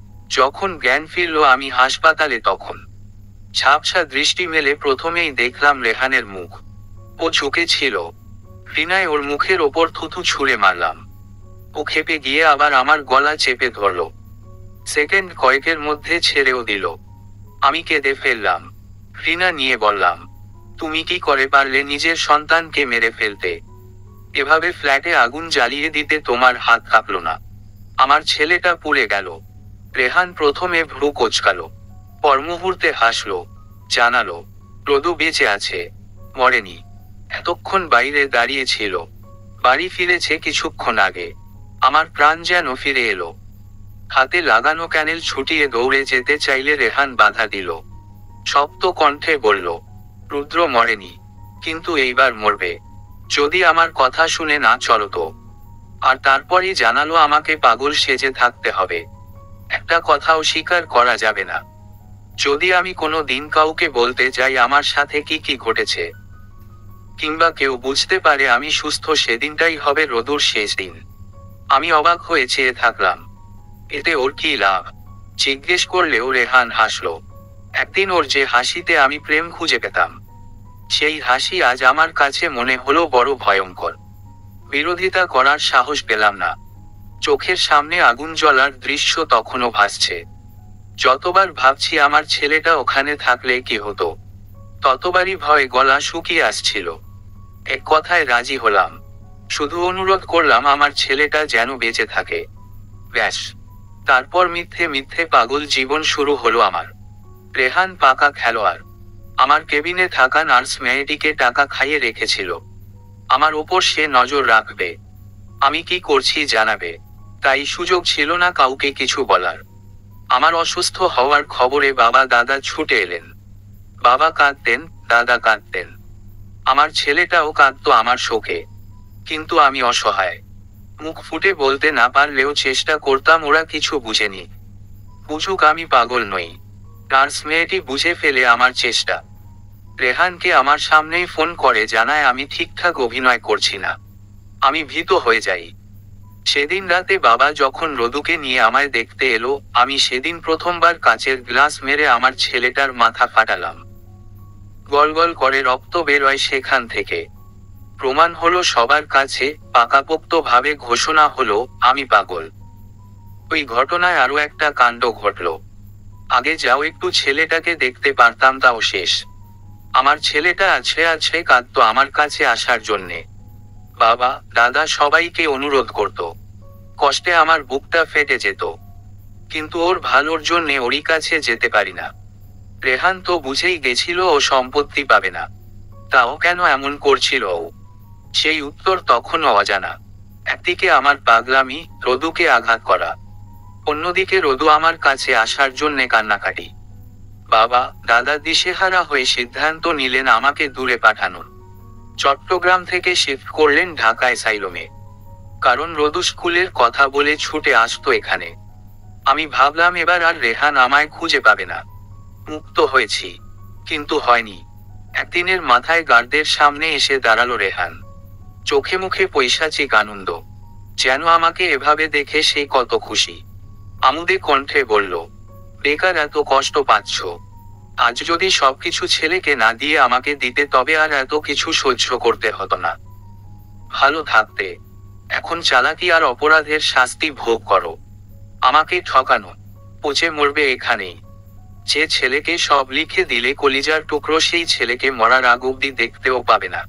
যখন জ্ঞান ফিরল আমি হাসপাতালে, তখন ঝাপসা দৃষ্টি মেলে প্রথমেই দেখলাম রেহানের মুখ। ও ঝুঁকে ছিল। ঘৃণায় ওর মুখের ওপর থুথু ছুঁড়ে মারলাম। ও খেপে গিয়ে আবার আমার গলা চেপে ধরল। সেকেন্ড কয়েকের মধ্যে ছেড়েও দিল। আমি কেঁদে ফেললাম। ঘৃণা নিয়ে বললাম, তুমি কি করে পারলে নিজের সন্তানকে মেরে ফেলতে? এভাবে ফ্ল্যাটে আগুন জ্বালিয়ে দিতে তোমার হাত কাঁপল না? আমার ছেলেটা পুড়ে গেল। রেহান প্রথমে ভ্রু কোঁচকালো, পর মুহূর্তে হাসলো, জানালো রোদু বেঁচে আছে, মরেনি। এতক্ষণ বাইরে দাঁড়িয়ে ছিল। বাড়ি ফিরেছে কিছুক্ষণ আগে। আমার প্রাণ যেন ফিরে এলো। হাতে লাগানো ক্যানেল ছুটিয়ে দৌড়ে যেতে চাইলে রেহান বাধা দিল। শক্ত কণ্ঠে বলল, রুদ্র মরেনি, কিন্তু এইবার মরবে যদি আমার কথা শুনে না চলো তো। আর তারপরই জানালো আমাকে পাগল সেজে থাকতে হবে। একটা কথাও স্বীকার করা যাবে না। যদি আমি কোনো দিন কাউকে বলতে যাই আমার সাথে কি কি ঘটেছে, কিংবা কেউ বুঝতে পারে আমি সুস্থ, সেদিনটাই হবে রোদুর শেষ দিন। আমি অবাক হয়ে চেয়ে থাকলাম। এতে ওর কি লাভ? জিজ্ঞেস করলেও রেহান হাসলো। একদিন ওর যে হাসিতে আমি প্রেম খুঁজে পেতাম, সেই হাসি আজ আমার কাছে মনে হলো বড় ভয়ঙ্কর। বিরোধিতা করার সাহস পেলাম না। চোখের সামনে আগুন জ্বলার দৃশ্য তখনও ভাসছে। যতবার ভাবছি আমার ছেলেটা ওখানে থাকলে কি হতো, ততবারই ভয়ে গলা শুকিয়ে আসছিল। এক কথায় রাজি হলাম। শুধু অনুরোধ করলাম আমার ছেলেটা যেন বেঁচে থাকে। ব্যাস। তারপর মিথ্যে মিথ্যে পাগল জীবন শুরু হলো আমার। রেহান পাকা খেলোয়াড়। আমার কেবিনে থাকা নার্স মেয়েটিকে টাকা খাইয়ে রেখেছিল। আমার ওপর সে নজর রাখবে, আমি কি করছি জানাবে। তাই সুযোগ ছিল না কাউকে কিছু বলার। আমার অসুস্থ হওয়ার খবরে বাবা দাদা ছুটে এলেন। বাবা কাঁদতেন, দাদা কাঁদতেন। আমার ছেলেটাও কাঁদতো আমার শোকে। কিন্তু আমি অসহায়। মুখ ফুটে বলতে না পারলেও চেষ্টা করতাম ওরা কিছু বুঝেনি। বুঝুক আমি পাগল নই। নার্স মেয়েটি বুঝে ফেলে আমার চেষ্টা। রেহানকে আমার সামনেই ফোন করে জানায় আমি ঠিকঠাক অভিনয় করছি না। আমি ভীত হয়ে যাই। সেদিন রাতে বাবা যখন রোদুকে নিয়ে আমায় দেখতে এলো, আমি সেদিন প্রথমবার কাচের গ্লাস মেরে আমার ছেলেটার মাথা ফাটালাম। গলগল করে রক্ত বেরোয় সেখান থেকে। প্রমাণ হলো সবার কাছে, পাকাপোক্তভাবে ঘোষণা হলো আমি পাগল। ওই ঘটনায় আরো একটা কাণ্ড ঘটল। আগে যাও একটু ছেলেটাকে দেখতে পারতাম, তাও শেষ। আমার ছেলেটা আছে আছে কাঁদতো আমার কাছে আসার জন্যে। বাবা দাদা সবাইকে অনুরোধ করত। কষ্টে আমার বুকটা ফেটে যেত। কিন্তু ওর ভালোর জন্যে ওরই কাছে যেতে পারি না। রেহান তো বুঝেই গেছিল ও সম্পত্তি পাবে না, তাও কেন এমন করছিল ও? সেই উত্তর তখনও অজানা। একদিকে আমার পাগলামি, রোদুকে আঘাত করা, অন্যদিকে রোদু আমার কাছে আসার জন্যে কান্নাকাটি। বাবা দাদা দিশেহারা হয়ে সিদ্ধান্ত নিলেন আমাকে দূরে পাঠানোর। চট্টগ্রাম থেকে শিফট করলেন ঢাকায় সাইলমে। কারণ রোদু স্কুলের কথা বলে ছুটে আসতো এখানে। আমি ভাবলাম এবার আর রেহান আমায় খুঁজে পাবে না, মুক্ত হয়েছি। কিন্তু হয়নি। একদিনের মাথায় গার্ডদের সামনে এসে দাঁড়ালো রেহান। চোখে মুখে পৈশাচিক আনন্দ, যেন আমাকে এভাবে দেখে সে কত খুশি। আমুদে কণ্ঠে বলল, বেকার এত কষ্ট পাচ্ছ, আজ যদি সবকিছু ছেলেকে না দিয়ে আমাকে দিতে তবে আর এত কিছু সহ্য করতে হতো না। ভালো থাকতে। এখন চালাকি আর অপরাধের শাস্তি ভোগ করো। আমাকে ঠকানো, পচে মরবে এখানেই। যে ছেলেকে সব লিখে দিলে কলিজার টুকরো, সেই ছেলেকে মরার আগ অব্দি দেখতেও পাবে না।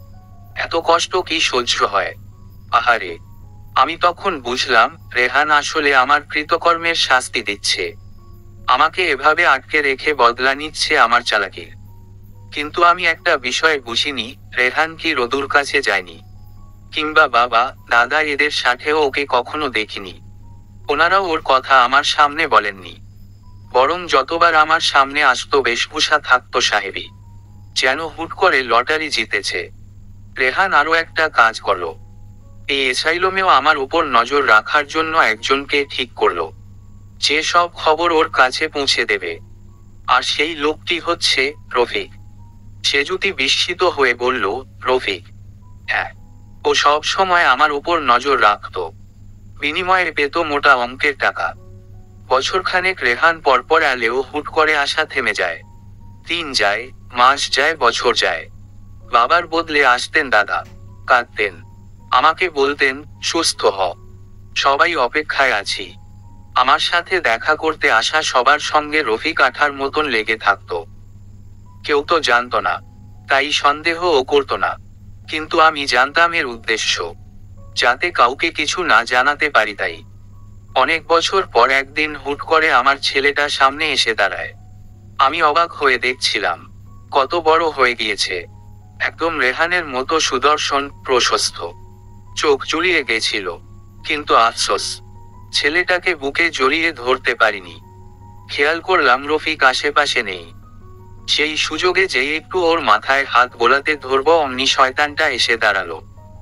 এত কষ্ট কি সহ্য হয়? আহারে। আমি তখন বুঝলাম রেহান আসলে আমার কৃতকর্মের শাস্তি দিচ্ছে। আমাকে এভাবে আটকে রেখে বদলা নিচ্ছে আমার চালাকির। কিন্তু আমি একটা বিষয় বুঝিনি, রেহান কি রোদুর কাছে যায়নি? কিংবা বাবা, দাদা এদের সাথেও ওকে কখনো দেখিনি। ওনারাও ওর কথা আমার সামনে বলেননি। বরং যতবার আমার সামনে আসতো বেশভূষা থাকতো সাহেবী, যেন হুট করে লটারি জিতেছে। রেহান আরো একটা কাজ করলো। এই এসাইলমেও আমার উপর নজর রাখার জন্য একজনকে ঠিক করলো, যে সব খবর ওর কাছে পৌঁছে দেবে। আর সেই লোকটি হচ্ছে রফিক। সেজুতি বিস্মিত হয়ে বলল, রফিক? হ্যাঁ। ও সব সময় আমার উপর নজর রাখতো। বিনিময়ে পেত মোটা অঙ্কের টাকা। বছরখানেক রেহান পরপর এলেও হুট করে আসা থেমে যায়। দিন যায়, মাস যায়, বছর যায়। বাবার বদলে আসতেন দাদা, কাঁদতেন, আমাকে বলতেন, সুস্থ হ, সবাই অপেক্ষায় আছি। আমার সাথে দেখা করতে আসা সবার সঙ্গে রফিক আঠার মতন লেগে থাকতো। কেউ তো জানতো না, তাই সন্দেহও করতো না। কিন্তু আমি জানতাম এর উদ্দেশ্য, যাতে কাউকে কিছু না জানাতে পারি। তাই অনেক বছর পর একদিন হুট করে আমার ছেলেটা সামনে এসে দাঁড়ায়। আমি অবাক হয়ে দেখছিলাম, কত বড় হয়ে গিয়েছে। একদম রেহানের মতো সুদর্শন, প্রশস্ত, চোখ জুড়িয়ে গেছিল। কিন্তু আফসোস, ছেলেটাকে বুকে জড়িয়ে ধরতে পারিনি। খেয়াল করলাম রফিক আশেপাশে নেই। সেই সুযোগে যেই একটু ওর মাথায় হাত বোলাতে ধরব, অমনি শয়তানটা এসে দাঁড়ালো।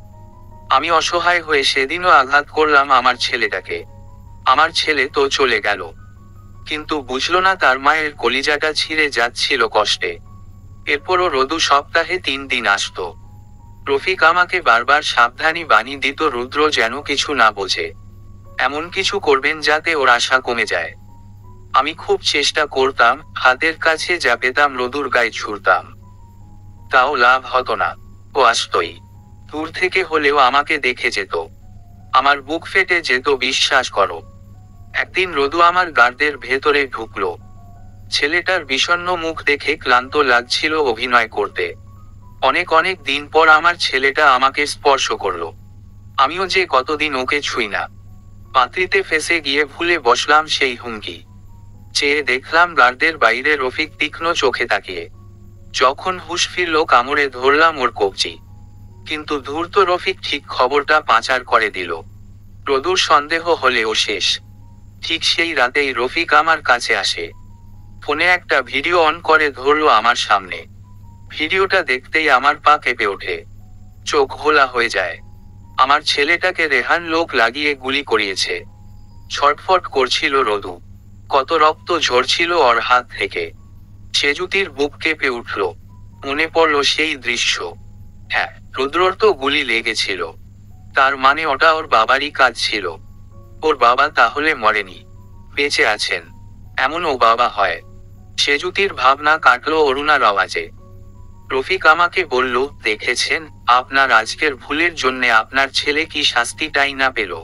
আমি অসহায় হয়ে সেদিনও আঘাত করলাম আমার ছেলেটাকে। আমার ছেলে তো চলে গেল, কিন্তু বুঝলো না তার মায়ের কলিজাটা ছিঁড়ে যাচ্ছিল কষ্টে। এরপরও রোদু সপ্তাহে তিন দিন আসতো। রফিক আমাকে বারবার সাবধানী বাণী দিত, রুদ্র যেন কিছু না বোঝে, এমন কিছু করবেন যাতে ওর আশা কমে যায়। আমি খুব চেষ্টা করতাম, হাতের কাছে যা পেতাম রোদুর গায়ে ছুড়তাম। তাও লাভ হতো না। ও আসতই, দূর থেকে হলেও আমাকে দেখে যেত। আমার বুক ফেটে যেত, বিশ্বাস করো। একদিন রোদু আমার গার্ডের ভেতরে ঢুকলো। ছেলেটার বিষণ্ণ মুখ দেখে ক্লান্ত লাগছিল অভিনয় করতে। অনেক অনেক দিন পর আমার ছেলেটা আমাকে স্পর্শ করলো। আমিও যে কতদিন ওকে ছুঁই না। পাত্রিতে ফেসে গিয়ে ভুলে বসলাম সেই হুমকি। চেয়ে দেখলাম গার্ডের বাইরে রফিক তীক্ষ্ণ চোখে তাকিয়ে। যখন হুঁশ ফিরল, কামড়ে ধরলাম ওর কবজি। কিন্তু ধূর্ত রফিক ঠিক খবরটা পাচার করে দিল। রোদুর সন্দেহ হলেও শেষ। ঠিক সেই রাতেই রফিক আমার কাছে আসে। ফোনে একটা ভিডিও অন করে ধরলো আমার সামনে। ভিডিওটা দেখতেই আমার পা কেঁপে ওঠে, চোখ ঘোলা হয়ে যায়। আমার ছেলেটাকে রেহান লোক লাগিয়ে গুলি করিয়েছে। ছটফট করছিল রোদু, কত রক্ত ঝরছিল ওর হাত থেকে। সেজুতির বুক কেঁপে উঠল। মনে পড়ল সেই দৃশ্য। হ্যাঁ, রুদ্রর তো গুলি লেগেছিল। তার মানে ওটা ওর বাবারই কাজ ছিল। ওর বাবা তাহলে মরেনি, বেঁচে আছেন। এমন ও বাবা হয়। সেজুতির ভাবনা কাটল অরুণার আওয়াজে। রফিক আমাকে বলল, দেখেছেন, আপনার আজকের ভুলের জন্যে আপনার ছেলে কি শাস্তিটাই না পেল।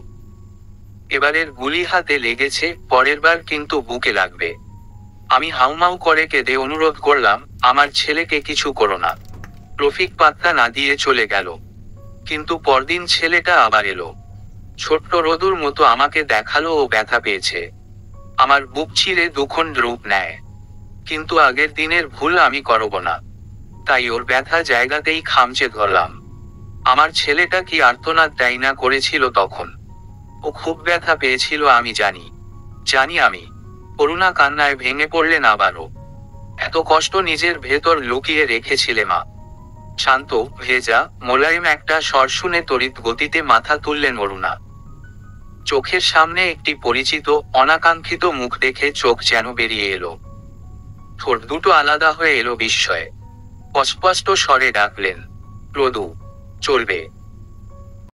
এবারের গুলি হাতে লেগেছে, পরের বার কিন্তু বুকে লাগবে। আমি হাউমাউ করে কেঁদে অনুরোধ করলাম, আমার ছেলেকে কিছু করো না। রফিক পাত্তা না দিয়ে চলে গেল। কিন্তু পরদিন ছেলেটা আবার এলো। ছোট্ট রোদুর মতো আমাকে দেখালো ও ব্যথা পেয়েছে। আমার বুক চিরে দুখণ্ড রূপ নেয়। কিন্তু আগের দিনের ভুল আমি করব না। তাই ওর ব্যথা জায়গাতেই খামচে ধরলাম। আমার ছেলেটা কি আর্তনাদ দেয় না করেছিল তখন। ও খুব ব্যথা পেয়েছিল, আমি জানি। জানি আমি। করুণা কান্নায় ভেঙে পড়লেন আবারও। এত কষ্ট নিজের ভেতর লুকিয়ে রেখেছিলে মা। শান্ত, ভেজা, মোলায়েম একটা স্বর শুনে তড়িৎ গতিতে মাথা তুললেন অরুণা। চোখের সামনে একটি পরিচিত, অনাকাঙ্ক্ষিত মুখ দেখে চোখ যেন বেরিয়ে এলো। ঠোঁট দুটো আলাদা হয়ে এলো বিস্ময়ে। অস্পষ্ট স্বরে ডাকলেন, রোদু। চলবে।